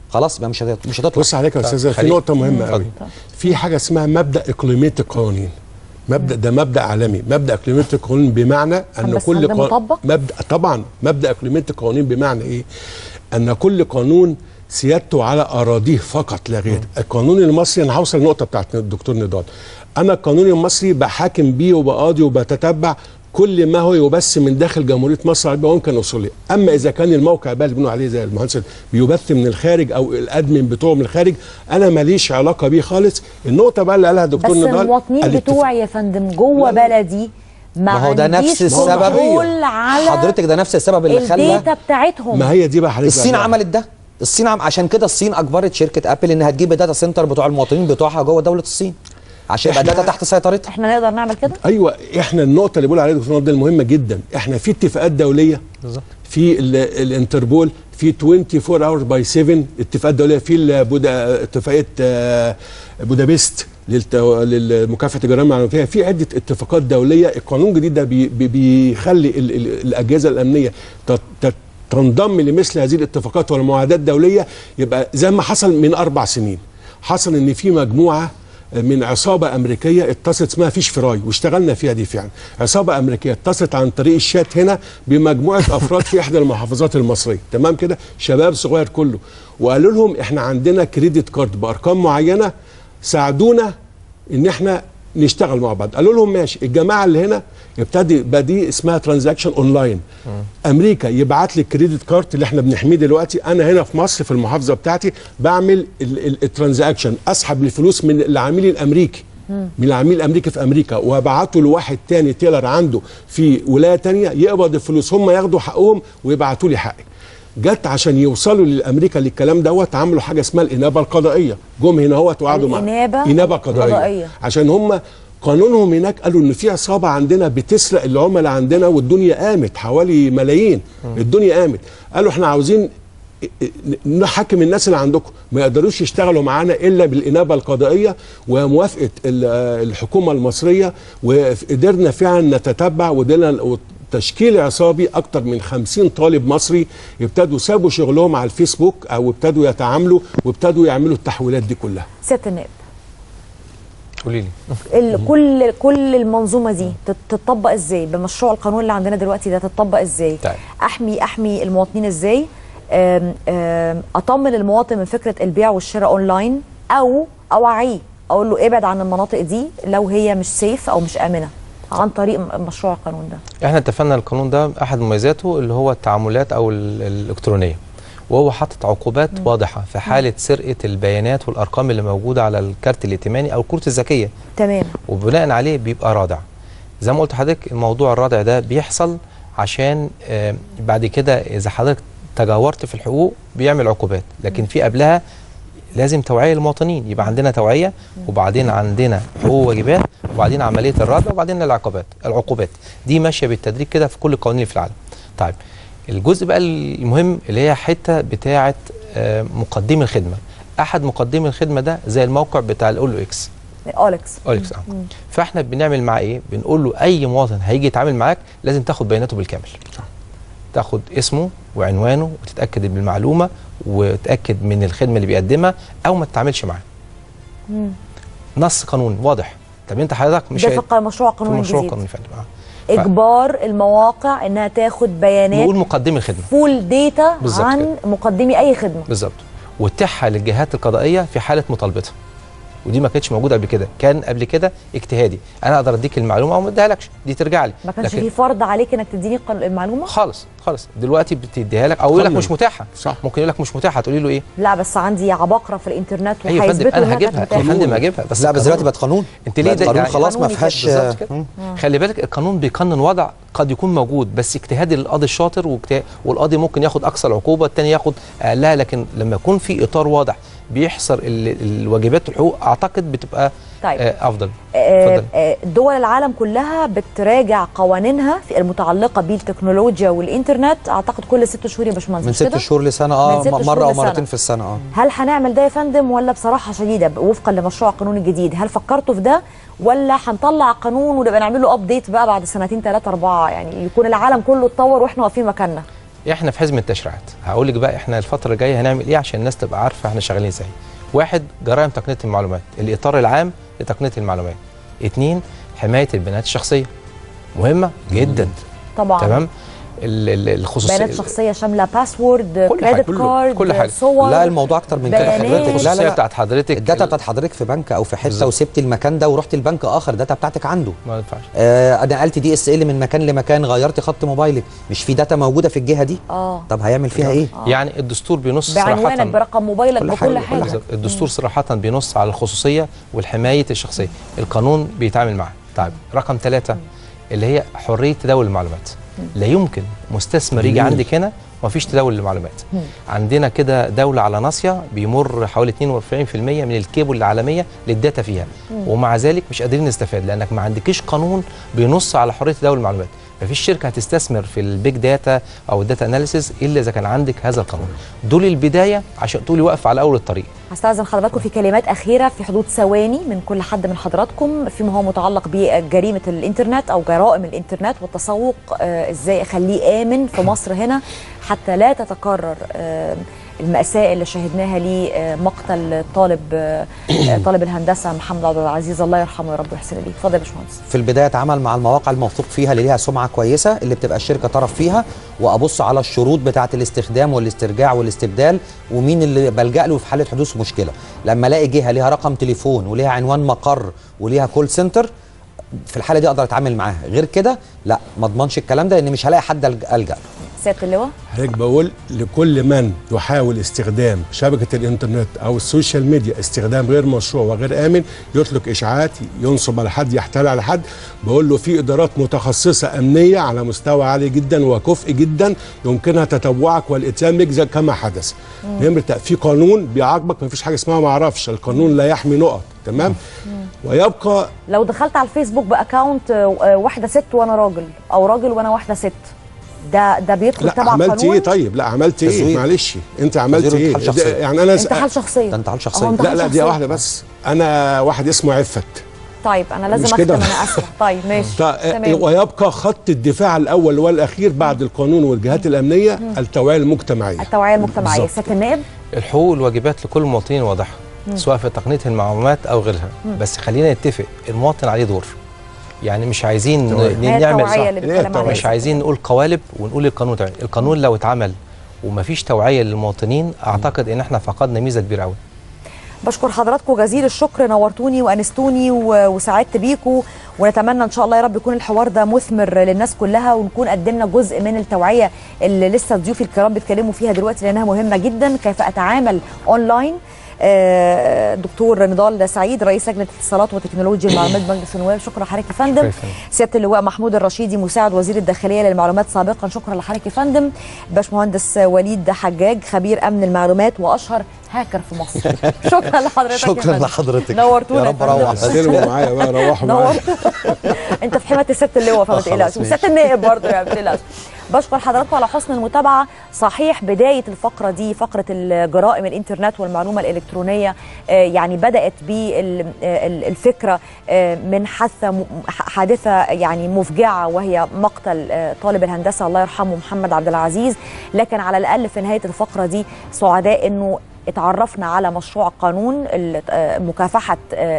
خلاص يبقى مش هت- مش هتطلع. بص عليك يا استاذ، في نقطه مهمه قوي. في حاجه اسمها مبدا اقليميه القوانين. مبدا ده مبدا عالمي. مبدا اقليميه القوانين بمعنى ان بس كل هل ده قانون مطبق؟ مبدا طبعا مبدا اقليميه القوانين بمعنى ايه؟ ان كل قانون سيادته على اراضيه فقط لا غير. القانون المصري، انا هوصل النقطه بتاعت الدكتور نضال، انا القانون المصري بحاكم بيه وبقاضي وبتتبع كل ما هو يبث من داخل جمهوريه مصر العربيه وان كان اصولي. اما اذا كان الموقع بقى اللي بنقول عليه زي المهندس بيبث من الخارج او الادمن بتوعه من الخارج، انا ماليش علاقه بيه خالص. النقطه بقى اللي قالها الدكتور بس نضال، المواطنين الاتفاق. بتوعي يا فندم جوه بلدي ما, ما هو ده نفس السبب على حضرتك، ده نفس السبب اللي خلى الداتا بتاعتهم. ما هي دي بقى حضرتك الصين بقى. عملت ده. الصين عم عشان كده الصين اجبرت شركه ابل انها تجيب الداتا سنتر بتوع المواطنين بتوعها جوه دوله الصين عشان يبقى الداتا تحت سيطرتها. احنا نقدر نعمل كده؟ ايوه، احنا النقطه اللي بيقول عليها الدكتور نضال مهمه جدا. احنا في اتفاقات دوليه بالظبط، في ال- الانتربول، في أربعة وعشرين اور باي سبعة اتفاقات دوليه، في البودا اتفاقيه آه، بودابست للت- لمكافحه الجرائم المعلوماتيه، في عده اتفاقات دوليه. القانون الجديد ده بي بي بيخلي ال ال الاجهزه الامنيه تت- تت- تنضم لمثل هذه الاتفاقات والمعاهدات الدوليه. يبقى زي ما حصل من اربع سنين، حصل ان في مجموعه من عصابه امريكيه اتصلت اسمها فيش فراي واشتغلنا فيها دي فعلا. عصابه امريكيه اتصلت عن طريق الشات هنا بمجموعه افراد في احدى المحافظات المصريه، تمام كده، شباب صغير كله، وقالوا لهم احنا عندنا كريدت كارد بارقام معينه، ساعدونا ان احنا نشتغل مع بعض. قالوا لهم ماشي. الجماعه اللي هنا يبتدي بقى دي اسمها ترانزاكشن اونلاين. امريكا يبعت لي الكريدت كارد اللي احنا بنحميه دلوقتي، انا هنا في مصر في المحافظه بتاعتي بعمل الترانزاكشن، اسحب الفلوس من العميل الامريكي من العميل الامريكي في امريكا وابعته لواحد تاني تيلر عنده في ولايه تانيه يقبض الفلوس، هم ياخدوا حقهم ويبعتوا لي حقي. جت عشان يوصلوا للامريكا للكلام دوت عملوا حاجه اسمها الانابه القضائيه. جم هنا اهوت وقعدوا مع الإنابة انابه قضائيه, قضائية. عشان هم قانونهم هناك قالوا ان في عصابه عندنا بتسرق العملاء عندنا والدنيا قامت حوالي ملايين. الدنيا قامت. قالوا احنا عاوزين نحكم الناس اللي عندكم، ما يقدروش يشتغلوا معانا الا بالانابه القضائيه وموافقه الحكومه المصريه، وقدرنا فعلا نتتبع ودنا تشكيل عصابي. اكتر من خمسين طالب مصري ابتدوا سابوا شغلهم على الفيسبوك او ابتدوا يتعاملوا وابتدوا يعملوا التحويلات دي كلها. سياده النائب، قولي لي كل كل المنظومه دي تتطبق ازاي؟ بمشروع القانون اللي عندنا دلوقتي ده تتطبق ازاي؟ طيب. احمي احمي المواطنين ازاي؟ أم أم اطمن المواطن من فكره البيع والشراء اونلاين، او اوعيه اقول له ابعد عن المناطق دي لو هي مش سيف او مش امنه عن طريق مشروع القانون ده. احنا اتفقنا القانون ده احد مميزاته اللي هو التعاملات او الالكترونيه، وهو حاطط عقوبات م. واضحه في حاله سرقه البيانات والارقام اللي موجوده على الكارت الائتماني او الكروت الذكيه. تمام. وبناء عليه بيبقى رادع. زي ما قلت لحضرتك الموضوع الرادع ده بيحصل عشان آه بعد كده اذا حضرتك تجاورت في الحقوق بيعمل عقوبات، لكن في قبلها لازم توعيه للمواطنين، يبقى عندنا توعيه وبعدين عندنا حقوق وواجبات وبعدين عمليه الردع وبعدين العقوبات. العقوبات دي ماشيه بالتدريج كده في كل القوانين اللي في العالم. طيب الجزء بقى المهم اللي هي حته بتاعه مقدمي الخدمه. احد مقدمي الخدمه ده زي الموقع بتاع الاولو اكس. اولكس. اولكس اه. فاحنا بنعمل معاه ايه؟ بنقول له اي مواطن هيجي يتعامل معاك لازم تاخد بياناته بالكامل. تاخد اسمه وعنوانه وتتاكد بالمعلومه وتاكد من الخدمه اللي بيقدمها او ما تتعاملش معاه. نص قانوني واضح. طب انت حضرتك مش ده في مشروع قانون جديد. مشروع قانوني فعلا. اجبار المواقع انها تاخد بيانات نقول مقدمي الخدمه فول ديتا عن كده. مقدمي اي خدمه بالظبط، وتتيحها للجهات القضائيه في حاله مطالبتها. ودي ما كانتش موجوده قبل كده، كان قبل كده اجتهادي، انا اقدر اديك المعلومه او ما اديهالكش، دي ترجع لي. ما كانش في فرض عليك انك تديني المعلومه خالص خالص. دلوقتي بتديها لك او يقول لك مش متاحه. صح. ممكن يقول لك مش متاحه، تقولي له ايه؟ لا بس عندي عباقره في الانترنت وهيثبتوا انا هجيبها يا فندم هجيبها. بس لا بس دلوقتي بقت قانون. انت ليه ده قانون خلاص ما فيهاش. خلي بالك القانون بيقنن وضع قد يكون موجود بس اجتهاد القاضي الشاطر، والقاضي ممكن ياخد اقصى العقوبه، الثاني ياخد اقلها، لكن لما يكون في اطار واضح بيحصر الواجبات والحقوق اعتقد بتبقى طيب. افضل. آه آه دول العالم كلها بتراجع قوانينها في المتعلقه بالتكنولوجيا والانترنت اعتقد كل ست شهور يا باشمهندس. من ست شهور لسنه اه مره او مرتين في السنه اه. هل هنعمل ده يا فندم ولا بصراحه شديده وفقا لمشروع القانون الجديد هل فكرتوا في ده ولا هنطلع قانون ونبقى نعمل له ابديت بقى بعد سنتين ثلاثه اربعه يعني يكون العالم كله اتطور واحنا واقفين مكاننا؟ احنا في حزم التشريعات هقول لك بقى احنا الفتره الجايه هنعمل ايه عشان الناس تبقى عارفه احنا شغالين ازاي. واحد، جرائم تقنيه المعلومات، الاطار العام لتقنيه المعلومات. اتنين، حمايه البيانات الشخصيه مهمه جدا طبعا. تمام. الخصوصيه بيانات شخصيه شامله باسورد، كريدت كارد، كل حاجه. صور. لا الموضوع اكتر من كده حضرتك. لا لا بتاعت حضرتك، الداتا بتاعت حضرتك في بنك او في حته بالزبط. وسبت المكان ده ورحت البنك اخر، داتا بتاعتك عنده ما ينفعش. آه نقلت دي اس ال من مكان لمكان، غيرت خط موبايلك، مش في داتا موجوده في الجهه دي؟ اه طب هيعمل فيها ايه؟ آه. يعني الدستور بينص صراحه بعنوانك برقم موبايلك بكل حاجه, حاجة. حاجة. الدستور صراحه بينص على الخصوصيه والحمايه الشخصيه، القانون بيتعامل معها. طيب رقم ثلاثة اللي هي حريه تداول المعلومات. لا يمكن مستثمر يجي عندك هنا ومفيش تداول للمعلومات. عندنا كده دوله على ناصيه بيمر حوالي اثنين وأربعين بالمئة من الكيبل العالميه للداتا فيها، ومع ذلك مش قادرين نستفاد لانك ما عندكيش قانون بينص على حريه تداول المعلومات. مفيش شركه هتستثمر في البيج داتا او الداتا اناليسيز الا اذا كان عندك هذا القانون. دول البدايه عشان تقولي واقف على اول الطريق. هستأذن حضراتكم في كلمات أخيرة في حدود ثواني من كل حد من حضراتكم فيما هو متعلق بجريمة الإنترنت أو جرائم الإنترنت والتسوق. آه إزاي أخليه آمن في مصر هنا حتى لا تتكرر آه المأساة اللي شاهدناها لمقتل طالب طالب الهندسة محمد عبد العزيز الله يرحمه يا رب ويحسن إليه. اتفضل يا باشمهندس. في البداية اتعامل مع المواقع الموثوق فيها اللي ليها سمعة كويسة اللي بتبقى الشركة طرف فيها، وأبص على الشروط بتاعة الاستخدام والاسترجاع والاستبدال ومين اللي بلجأ له في حالة حدوث مشكلة. لما الاقي جهة ليها رقم تليفون وليها عنوان مقر وليها كول سنتر، في الحالة دي أقدر أتعامل معاها. غير كده لا، ما اضمنش الكلام ده لأن مش هلاقي حد ألجأ له. سيادة اللواء، حضرتك بقول لكل من يحاول استخدام شبكة الإنترنت أو السوشيال ميديا استخدام غير مشروع وغير آمن، يطلق إشاعات، ينصب على حد، يحتال على حد، بقول له في إدارات متخصصة أمنية على مستوى عالي جدا وكفء جدا يمكنها تتبعك والإتيان بك كما حدث. نمرة في قانون بيعاقبك، ما فيش حاجة اسمها ما أعرفش، القانون لا يحمي نقط. تمام. ويبقى لو دخلت على الفيسبوك بأكاونت واحدة ست وأنا راجل أو راجل وأنا واحدة ست، ده ده بيدخل تبع قانون؟ عملت ايه طيب؟ لا عملت ايه؟ معلش انت عملت ايه؟ يعني انا انت حال شخصيه. ده انت حال شخصيه. لا لا دي واحده بس، انا واحد اسمه عفت. طيب انا لازم اختم، انا اسف. طيب ماشي تمام. ويبقى خط الدفاع الاول والاخير بعد القانون والجهات الامنيه مم. التوعيه المجتمعيه. التوعيه المجتمعيه. سياده النائب، الحقوق والواجبات لكل المواطنين واضحه سواء في تقنيه المعلومات او غيرها، مم. بس خلينا نتفق المواطن عليه دور. يعني مش عايزين نعمل مش عايزين نقول قوالب ونقول القانون تعمل. القانون لو اتعمل ومفيش توعيه للمواطنين اعتقد ان احنا فقدنا ميزه كبيره قوي. بشكر حضراتكم جزيل الشكر، نورتوني وانستوني وسعدت بيكم، ونتمنى ان شاء الله يا رب يكون الحوار ده مثمر للناس كلها ونكون قدمنا جزء من التوعيه اللي لسه ضيوفي الكرام بيتكلموا فيها دلوقتي لانها مهمه جدا. كيف اتعامل اونلاين. دكتور نضال سعيد رئيس لجنه الاتصالات وتكنولوجيا المعلومات بمجلس النواب، شكرا لحضرتك يا فندم. سياده اللواء محمود الرشيدي مساعد وزير الداخليه للمعلومات سابقا، شكرا لحضرتك يا فندم. باشمهندس وليد حجاج خبير امن المعلومات واشهر هاكر في مصر، شكرا لحضرتك. شكرا لحضرتك، نورتونا. يا رب روح استلموا معايا بقى، روحوا معايا. انت في حمايه سياده اللواء فما تقلقش، وسياده النائب برضه يعني ما تقلقش. بشكر حضراتكم على حسن المتابعه. صحيح بدايه الفقره دي فقره الجرائم الانترنت والمعلومه الالكترونيه يعني بدات بالفكره من حادثه حادثه يعني مفجعه وهي مقتل طالب الهندسه الله يرحمه محمد عبد العزيز، لكن على الاقل في نهايه الفقره دي سعداء انه اتعرفنا على مشروع قانون مكافحه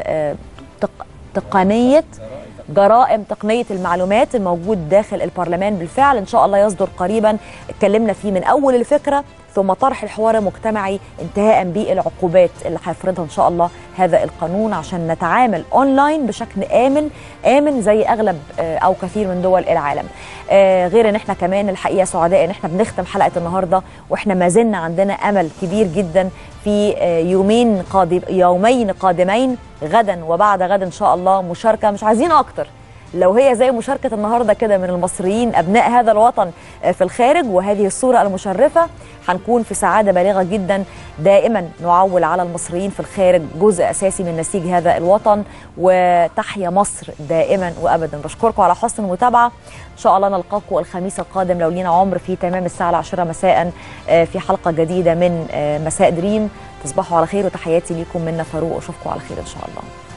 تقنيه جرائم تقنية المعلومات الموجود داخل البرلمان. بالفعل إن شاء الله يصدر قريبا، اتكلمنا فيه من أول الفكرة ثم طرح الحوار المجتمعي انتهاء بالعقوبات اللي هيفرضها إن شاء الله هذا القانون عشان نتعامل أونلاين بشكل آمن آمن زي أغلب أو كثير من دول العالم. غير إن احنا كمان الحقيقة سعداء إن احنا بنختم حلقة النهاردة وإحنا ما زلنا عندنا أمل كبير جدا في يومين قادم يومين قادمين غدا وبعد غد إن شاء الله مشاركة، مش عايزين أكتر، لو هي زي مشاركة النهاردة كده من المصريين أبناء هذا الوطن في الخارج وهذه الصورة المشرفة، هنكون في سعادة بالغة جدا. دائما نعول على المصريين في الخارج جزء أساسي من نسيج هذا الوطن، وتحيا مصر دائما وأبدا. بشكركم على حسن المتابعة، إن شاء الله نلقاكم الخميس القادم لو لينا عمر في تمام الساعة العاشرة مساء في حلقة جديدة من مساء دريم. تصبحوا على خير وتحياتي ليكم منا فاروق، وأشوفكم على خير إن شاء الله.